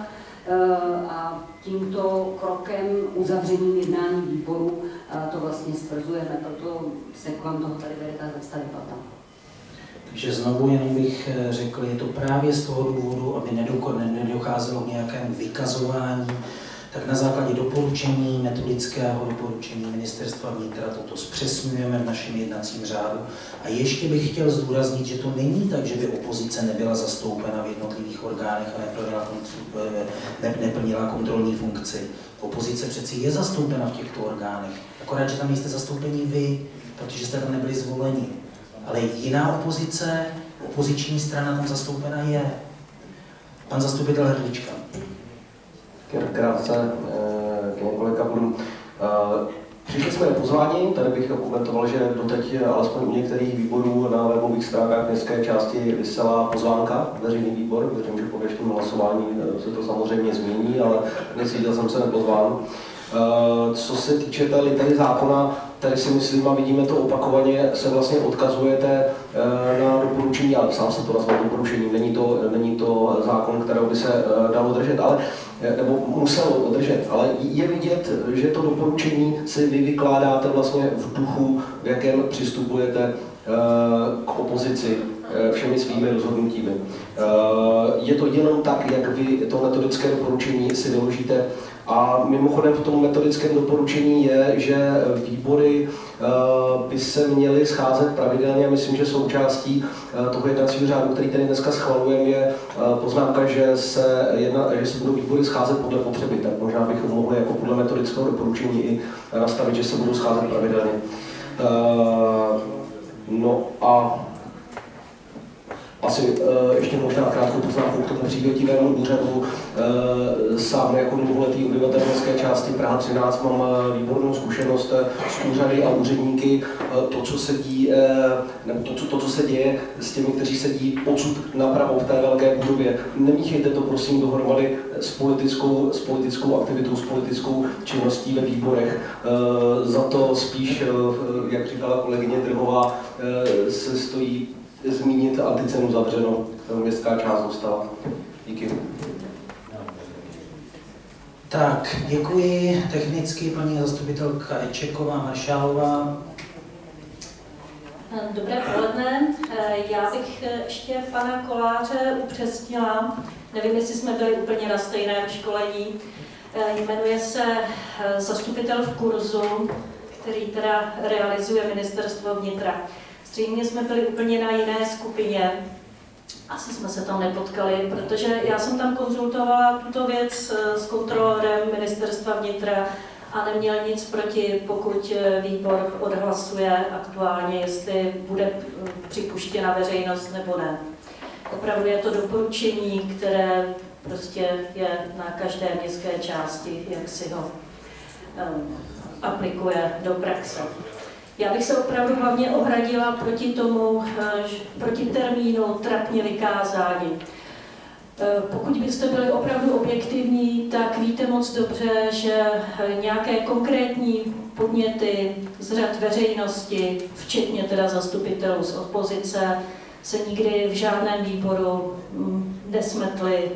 a tímto krokem uzavřením jednání výboru to vlastně stvrzujeme, proto se kolem toho tady vede ta debata. Takže znovu jenom bych řekl, je to právě z toho důvodu, aby nedocházelo k nějakému vykazování, tak na základě doporučení, metodického doporučení Ministerstva vnitra toto zpřesňujeme v našem jednacím řádu. A ještě bych chtěl zdůraznit, že to není tak, že by opozice nebyla zastoupena v jednotlivých orgánech a neplnila, ne, neplnila kontrolní funkci. Opozice přeci je zastoupena v těchto orgánech, akorát, že tam nejste zastoupení vy, protože jste tam nebyli zvoleni. Ale jiná opozice, opoziční strana tam zastoupena je. Pan zastupitel Hrdlička. Krátce k několika bodům. Přišli jsme pozvání, tady bych komentoval, že doteď alespoň u některých výborů na webových stránkách městské části vysela pozvánka, veřejný výbor, věřím, že po dnešním hlasování se to samozřejmě změní, ale necítil jsem se nepozván. Co se týče té litery zákona, tady si myslím, a vidíme to opakovaně, se vlastně odkazujete na doporučení, ale sám se to nazval doporučením, není to, není to zákon, kterého by se dalo držet, ale, nebo muselo držet, ale je vidět, že to doporučení si vy vykládáte vlastně v duchu, v jakém přistupujete k opozici všemi svými rozhodnutími. Je to jenom tak, jak vy to metodické doporučení si vyložíte. A mimochodem v tom metodickém doporučení je, že výbory by se měly scházet pravidelně. Myslím, že součástí toho jednacího řádu, který tady dneska schvalujeme, je poznámka, že se, jedna, že se budou výbory scházet podle potřeby. Tak možná bychom mohli jako podle metodického doporučení i nastavit, že se budou scházet pravidelně. No a asi uh, ještě možná krátkou poznámku k tomu přívětivému úřadu. Uh, sám jako dlouholetý obyvatel městské části Praha třináct mám uh, výbornou zkušenost uh, s úřady a úředníky. Uh, to, co se dí, uh, nebo to, co, to, co se děje s těmi, kteří sedí odsud napravo v té velké budově. Nemíchejte to prosím dohromady s politickou, s politickou aktivitou, s politickou činností ve výborech. Uh, za to spíš, uh, jak říkala kolegyně Drhová, uh, se stojí zmínit anticenu zavřeno, městská část dostala. Díky. Tak, děkuji technicky paní zastupitelka Ečeková, Maršálová. Dobré poledne. Já bych ještě pana Koláře upřesnila. Nevím, jestli jsme byli úplně na stejném školení. Jmenuje se Zastupitel v kurzu, který teda realizuje Ministerstvo vnitra. Zřejmě jsme byli úplně na jiné skupině, asi jsme se tam nepotkali, protože já jsem tam konzultovala tuto věc s kontrolorem Ministerstva vnitra a neměl nic proti, pokud výbor odhlasuje aktuálně, jestli bude připuštěna veřejnost nebo ne. Opravdu je to doporučení, které prostě je na každé městské části, jak si ho um, aplikuje do praxe. Já bych se opravdu hlavně ohradila proti tomu, proti termínu trapně vykázání. Pokud byste byli opravdu objektivní, tak víte moc dobře, že nějaké konkrétní podněty z řad veřejnosti, včetně teda zastupitelů z opozice, se nikdy v žádném výboru nesmetly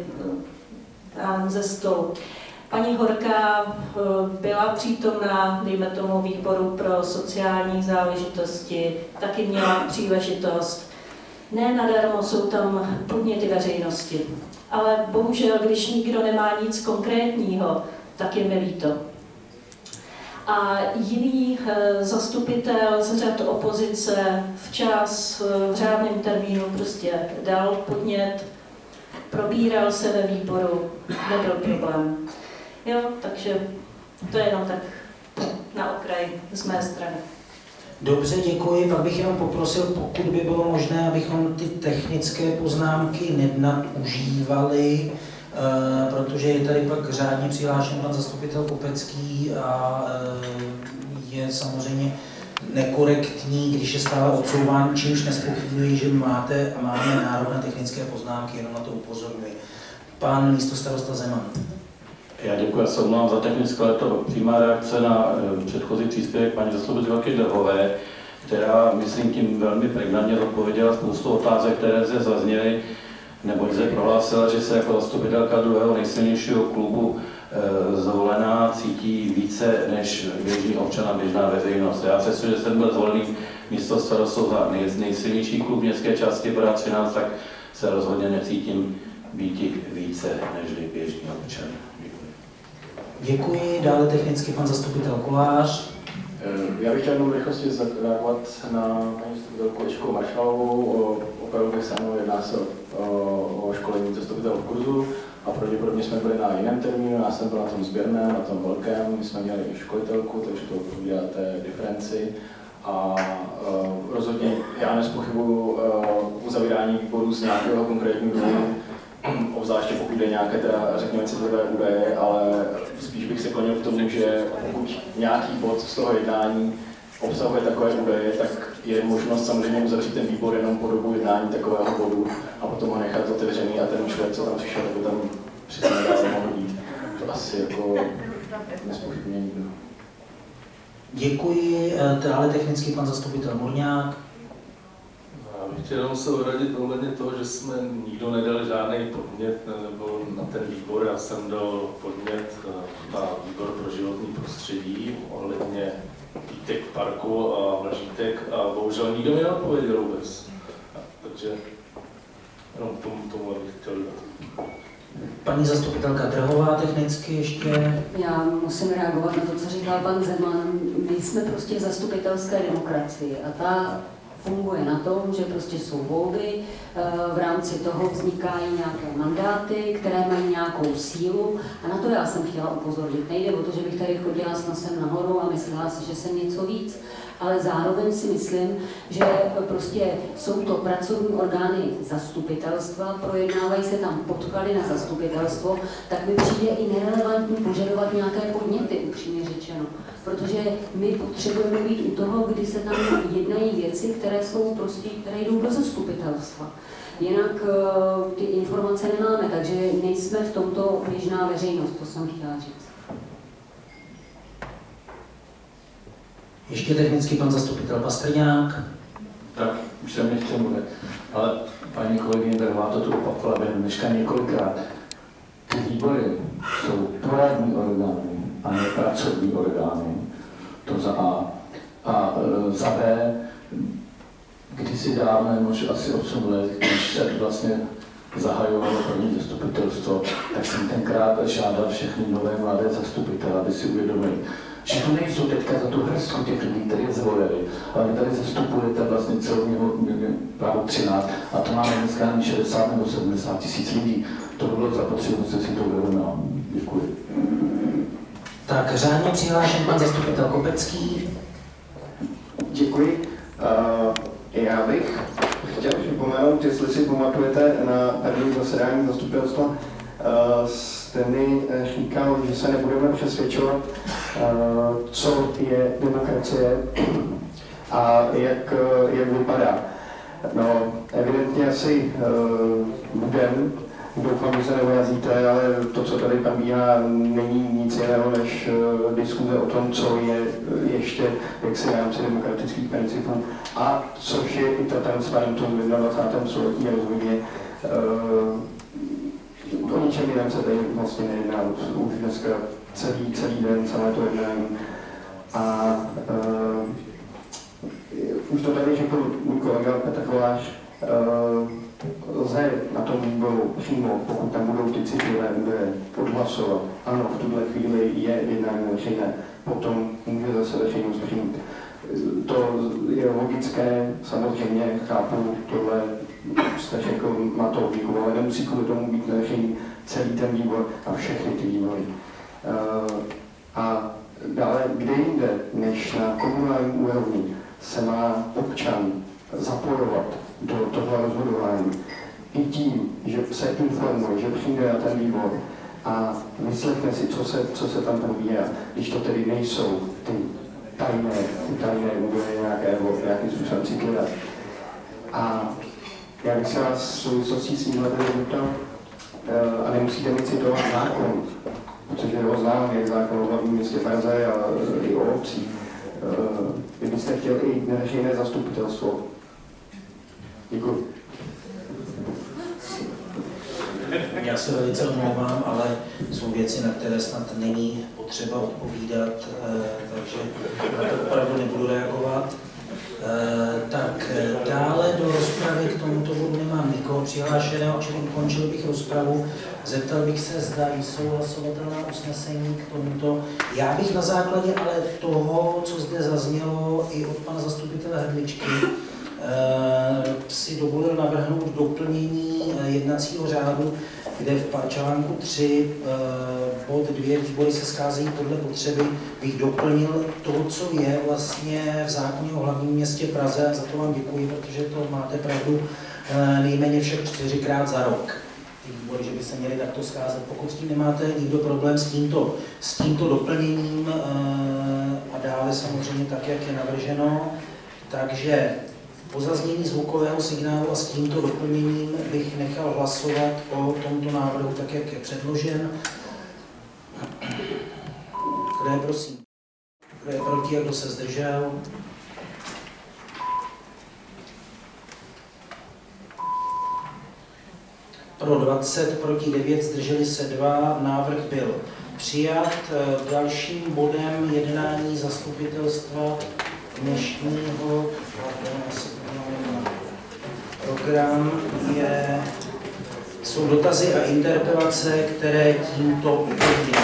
ze stolu. Paní Horká byla přítomná, dejme tomu, výboru pro sociální záležitosti, taky měla příležitost. Ne nadarmo jsou tam podněty veřejnosti, ale bohužel, když nikdo nemá nic konkrétního, tak je mi líto. A jiný zastupitel z řad opozice včas, v řádném termínu prostě dal podnět, probíral se ve výboru, nebyl problém. Jo, takže to je jenom tak na okraj z mé strany. Dobře, děkuji. Pak bych jenom poprosil, pokud by bylo možné, abychom ty technické poznámky nenadužívali, uh, protože je tady pak řádně přihlášen pan zastupitel Kopecký a uh, je samozřejmě nekorektní, když je stále odsouván, čímž nezpochybňuji, že máte a máme nárok na technické poznámky, jenom na to upozorňuji. Pan místostarosta Zeman. Já děkuji, já se omlouvám za technickou, ale to přímá reakce na předchozí příspěvek paní zastupitelky Drhové, která, myslím, tím velmi pregnantně odpověděla spoustu otázek, které zde zazněly, neboť zde prohlásila, že se jako zastupitelka druhého nejsilnějšího klubu e, zvolená cítí více než běžný občan a běžná veřejnost. Já přestože jsem byl zvolený místo starostou za nej, nejsilnější klub městské části Praha třináct, tak se rozhodně necítím být více než běžný občan. Děkuji. Dále technicky pan zastupitel Kolář. Já bych chtěl jenom v rychlosti zareagovat na paní zastupitelku Ečku Maršalovou. Opravdu bych se mnou, jedná se o, o školení zastupitelů v kurzu a pravděpodobně jsme byli na jiném termínu. Já jsem byl na tom sběrném, na tom velkém, my jsme měli i školitelku, takže to odpovídá té diferenci. A uh, rozhodně já nezpochybuju uh, uzavírání výboru z nějakého konkrétního důvodu, obzvláště pokud jde nějaké teda, řekněme, citlivé údaje, ale spíš bych se klonil k tomu, že pokud nějaký bod z toho jednání obsahuje takové údaje, tak je možnost samozřejmě uzavřít ten výbor jenom po dobu jednání takového bodu a potom ho nechat otevřený a ten člověk, co tam přišel, tak by tam přesně nedá mohl být. To asi jako nezpochybně nikdo. Děkuji. Dále technicky pan zastupitel Murňák. Já bych chtěl jenom se ohradit ohledně toho, že jsme nikdo nedal žádný podnět nebo na ten výbor. Já jsem dal podnět na výbor pro životní prostředí ohledně výtek parku a vlažítek a bohužel nikdo mi neodpověděl vůbec. Takže jenom tomu, tomu bych chtěl dát. Paní zastupitelka Drhová technicky ještě. Já musím reagovat na to, co říkal pan Zeman. My jsme prostě zastupitelské demokracie a ta funguje na tom, že prostě jsou volby, v rámci toho vznikají nějaké mandáty, které mají nějakou sílu a na to já jsem chtěla upozornit. Nejde o to, že bych tady chodila s nosem nahoru a myslela si, že jsem něco víc, ale zároveň si myslím, že prostě jsou to pracovní orgány zastupitelstva, projednávají se tam podklady na zastupitelstvo, tak mi přijde i nerelevantní požadovat nějaké podněty, upřímně řečeno. Protože my potřebujeme být u toho, kdy se tam jednají věci, které jsou prostě, které jdou do zastupitelstva. Jinak uh, ty informace nemáme, takže nejsme v tomto běžná veřejnost, to jsem chtěla říct. Ještě technicky pan zastupitel Pastrňák. Tak, už jsem nechtěl mluvit, ale paní kolegyně Drhová to tu opakovala během dneška několikrát. Ty výbory jsou poradní orgány a ne pracovní orgány. To za A. A e, za B, kdysi dávno, možná asi osm let, když se vlastně zahajovalo první zastupitelstvo, tak jsem tenkrát žádal všechny nové mladé zastupitele, aby si uvědomili, že to nejsou teďka za tu hrstku těch lidí, kteří je zvolili, ale vy tady zastupujete vlastně celou Prahu třináct a to máme dneska ani šedesát nebo sedmdesát tisíc lidí. To by bylo zapotřebí, že si to uvědomil. Děkuji. Tak, řádně přihlášen pan zastupitel Kopecký. Děkuji. Uh, já bych chtěl připomenout, jestli si pamatujete na první zasedání zastupitelstva, uh, jste mi říkal, že se nebudeme přesvědčovat, uh, co je demokracie a jak, jak vypadá. No, evidentně asi uh, budeme. Doufám, že se neurazíte, ale to, co tady probíhá, není nic jiného než uh, diskuze o tom, co je uh, ještě jaksi v rámci demokratických principů a což je i ta transparentnost v dvacátém století rozhodně. Uh, o ničem jiném se tady vlastně nejedná už dneska celý, celý den, celé to jednání. A uh, už to tady řekl můj kolega Petr Kolář, uh, lze na tom výboru přímo, pokud tam budou ty citlivé údaje, odhlasovat. Ano, v tuhle chvíli je jednání veřejné, potom může zase veřejnost přijít. To je logické, samozřejmě chápu, tohle jste řekl, má to logiku, ale nemusí kvůli tomu být veřejný celý ten výbor a všechny ty výbory. A dále, kde jinde, než na komunální úrovni, se má občan zapojovat do toho rozhodování. I tím, že se informuje, že přijde na ten výbor a vyslechne si, co se, co se tam probíhá, když to tedy nejsou ty tajné, ty tajné údaje nějaké, nějakým způsobem citlivé. A já bych se vás v souvislosti s tímhle tedy zeptal, a nemusíte mi citovat zákon, protože ho znám, jak zákon o hlavním městě Praze a i o obcí. Vy byste chtěl i neveřejné zastupitelstvo. Děkuji. Já se velice omlouvám, ale jsou věci, na které snad není potřeba odpovídat, takže na to opravdu nebudu reagovat. Tak dále do rozpravy k tomuto bodu nemám nikoho přihlášeného, čili ukončil bych rozpravu. Zeptal bych se, zda jsou hlasovatelná usnesení k tomuto. Já bych na základě ale toho, co zde zaznělo i od pana zastupitele Hrdličky, si dovolil navrhnout doplnění jednacího řádu, kde v článku tři bod dvě výbory se scházejí podle potřeby, bych doplnil to, co je vlastně v zákoně o hlavním městě Praze, a za to vám děkuji, protože to máte pravdu nejméně však čtyřikrát za rok. Ty výbory, že by se měly takto scházet. Pokud s tím nemáte nikdo problém s tímto, s tímto doplněním a dále samozřejmě tak, jak je navrženo, takže po zaznění zvukového signálu a s tímto doplněním bych nechal hlasovat o tomto návrhu tak, jak je předložen. Kdo je prosím? Kdo je proti a kdo se zdržel? Pro dvacet, proti devět, zdrželi se dva, návrh byl přijat. Dalším bodem jednání zastupitelstva dnešního program je, jsou dotazy a interpelace, které tímto uvedím.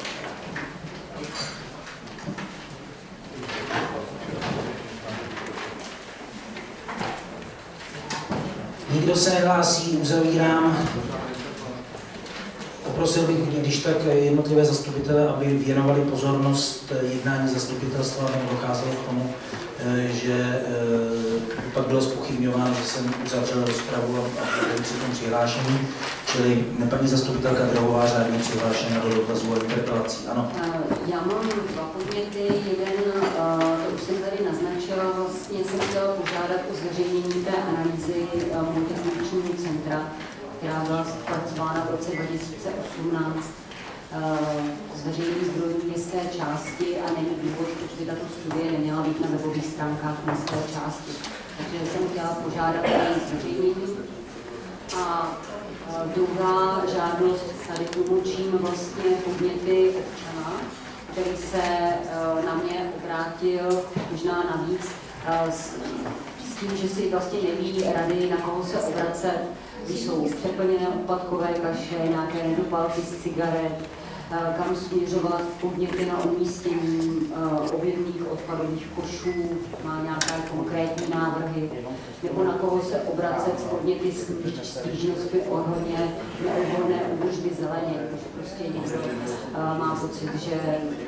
Nikdo se nehlásí, uzavírám. Poprosil bych, když tak jednotlivé zastupitele, aby věnovali pozornost jednání zastupitelstva, aby docházelo k tomu, že pak bylo zpochybňováno, že jsem uzavřel rozpravu a byl přitom přihlášený, čili paní zastupitelka Drahová řádně přihlášena do dotazů a interpelací. Ano. Já mám dva podněty. Jeden, to už jsem tady naznačila, vlastně jsem chtěla požádat o zveřejnění té analýzy multifunkčního centra, která byla zpracována v roce dva tisíce osmnáct. Z veřejných zdrojů městské části a není důvod, proč by tato studie neměla být na webových stránkách městské části. Takže jsem chtěla požádat o její zveřejnění. A druhá žádost, tady tlumočím vlastně podněty občana, který se na mě obrátil možná navíc s tím, že si vlastně neví rady, na koho se obracet když jsou přeplněné odpadkové kaše, nějaké nedopálky z cigaret, kam směřovat podněty na umístění objemných odpadových košů, má nějaké konkrétní návrhy, nebo na koho se obracet s podněty stížnostmi ohledně neodborné údržby zeleně, když prostě někdo má pocit, že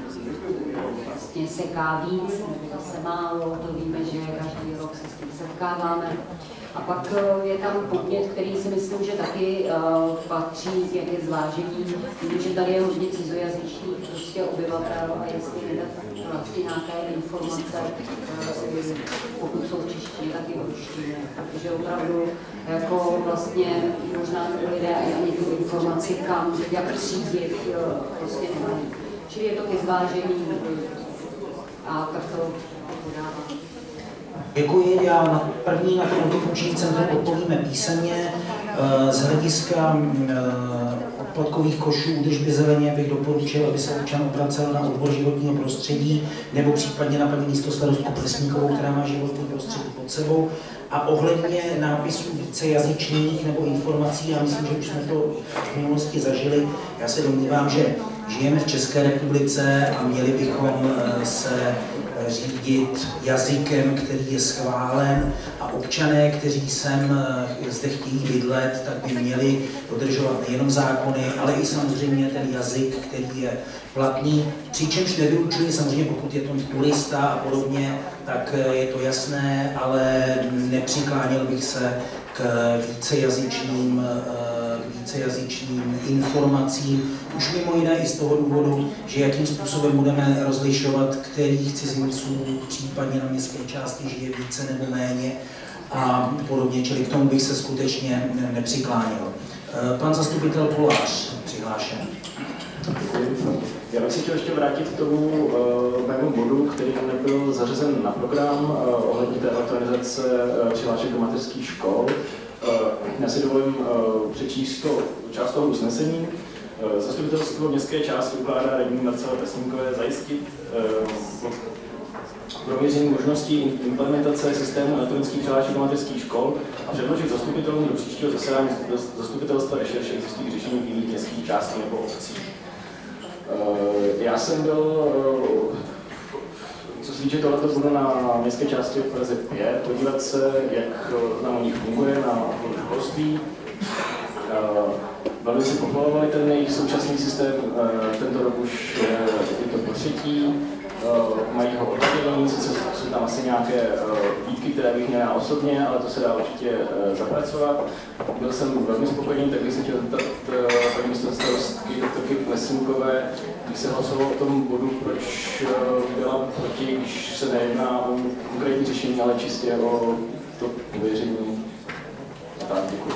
vlastně seká víc, nebo zase málo, to víme, že každý rok se s tím setkáváme. A pak je tam podnět, který si myslím, že taky uh, patří ke zvážení, že tady je hodně cizojazyčných prostě obyvatel a jestli nedat vlastně nějaké informace, uh, pokud jsou v češtině, taky v ruštině. Takže opravdu jako vlastně možná lidé ani tu informaci kam, jak třídit, uh, prostě nemají. Čili je to ke zvážení a tak to podávám. Děkuji, já na první na kontifunkční centrum odpovíme písemně. Z hlediska odpadkových košů údržby zeleně bych doporučil, aby se občan obracel na odbor životního prostředí nebo případně na paní místostarostku Plesníkovou, která má životní prostředí pod sebou. A ohledně nápisů vícejazyčných nebo informací, já myslím, že už jsme to v minulosti zažili, já se domnívám, že žijeme v České republice a měli bychom se řídit jazykem, který je schválen, a občané, kteří sem zde chtějí bydlet, tak by měli dodržovat nejenom zákony, ale i samozřejmě ten jazyk, který je platný. Přičemž nevylučuji samozřejmě, pokud je to turista a podobně, tak je to jasné, ale nepřikláněl bych se k vícejazyčným vícejazyčným informacím, už mimo jiné i z toho důvodu, že jakým způsobem budeme rozlišovat, kterých cizinců případně na městské části žije více nebo méně a podobně, čili k tomu bych se skutečně nepřikláněl. Pan zastupitel Kolář, přihlášen. Já bych se chtěl ještě vrátit k tomu uh, mému bodu, který nebyl zařazen na program uh, ohledně té elektronizace uh, přihlášek do mateřských škol. Já si dovolím přečíst to část toho usnesení. Zastupitelstvo městské části ukládá radní Marcele Plesníkové zajistit prověření možností implementace systému elektronických přihlášek do mateřských škol a předložit zastupitelům do příštího zasedání zastupitelstva rešerše existujících řešení v jiných městských částí nebo obcí. Já jsem byl, co se týče tohoto, budu na městské části v Praze pět, podívat se, jak nám u nich funguje na školství. Velmi si pochvalovali ten jejich současný systém, tento rok už je to po třetí, mají ho oddělený, sice jsou tam asi nějaké výtky, které bych měl já osobně, ale to se dá určitě zapracovat. Byl jsem velmi spokojený, tak bych se chtěl zeptat paní místostarostky doktorky Plesníkové, když se hlasovalo o tom bodu, proč byla proti, když se nejedná o konkrétní řešení, ale čistě o to pověření. Tak, děkuji.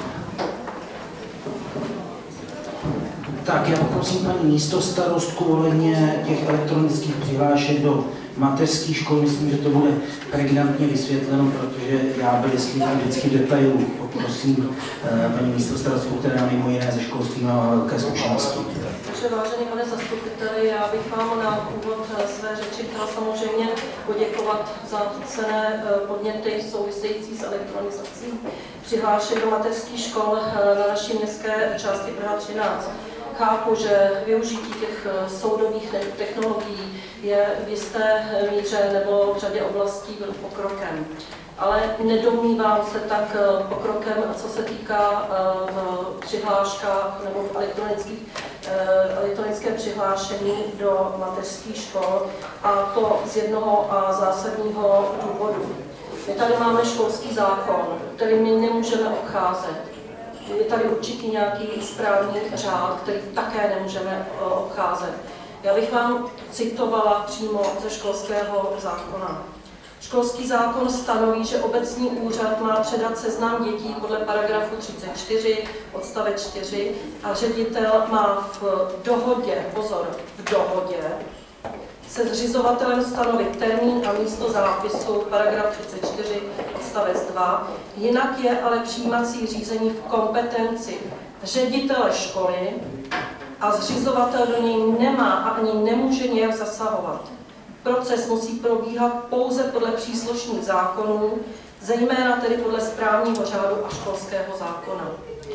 Tak, já poprosím paní místostarostku ohledně těch elektronických přihlášek do mateřských škol. Myslím, že to bude pregnantně vysvětleno, protože já byl slíbám vždycky detailů. Poprosím paní místostarostku, která mimo jiné ze školství má velké zkušenosti. Takže vážený pane zastupiteli, já bych vám na úvod své řeči chtěla samozřejmě poděkovat za cenné podněty související s elektronizací přihlášek do mateřských škol na naší městské části Praha třináct. Chápu, že využití těch soudových technologií je v jisté míře nebo v řadě oblastí pokrokem. Ale nedomnívám se tak pokrokem, co se týká v přihláškách nebo v elektronických, elektronické přihlášení do mateřských škol, a to z jednoho a zásadního důvodu. My tady máme školský zákon, který my nemůžeme obcházet. Je tady určitý nějaký správní řád, který také nemůžeme obcházet. Já bych vám citovala přímo ze školského zákona. Školský zákon stanoví, že obecní úřad má předat seznam dětí podle paragrafu třicet čtyři odstavec čtyři a ředitel má v dohodě, pozor, v dohodě, se zřizovatelem stanovit termín a místo zápisu, paragraf třicet čtyři odstavec dva, jinak je ale přijímací řízení v kompetenci ředitele školy a zřizovatel do něj nemá a ani nemůže nějak zasahovat. Proces musí probíhat pouze podle příslušných zákonů, zejména tedy podle správního řádu a školského zákona.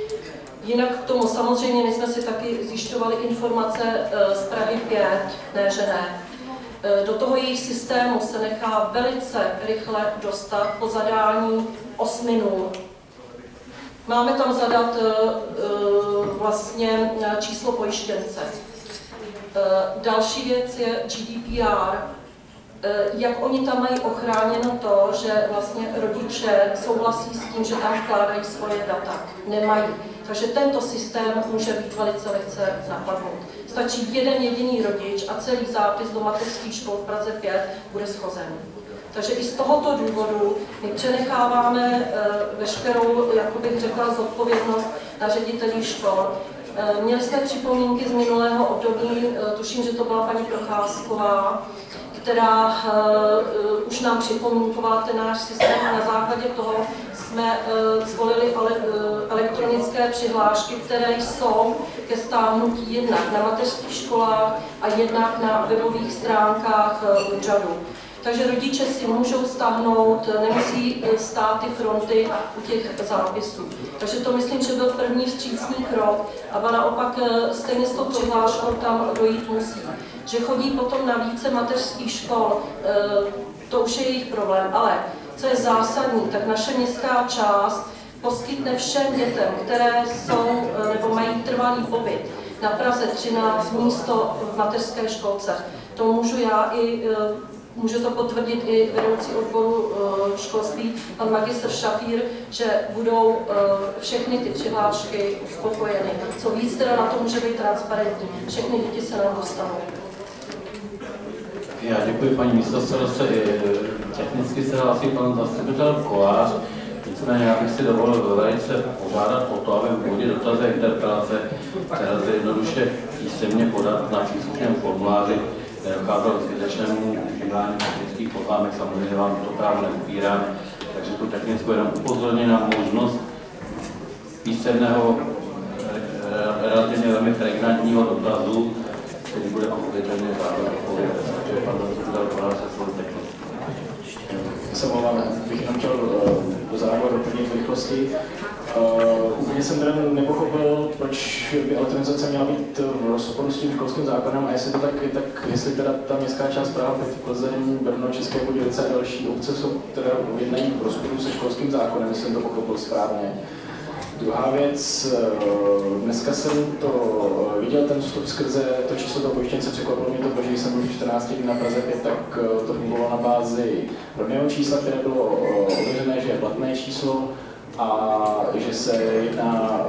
Jinak k tomu samozřejmě my jsme si taky zjišťovali informace z Prahy pět, ne že ne. Do toho jejich systému se nechá velice rychle dostat po zadání osmi nul. Máme tam zadat vlastně číslo pojištěnce. Další věc je G D P R. Jak oni tam mají ochráněno to, že vlastně rodiče souhlasí s tím, že tam vkládají svoje data. Nemají. Takže tento systém může být velice lehce napadnout. Stačí jeden jediný rodič a celý zápis do mateřských škol v Praze pět bude shozen. Takže i z tohoto důvodu my přenecháváme veškerou, jak bych řekla, zodpovědnost na ředitelích škol. Měli jsme připomínky z minulého období, tuším, že to byla paní Procházková, která uh, už nám připomínkovala ten náš systém a na základě toho jsme uh, zvolili ale, uh, elektronické přihlášky, které jsou ke stáhnutí jednak na mateřských školách a jednak na webových stránkách uh, úřadu. Takže rodiče si můžou stáhnout, nemusí stát ty fronty u těch zápisů. Takže to myslím, že byl první vstřícný krok a naopak stejně s tou přihláškou tam dojít musí. Že chodí potom na více mateřských škol, to už je jejich problém, ale co je zásadní, tak naše městská část poskytne všem dětem, které jsou nebo mají trvalý pobyt na Praze třináct místo v mateřské školce. To můžu já i může to potvrdit i vedoucí odboru školství, pan magistr Šafír, že budou všechny ty přihlášky uspokojeny. Co víc teda na to může být transparentní. Všechny děti se nám dostanou. Já děkuji paní místostarostce. Technicky se hlásí pan zastupitel Kolář. Nicméně já bych si dovolil velice požádat o to, aby v bodě dotazy a interpelace se lze jednoduše písemně podat na příslušném formuláři, nedokázal k zbytečnému užívání technických poznámek, samozřejmě vám to právo neupírám, takže tu technickou jenom upozorně na možnost písemného, relativně velmi pregnantního dotazu, který bude pochopitelně zároveň odpovědět. Takže pan zastupitel Kolář se svou technickou. Se omlouvám, bych jenom chtěl uh, zareagovat doplnit v rychlosti. Uh, úplně jsem teda nepochopil, proč by elektronizace měla být v rozporu s tím školským zákonem a jestli to tak, tak jestli teda ta městská část Praha, Plzeň, Brno, České Budějovice a další obce jsou teda jednají v rozporu se školským zákonem, jestli jsem to pochopil správně. Druhá věc, dneska jsem to viděl, ten vstup skrze to číslo toho pojištěnce, překvapilo mě to, protože když jsem byl čtrnáct dní na Praze pět, tak to fungovalo na bázi rodného čísla, které bylo ověřené, že je platné číslo a že se jedná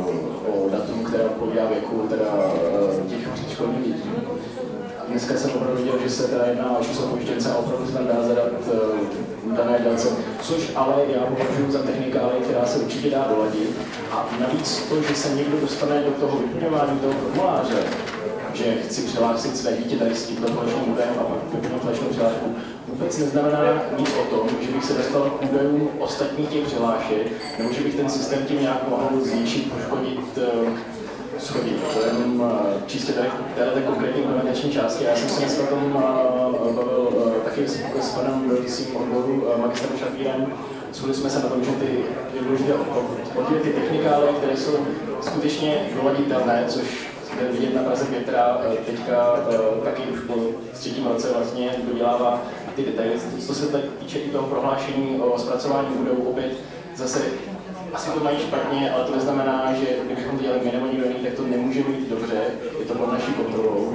o datum, které odpovídá věku teda těch předškolních dětí. Dneska jsem opravdu viděl, že se teda jedná o číslo pojištěnce a opravdu se tam dá zadat uh, dané délce, což ale já považuji za technikály, která se určitě dá doladit. A navíc to, že se někdo dostane do toho vyplňování toho formuláře, že chci přihlásit své dítě tady s tímto falešním údajem a pak vyplňovat falešnou přihlášku, vůbec neznamená nic o tom, že bych se dostal k údajům ostatních těch přihlášek, nebo že bych ten systém tím nějak mohl zničit, poškodit, uh, schodit. To je jenom čistě tady, tady té konkrétní implementační části. Já jsem se dneska o tom bavil taky s, s panem vedoucím odboru magistrem Šafírem. Shodli jsme se na tom, že ty je důležité oddělit ty technikály, které jsou skutečně doladitelné, což je vidět na Praze pět, která teďka taky už po třetím roce vlastně dodělává ty detaily. Co se týče i toho prohlášení o zpracování údajů, opět zase asi to mají špatně, ale to neznamená, že kdybychom to dělali my nebo nikdo jiný, tak to nemůže být dobře, je to pod naší kontrolou.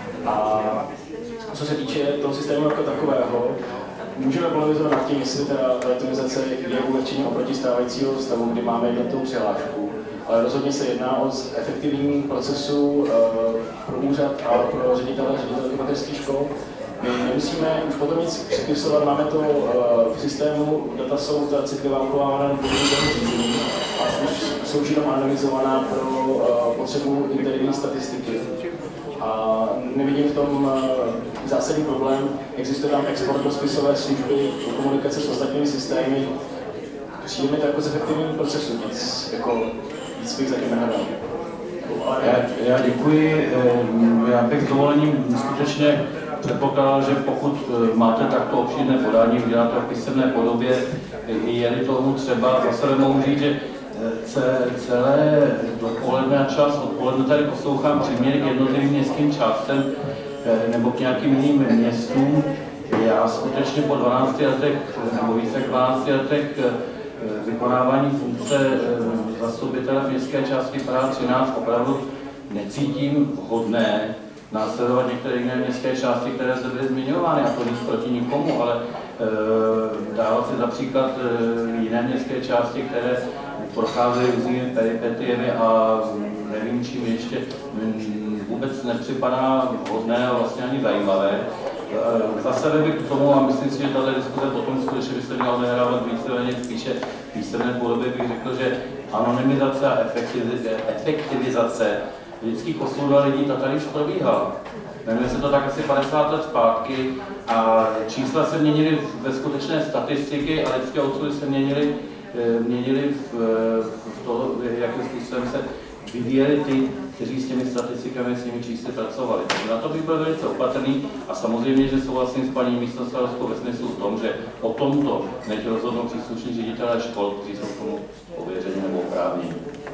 A co se týče toho systému jako takového, můžeme polemizovat nad tím, jestli ta elektronizace je ulehčení oproti stávajícího stavu, kdy máme jednotnou přihlášku, ale rozhodně se jedná o efektivní procesu uh, pro úřad a pro ředitele a ředitelky mateřských škol. My nemusíme už potom nic přepisovat, máme to uh, v systému, data jsou ta citlivá uchovávána do řízení a už jsou jenom anonymizovaná pro uh, potřebu interní statistiky. A nevidím v tom uh, zásadní problém, existuje tam export do spisové služby, komunikace s ostatními systémy. Přijde mi to jako z efektivního procesu, nic, jako, nic bych zatím nehledal. Já, já děkuji, já bych s dovolením skutečně předpokládal, že pokud máte takto obšírné podání, uděláte v písemné podobě, je-li tomu třeba, zase mohu říct, že celé dopoledne a čas odpoledne tady poslouchám příměry k jednotlivým městským částem nebo k nějakým jiným městům. Já skutečně po dvanácti letech, nebo více jak dvanácti letech vykonávání funkce zastupitele městské části Praha třináct opravdu necítím vhodné následovat některé jiné městské části, které zde byly zmiňovány, a to nic proti nikomu, ale e, dávat si například e, jiné městské části, které procházejí různými peripetiemi a nevím čím ještě, m, vůbec nepřipadá vhodné a vlastně ani zajímavé. E, za sebe bych k tomu, a myslím si, že tato diskuze potom skutečně by se měla odehrávat víceméně spíše v písemné podobě, bych řekl, že anonymizace a efektivizace lidských osudů a lidí, ta tady už probíhala. Jmenuje se to tak asi padesát let zpátky a čísla se měnily ve skutečné statistiky a lidské osudy se měnily, měnily v, v to, jakým způsobem se vyvíjeli ty, kteří s těmi statistikami, s těmi čísly pracovali. Takže na to bych byl velice opatrný a samozřejmě, že souhlasím s paní místostarostkou ve smyslu v tom, že o tomto nechť rozhodnou příslušní ředitelé škol, kteří jsou k tomu pověření nebo oprávnění.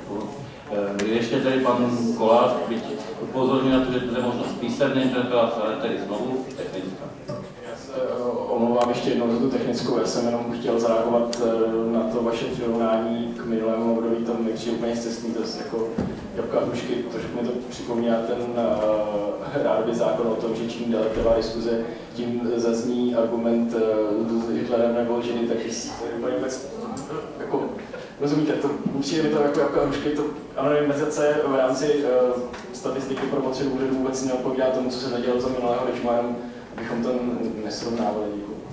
Ještě tady pan Kolář, byť upozorňuje na to, že to je možnost písemné interpelace, ale tady znovu technická. Já se omlouvám ještě jednou za tu technickou, já jsem jenom chtěl zareagovat na to vaše přirovnání k minulému období, to mi přijde úplně cestný, to je jako jabka a hrušky, trošku mi to připomíná ten uh, rádoby zákon o tom, že čím dále trvá diskuze, tím zazní argument uh, s Hitlerem nebo ženy, tak je vůbec jako rozumíte, to přijde mi to jako jabka a hrušky, to anonymizace v rámci uh, statistiky pro potřebu úřadu vůbec neodpovídá tomu, co se nedělalo za minulého režimu, abychom to nesrovnávali.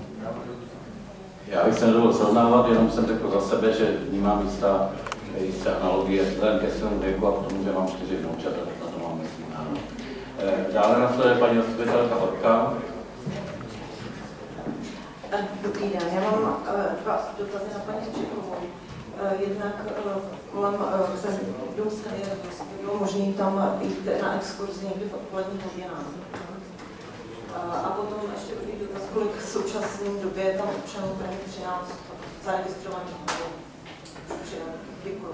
Já bych se nedovolil srovnávat, jenom jsem řekl za sebe, že vnímám jistá, jisté analogie vzhledem ke svému věku a k tomu, že mám čtyři vnoučata, tak na to mám myslím. Dále nasleduje paní zastupitelka Horka. Dobrý den, já mám uh, dva dotazy na paní Střechovou. Uh, jednak uh, kolem uh, jsem důsledně, jestli by bylo možné tam jít na exkurzi někdy v odpoledních hodinách. Uh, a potom ještě druhý dotaz, kolik v současné době je tam občanů Prahy třináct zaregistrovaných. Děkuji.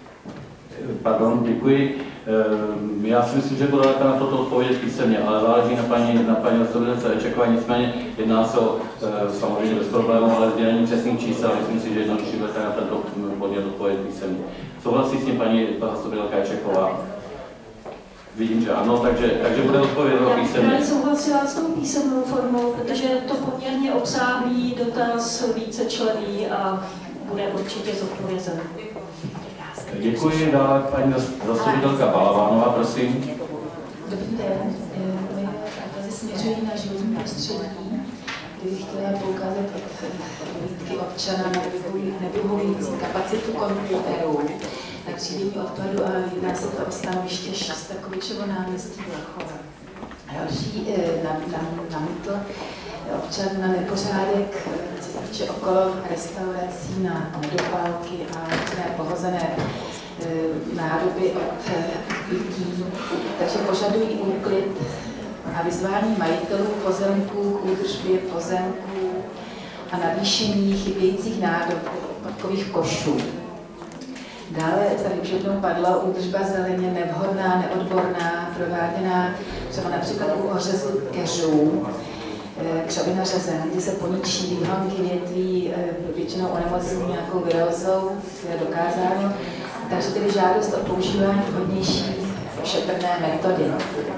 Pardon, děkuji. Já si myslím, že budu lépe na toto odpovědět písemně, ale záleží na paní, na paní zastupitelce Ečekové, nicméně jedná se o samozřejmě bez problémů, ale sdělení přesných čísel, myslím si, že jednodušší bude na tento podnět odpovědět písemně. Souhlasí s tím paní zastupitelka Ečeková? Vidím, že ano, takže, takže bude odpovědět písemně. Já souhlasila s tou písemnou formou, protože to poměrně obsáhlý dotaz, vícečlenný a bude určitě zodpovězen. Děkuji, dále paní zastupitelka Balavánová, prosím. Dobrý den, moje dotazy směřují na životní prostředí, kdy bych chtěla poukázat výtky občana na nevyhovující kapacitu kontenerů na třídění odpadu a jedná se to o stanoviště Šostakovičovo náměstí Vlachova. Další namítl občan na nepořádek, co se týče okolo restaurací, na nedopálky a nepohozené nádoby od lidí, takže požadují úklid a vyzvání majitelů pozemků k údržbě pozemků a navýšení chybějících nádob odpadkových košů. Dále tady už jednou padla údržba zeleně nevhodná, neodborná, prováděná třeba například u ořezu keřů, křovina řezen, kdy se poničí výhonky větví, většinou onemocní nějakou virózou, je dokázáno. Takže tedy žádost o používání vhodnější šetrné metody.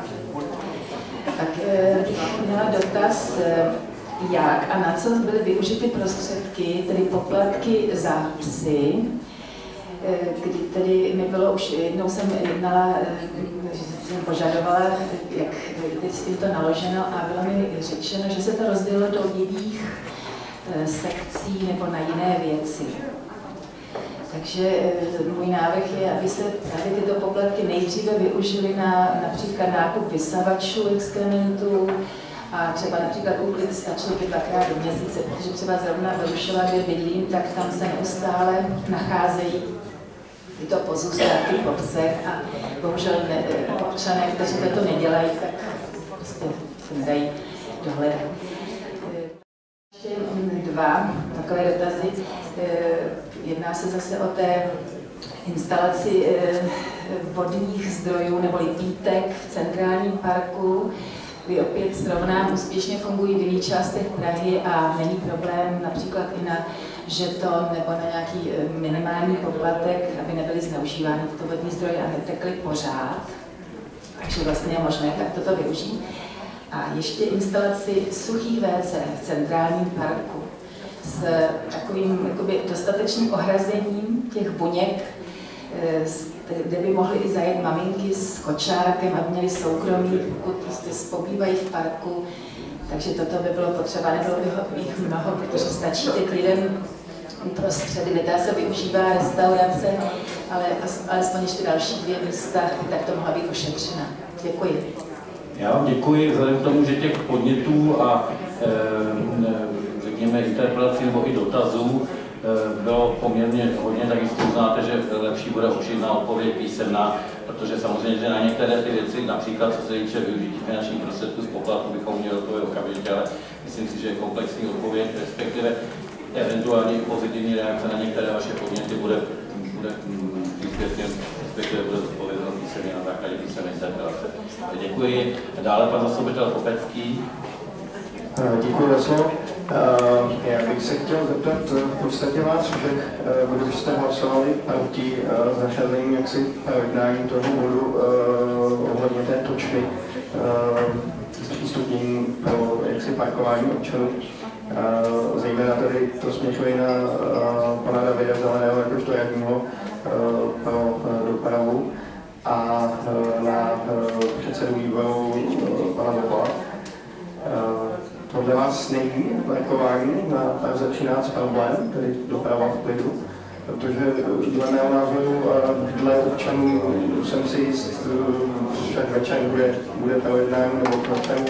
Tak bych měla dotaz, jak a na co byly využity prostředky, tedy poplatky za psy, kdy tedy mi bylo už jednou jsem jednala, že jsem požadovala, jak je s tímto naloženo a bylo mi řečeno, že se to rozdělilo do jiných sekcí nebo na jiné věci. Takže můj návrh je, aby se tady tyto poplatky nejdříve využily na například nákup vysavačů exkrementů a třeba například úklid stačil by dvakrát do měsíce, protože třeba zrovna ve Rušova, kde bydlím, tak tam se neustále nacházejí tyto pozůstatky po psech a bohužel ne, občané, kteří to nedělají, tak prostě se nedají dohledat. Ještě dva takové dotazy. Jedná se zase o té instalaci vodních zdrojů neboli pítek v centrálním parku, kdy opět srovnám, úspěšně fungují v jiných částech Prahy a není problém například i na žeton nebo na nějaký minimální poplatek, aby nebyly zneužívány tyto vodní zdroje a netekly pořád. Takže vlastně je možné tak toto využít. A ještě instalaci suchých vé cé v centrálním parku s takovým jakoby, dostatečným ohrazením těch buněk, kde by mohly i zajet maminky s kočárkem, aby měly soukromí, pokud prostě pobývají v parku. Takže toto by bylo potřeba, nebylo by jich mnoho, protože stačí teď lidem prostředy, nedá se využívá restaurace, ale alespoň ještě další dvě místa, tak to mohla být ošetřena. Děkuji. Já vám děkuji, vzhledem k tomu, že těch podnětů a e, řekněme interpelací nebo i dotazů e, bylo poměrně hodně, tak jistě uznáte, že lepší bude určitá odpověď písemná, protože samozřejmě, že na některé ty věci, například co se týče využití finančních prostředků z poplatku, bychom měli odpověď okamžitě, ale myslím si, že komplexní odpověď, respektive eventuálně pozitivní reakce na některé vaše podněty bude, bude příspěvkem, respektive bude odpovězeno písemně na základě písemné interpelace. Děkuji. Dále pan zastupitel Kopecký. Děkuji za slovo. Já bych se chtěl zeptat v podstatě vás, že když jste hlasovali proti zařazení jaksi jednání toho bodu ohledně té točny s přístupněním pro jaksi parkování občanů, zejména tady to směřuje na pana Davida Zeleného jakožto radního pro dopravu a na předsedu výboru pana Bobala. Podle vás není parkování na Praze třináct problém, tedy doprava v klidu, protože dle mého názoru dle občanů jsem si jist, však večer bude, bude projednání nebo pročen,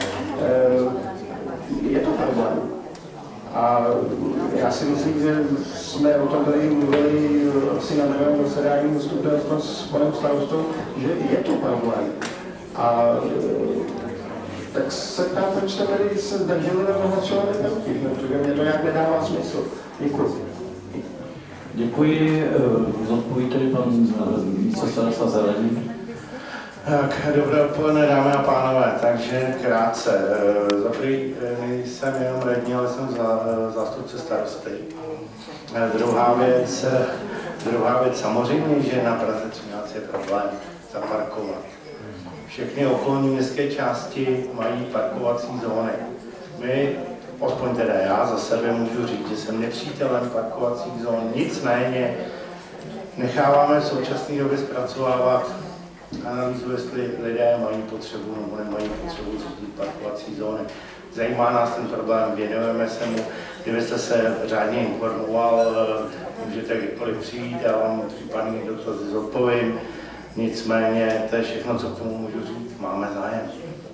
je to problém. A já si myslím, že jsme o tom tady mluvili asi na druhém zasedání zastupitelstva s panem starostou, že je to problém. A tak se ptám, proč jste tady se zdrželi nebo hlasovali proti, protože mě to nějak nedává smysl. Děkuji. Děkuji. Zodpoví tedy pan místostarosta Zelený. Tak, dobré odpoledne, dámy a pánové. Takže krátce. Za první nejsem jenom radní, ale jsem za, zástupce starosty. Druhá věc, druhá věc, samozřejmě, že na Praze třináct je problém zaparkovat. Všechny okolní městské části mají parkovací zóny. My, aspoň teda já za sebe můžu říct, že jsem nepřítelem parkovacích zón, nicméně necháváme v současné době zpracovávat analýzu, jestli lidé mají potřebu nebo nemají potřebu zřídit parkovací zóny. Zajímá nás ten problém, věnujeme se mu, kdybyste se řádně informoval, můžete kdykoliv přijít, já vám případný dotazy zodpovím. Nicméně to je všechno, co k tomu můžu říct, máme zájem.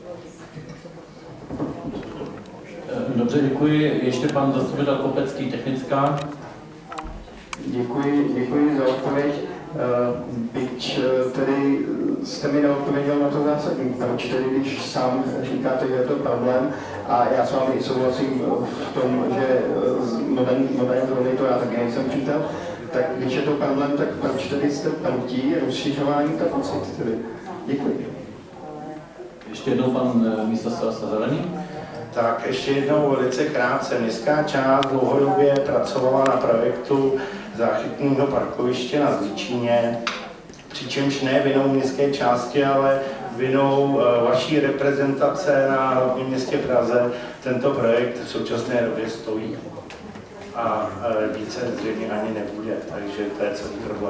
Dobře, děkuji. Ještě pan zastupitel Kopecký, technická. Děkuji, děkuji za odpověď. Byť tedy jste mi neodpověděl na to zásadní, proč tedy, když sám říkáte, že je to problém, a já s vámi souhlasím v tom, že moderní zóny to já taky nejsem přítel, tak když je to problém, tak proč tedy jste proti rozšiřování kapacit tedy? Děkuji. Ještě jednou pan místostarosta Zelený. Tak ještě jednou velice krátce. Městská část dlouhodobě pracovala na projektu záchytného parkoviště na Zličíně, přičemž ne vinou městské části, ale vinou vaší reprezentace na hlavním městě Praze tento projekt v současné době stojí. A více zřejmě ani nebude, takže to je celý problém.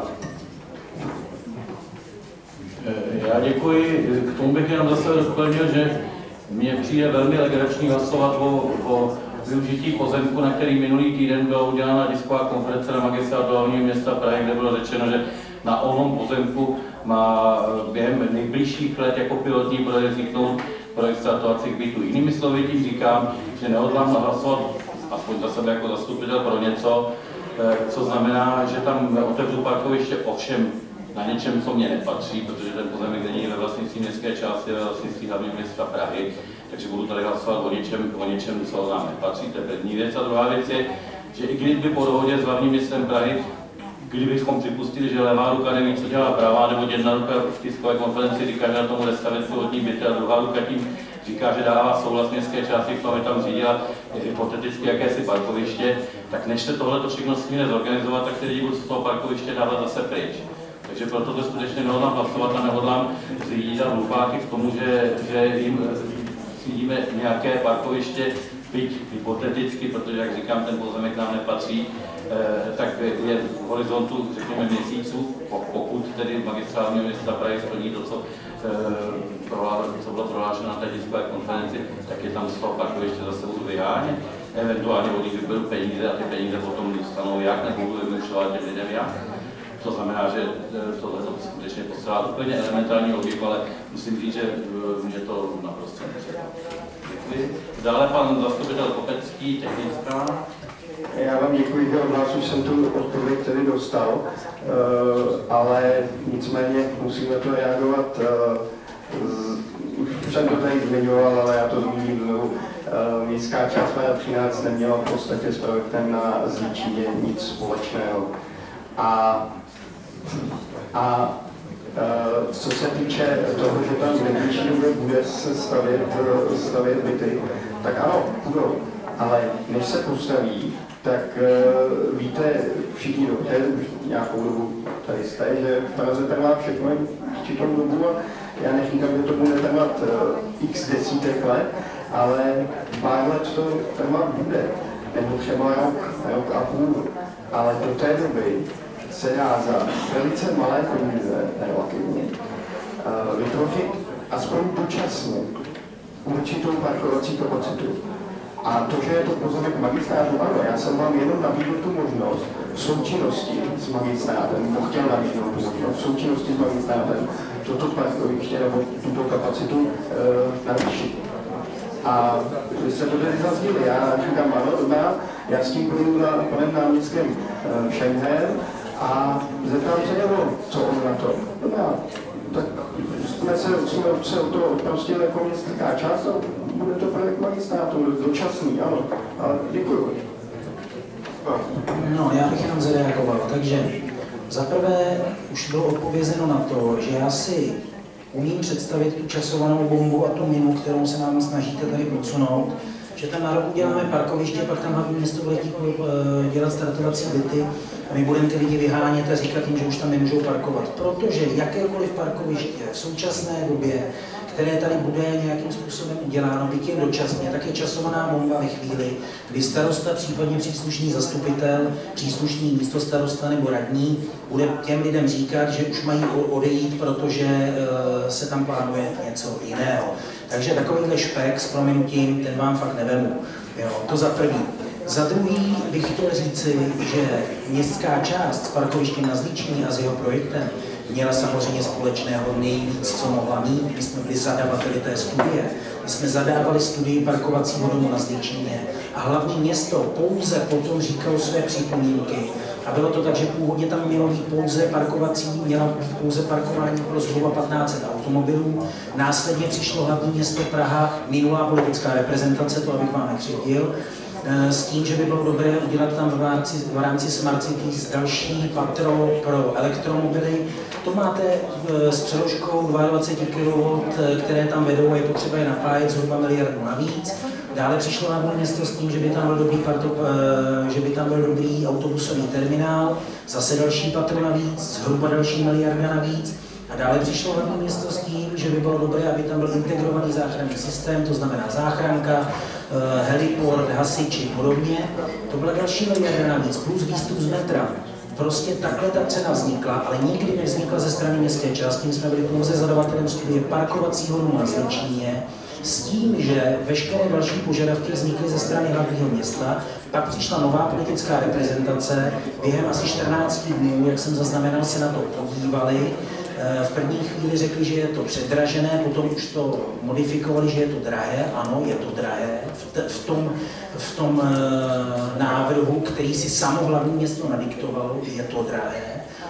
Já děkuji. K tomu bych jenom zase doplnil, že mně přijde velmi legrační hlasovat o, o využití pozemku, na který minulý týden byla udělána tisková konference na magistrátu hlavního města Prahy, kde bylo řečeno, že na onom pozemku má během nejbližších let jako pilotní projekt vzniknout projekt startovacích bytů. Jinými slovy tím říkám, že nehodlám hlasovat aspoň za sebe jako zastupitel pro něco, co znamená, že tam otevřu parkoviště, ovšem na něčem, co mě nepatří, protože ten pozemek není ve vlastnictví městské části, ve vlastnictví hlavního města Prahy, takže budu tady hlasovat o něčem, o něčem, co nám nepatří, to je první věc. A druhá věc je, že i kdyby po dohodě s hlavním městem Prahy kdybychom připustili, že levá ruka neví, co dělá pravá, nebo jedna ruka v tiskové konferenci říká, že na tomu nestavět pilotní byty a druhá ruka tím říká, že dává souhlas městské části, aby tam zřídila hypoteticky jakési parkoviště, tak než se tohle všechno smí zorganizovat, tak ty lidi budou z toho parkoviště dávat zase pryč. Takže proto to skutečně nehodlám hlasovat a nehodlám zjídat hlupáky v tomu, že, že jim zřídíme nějaké parkoviště, byť hypoteticky, protože, jak říkám, ten pozemek nám nepatří, eh, tak je v horizontu, řekněme, měsíců, pokud tedy magistrátní města Prahy splní to, co, eh, co bylo prohlášeno na té tiskové konferenci, tak je tam z toho parkoviště zase budu vyhánět. Eventuálně od nich vyberu peníze a ty peníze potom dostanou jak, nebo budu vymýšlet těm lidem jak. To znamená, že tohle to skutečně postrádá úplně elementární logiku, ale musím říct, že mě to naprosto nepřijde. Děkuji. Dále pan zastupitel Kopecký, technická. Já vám děkuji, že od vás už jsem tu odpověď tedy dostal, ale nicméně musíme to reagovat. Už jsem to tady zmiňoval, ale já to zmíním znovu. Městská část třináct neměla v podstatě s projektem na Zlíčině nic společného. A, a co se týče toho, že tam v nejbližší době bude se stavět, stavět byty, tak ano, budou. Ale než se postaví, tak uh, víte všichni dobře, už nějakou dobu tady jste, že v Praze trvá všechno určitou dobu a já neříkám, že to bude trvat uh, x desítek let, ale pár let to trvat bude, nebo třeba rok, rok a půl, ale do té doby se dá za velice malé peníze, relativně, uh, vytvořit aspoň dočasně určitou parkovací kapacitu. A to, že je to pozemek magistrátu, ano, já jsem vám jenom nabídl tu možnost v součinnosti s magistrátem, nebo chtěl nabídnout tu možnost v součinnosti s magistrátem toto parkoviště nebo tuto kapacitu e, navýšit. A vy jste to tady zazděli, já říkám ano, dobrá, já s tím půjdu na panem náměstkem e, Schengen a zeptám se jeho, co on na to. Dobrá, tak jsme se, jsme se o to odprostili jako městská část a bude to projekt magistrátu, dočasný, ano, ale děkuju. No, já bych jenom zareagoval, takže zaprvé už bylo odpovězeno na to, že já si umím představit tu časovanou bombu a tu minu, kterou se nám snažíte tady podsunout, že tam na rok uděláme parkoviště, pak tam hlavní město bude dělat startovací byty a my budeme ty lidi vyhánět a říkat jim, že už tam nemůžou parkovat. Protože jakékoliv parkoviště v současné době, které tady bude nějakým způsobem uděláno, byť jen dočasně, tak je časovaná bomba ve chvíli, kdy starosta, případně příslušný zastupitel, příslušný místostarosta nebo radní bude těm lidem říkat, že už mají odejít, protože se tam plánuje něco jiného. Takže takovýhle špek s prominutím, ten vám fakt nevemu. Jo, to za první. Za druhý bych chtěl říci, že městská část s parkovištěm na Zlíčině a s jeho projektem měla samozřejmě společného nejvíc, co mohla mít. My jsme byli zadavateli té studie. My jsme zadávali studii parkovacího domu na Zlíčině a hlavní město pouze potom říkalo své připomínky. A bylo to tak, že původně tam mělo být pouze parkovací, mělo být pouze parkování pro zhruba patnáct set automobilů. Následně přišlo hlavní město Praha, minulá politická reprezentace, to abych vám nekřivdil, s tím, že by bylo dobré udělat tam v rámci, v rámci Smart Cities další patro pro elektromobily. To máte s přeložkou dvacet dva kilowattů, které tam vedou a je potřeba je napájet zhruba miliardu navíc. Dále přišlo hlavní město s tím, že by tam byl dobrý, parto, že by tam byl dobrý autobusový terminál, zase další patro navíc, zhruba další miliarda navíc. A dále přišlo hlavní město s tím, že by bylo dobré, aby tam byl integrovaný záchranný systém, to znamená záchranka, heliport, hasiči a podobně. To byla další miliarda navíc, plus výstup z metra. Prostě takhle ta cena vznikla, ale nikdy nevznikla ze strany městské části. My jsme byli pouze zadavatelem studie parkovacího domu na Zlíčině, s tím, že veškeré další požadavky vznikly ze strany hlavního města. Pak přišla nová politická reprezentace, během asi čtrnácti dnů, jak jsem zaznamenal, se na to podívali. V první chvíli řekli, že je to předražené, potom už to modifikovali, že je to drahé. Ano, je to drahé. V tom, v tom návrhu, který si samo hlavní město nadiktovalo, je to drahé.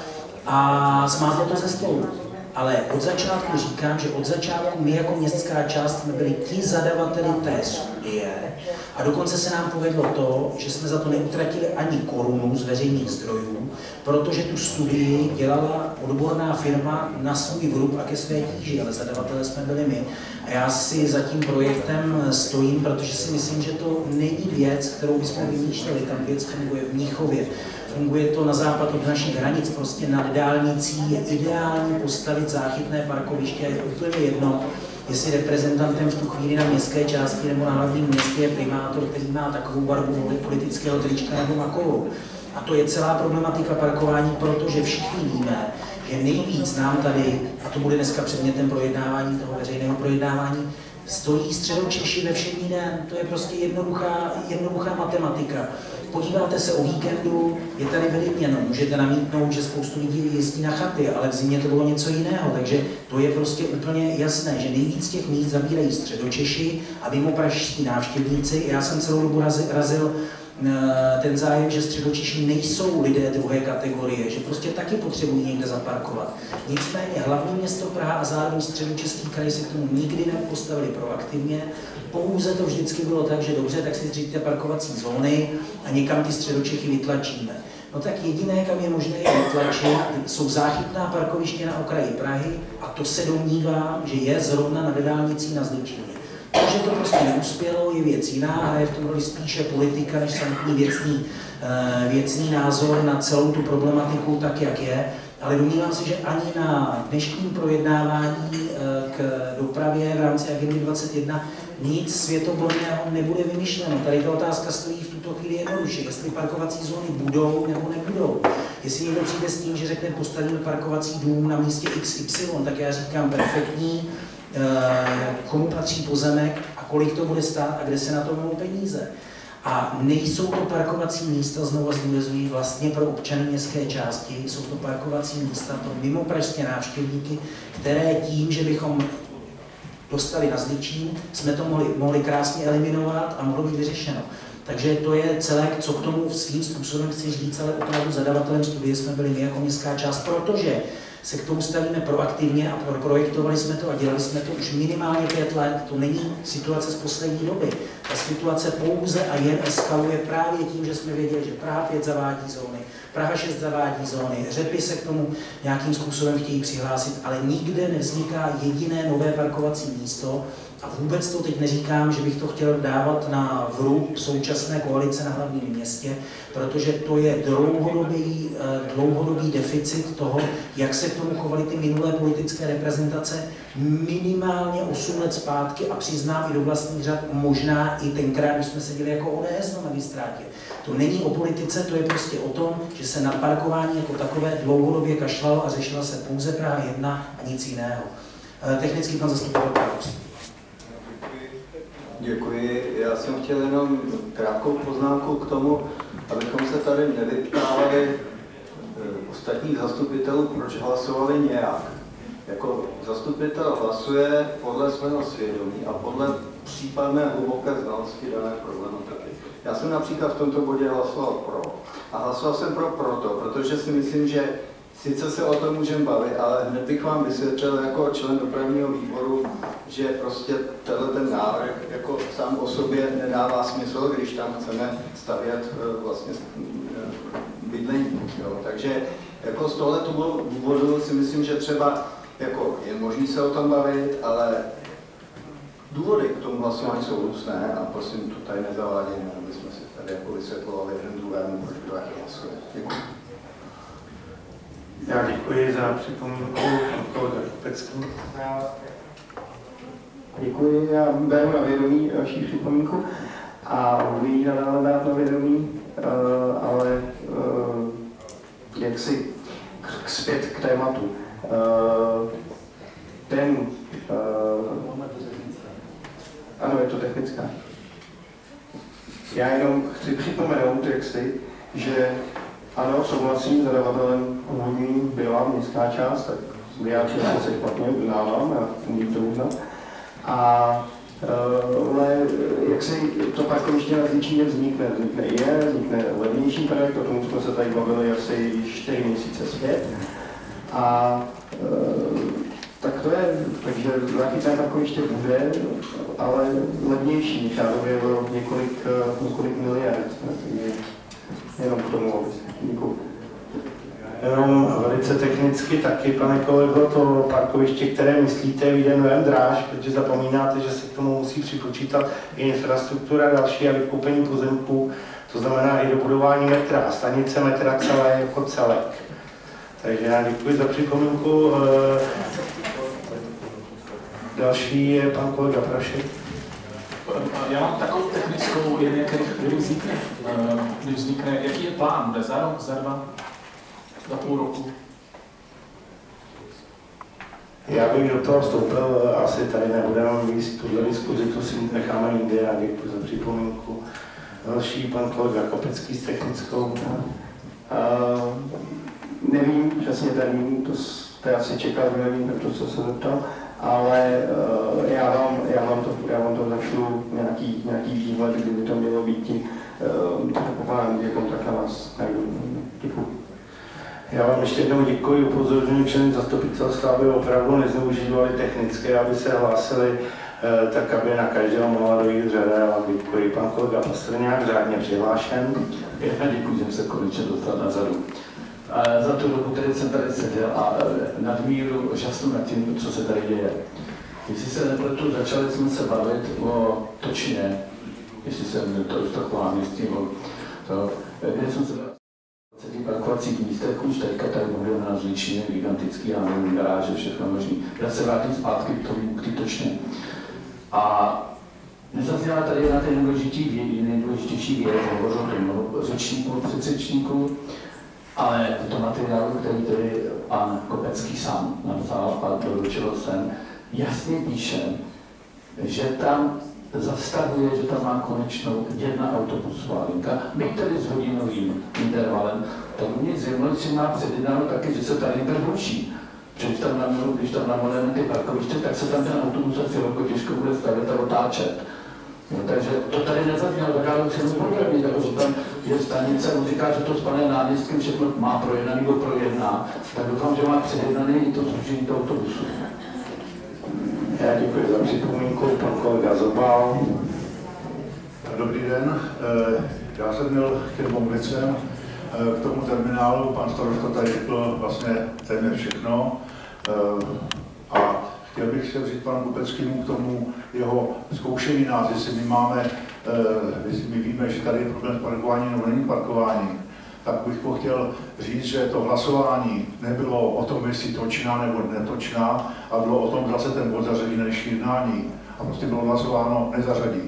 A smátlo to ze stolu. Ale od začátku říkám, že od začátku my jako městská část jsme byli ti zadavateli té studie. studie a dokonce se nám povedlo to, že jsme za to neutratili ani korunu z veřejných zdrojů, protože tu studii dělala odborná firma na svůj vrub a ke své tíži, ale zadavatelé jsme byli my. A já si za tím projektem stojím, protože si myslím, že to není věc, kterou bychom vymýšleli. Tam věc funguje v Mnichově. Funguje to na západ od našich hranic, prostě nad dálnicí je ideální postavit záchytné parkoviště a je úplně jedno, jestli reprezentantem v tu chvíli na městské části nebo na hlavním městě je primátor, který má takovou barvu politického trička nebo makovou. A to je celá problematika parkování, protože všichni víme, že nejvíc nám tady, a to bude dneska předmětem projednávání, toho veřejného projednávání, stojí Středočeši ve všední den. To je prostě jednoduchá, jednoduchá matematika. Podíváte se o víkendu, je tady vylidněno, můžete namítnout, že spoustu lidí jezdí na chaty, ale v zimě to bylo něco jiného, takže to je prostě úplně jasné, že nejvíc těch míst zabírají Středočeši a mimo pražští návštěvníci. Já jsem celou dobu razil ten zájem, že Středočeši nejsou lidé druhé kategorie, že prostě taky potřebují někde zaparkovat. Nicméně hlavní město Praha a zároveň Středočeský kraj se k tomu nikdy nepostavili proaktivně. Pouze to vždycky bylo tak, že dobře, tak si zřídíte parkovací zóny a někam ty Středočechy vytlačíme. No tak jediné, kam je možné je vytlačit, jsou záchytná parkoviště na okraji Prahy a to se domnívám, že je zrovna na dálnicí na Zličíně. To, že to prostě neuspělo, je věc jiná, hraje v tom roli spíše politika než samotný věcný, věcný názor na celou tu problematiku tak, jak je. Ale domnívám se, že ani na dnešním projednávání k dopravě v rámci agendy dvacet jedna nic světoborného nebude vymyšleno. Tady ta otázka stojí v tuto chvíli jednoduše, jestli parkovací zóny budou nebo nebudou. Jestli někdo přijde s tím, že řekne, postavíme parkovací dům na místě iks ypsilon, tak já říkám perfektní, komu patří pozemek a kolik to bude stát a kde se na to mohou peníze. A nejsou to parkovací místa, znovu zdůrazňuji, vlastně pro občany městské části, jsou to parkovací místa pro mimo pražské návštěvníky, které tím, že bychom dostali na Zličín, jsme to mohli, mohli krásně eliminovat a mohlo být vyřešeno. Takže to je celé, co k tomu svým způsobem chci říct, ale opravdu zadavatelem studie jsme byli my jako městská část, protože se k tomu stavíme proaktivně a projektovali jsme to a dělali jsme to už minimálně pět let. To není situace z poslední doby. Ta situace pouze a jen eskaluje právě tím, že jsme věděli, že Praha pět zavádí zóny, Praha šest zavádí zóny, Řepy se k tomu nějakým způsobem chtějí přihlásit, ale nikde nevzniká jediné nové parkovací místo. A vůbec to teď neříkám, že bych to chtěl dávat na vrub současné koalice na hlavním městě, protože to je dlouhodobý, dlouhodobý deficit toho, jak se k tomu chovaly ty minulé politické reprezentace minimálně osm let zpátky a přiznám i do vlastních řad, možná i tenkrát, když jsme seděli jako O D S na magistrátě. To není o politice, to je prostě o tom, že se na parkování jako takové dlouhodobě kašlalo a řešila se pouze Praha jedna a nic jiného. Technický pan zastupitel Prahu. Děkuji. Já jsem chtěl jenom krátkou poznámku k tomu, abychom se tady nevyptávali ostatních zastupitelů, proč hlasovali nějak. Jako zastupitel hlasuje podle svého svědomí a podle případné hluboké znalosti dané problematiky. Já jsem například v tomto bodě hlasoval pro. A hlasoval jsem pro proto, protože si myslím, že sice se o tom můžeme bavit, ale hned bych vám vysvětlil jako člen dopravního výboru, že prostě tenhle ten návrh jako sám o sobě nedává smysl, když tam chceme stavět vlastně bydlení. Jo. Takže jako z tohoto důvodu si myslím, že třeba jako je možný se o tom bavit, ale důvody k tomu hlasování jsou různé a prosím to tady nezavádějme, aby jsme si tady jako vysvětlovali jeden druhému, proč to taky hlasuje. Děkuji. Já děkuji za připomínku kolega Šupecký. Děkuji, já beru na vědomí vaši připomínku a budu ji nadále dát na vědomí, ale jak si zpět k tématu. Ten, ano, je to technická. Já jenom chci připomenout, jak si, že ano, souhlasím, zadavatelem původní byla městská část, tak vyjádřil jsem se špatně, uznávám, já můžu to uznat. A ale jak si to parkoviště na Zličíně vznikne, vznikne je, vznikne levnější projekt, o tom jsme se tady bavili asi čtyři měsíce zpět. A tak to je, takže záchytné parkoviště bude, ale levnější, řádově o několik, několik miliard. Takže jenom k tomu, děkuji. Jenom velice technicky taky, pane kolego, to parkoviště, které myslíte, vyjde mnohem dráž, protože zapomínáte, že se k tomu musí připočítat i infrastruktura další a vykoupení pozemků, to znamená i dobudování metra a stanice metra celé jako celek. Takže já děkuji za připomínku. Další je pan kolega Prašek. Já mám takovou technickou, jen jak kdy vznikne, kdy vznikne, jaký je plán, bude za rok, za dva, za půl roku? Já bych do toho vstoupil, asi tady nebudeme mít tuhle diskuzi, to si necháme jinde, já děkuji za připomínku. Další pan kolega Kopecký s technickou. Uh, nevím přesně termín, to jste asi čekal, nevím, to, co se zeptal, ale uh, já, vám, já, vám to, já vám to zašlu nějaký, nějaký výhled, kdyby to mělo být. Uh, Předpokládám, že kontakt na vás najdu. Děkuji. Já vám ještě jednou děkuji, upozorňuji členy zastupitelstva, aby opravdu nezneužívali technické, aby se hlásili tak, aby na každého mohla dojít řada. Já vám děkuji. Pan kolega Pastrňák, řádně přihlášen. Já děkuji, že jsem se konečně dostal na řadu. Za tu dobu, který jsem tady seděl a nadmíru žasnu nad tím, co se tady děje. Jestli se nepletu, začali jsme se bavit o Točině, jestli jsem to dostakovaný s tím, to, kde jsem se v parkovacích místech, už teďka tady budeme na Zličině, gigantický, já nevím, garáže, všechno možný. Já se vrátím zpátky k tomu, k té Točně. A nezazněla tady jedna ten nejdůležitější věc, hovořil o tom řečníků, předřečníků, ale to materiálu, který tady pan Kopecký sám napsal a doručil jsem, jasně píše, že tam zastavuje, že tam má konečnou jedna autobusová linka, byť tedy s hodinovým intervalem, tak mě zjemno, že má předjednáno taky, že se ta linka zruší. Když tam namíru, když tam namolené ty parkoviště, tak se tam ten autobus asi velko těžko bude stavit a otáčet. No, takže to tady nezaznělo, tak ale už jenom problémy, takže tam je stanice, on říká, že to s panem náměstkem všechno má projednaný nebo projedná, tak doufám, že má předjednaný i to zrušení toho autobusu. Já děkuji za připomínku, pan kolega Zobal. Dobrý den, já jsem měl k těm věcem, k tomu terminálu, pan starosta tady řekl vlastně téměř všechno. A chtěl bych se říct panu Kupeckému k tomu jeho zkoušení nás, jestli my máme, jestli my víme, že tady je problém s parkováním nebo není parkování, tak bych ho chtěl říct, že to hlasování nebylo o tom, jestli točná nebo netočná, a bylo o tom, zda se ten bod zařadí na dnešní jednání. A prostě bylo hlasováno nezařadí.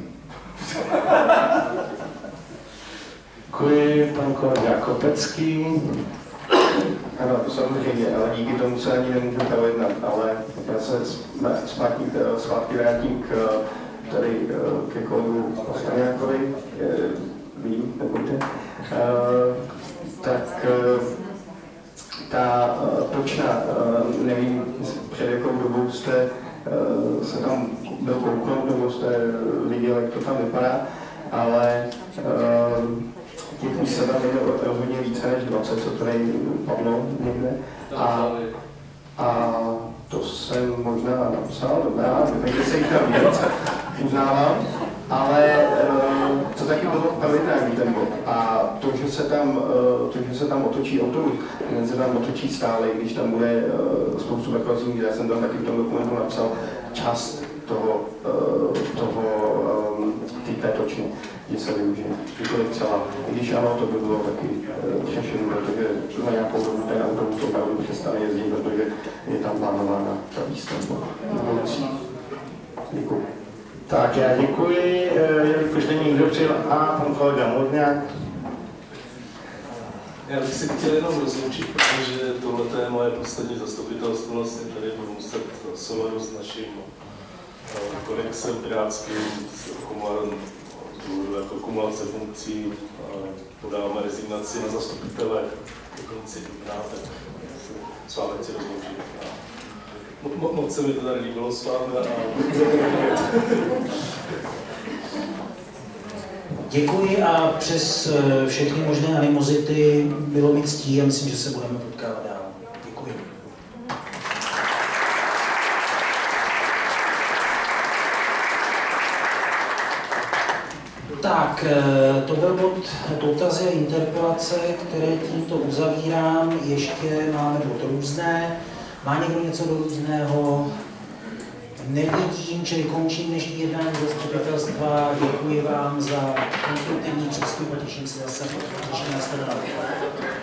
Děkuji, pan kolega Kopecký. Ano, to samozřejmě, ale díky tomu se ani nemůžu projednat, ale já se zpátky, zpátky vrátím k, tady ke kolegu Pastrňákovi, vím, nebojte. Tak ta Točna, nevím, před jakou dobou jste se tam byl kouknout, nebo jste viděl, jak to tam vypadá, ale těch míst se tam je rozhodně více než dvacet, co tady padlo někde. A, a to jsem možná napsal, dobrá, takže se jich tam víc, uznávám, ale uh, to taky bylo pravidelný ten bod. A to, že se tam, uh, to, že se tam otočí autobus, ten se tam otočí stále, když tam bude uh, spoustu parkovacích míst, já jsem tam taky v tom dokumentu napsal část toho, uh, toho um, té Točny, že se využije. Nikoliv celá. I když ano, to by bylo taky uh, řešení, protože na nějakou dobu ten autobus opravdu přestane jezdit, protože je tam plánována ta výstavba. Děkuji. Tak já děkuji, jelikož není nikdo přijel. A pan kolega Modňák. Já bych si chtěl jenom rozloučit, protože tohle je moje poslední zastupitelstvo, vlastně tady budu muset souladu s naším kodexem pirátským, jako kumulace funkcí, podáváme rezignaci na zastupitele do konci dubna, tak s vámi chci rozloučit. Mo moc se mi to tady líbilo s vámi a děkuji a přes všechny možné animozity bylo mi ctí a myslím, že se budeme potkávat dál. Děkuji. Tak, to byl bod dotazy a interpelace, které tímto uzavírám. Ještě máme bod různé. Má někdo něco do různého? Nevidím, čili končím dnešní jednání zastupitelstva. Děkuji vám za konstruktivní přístup a těším se zase, těším na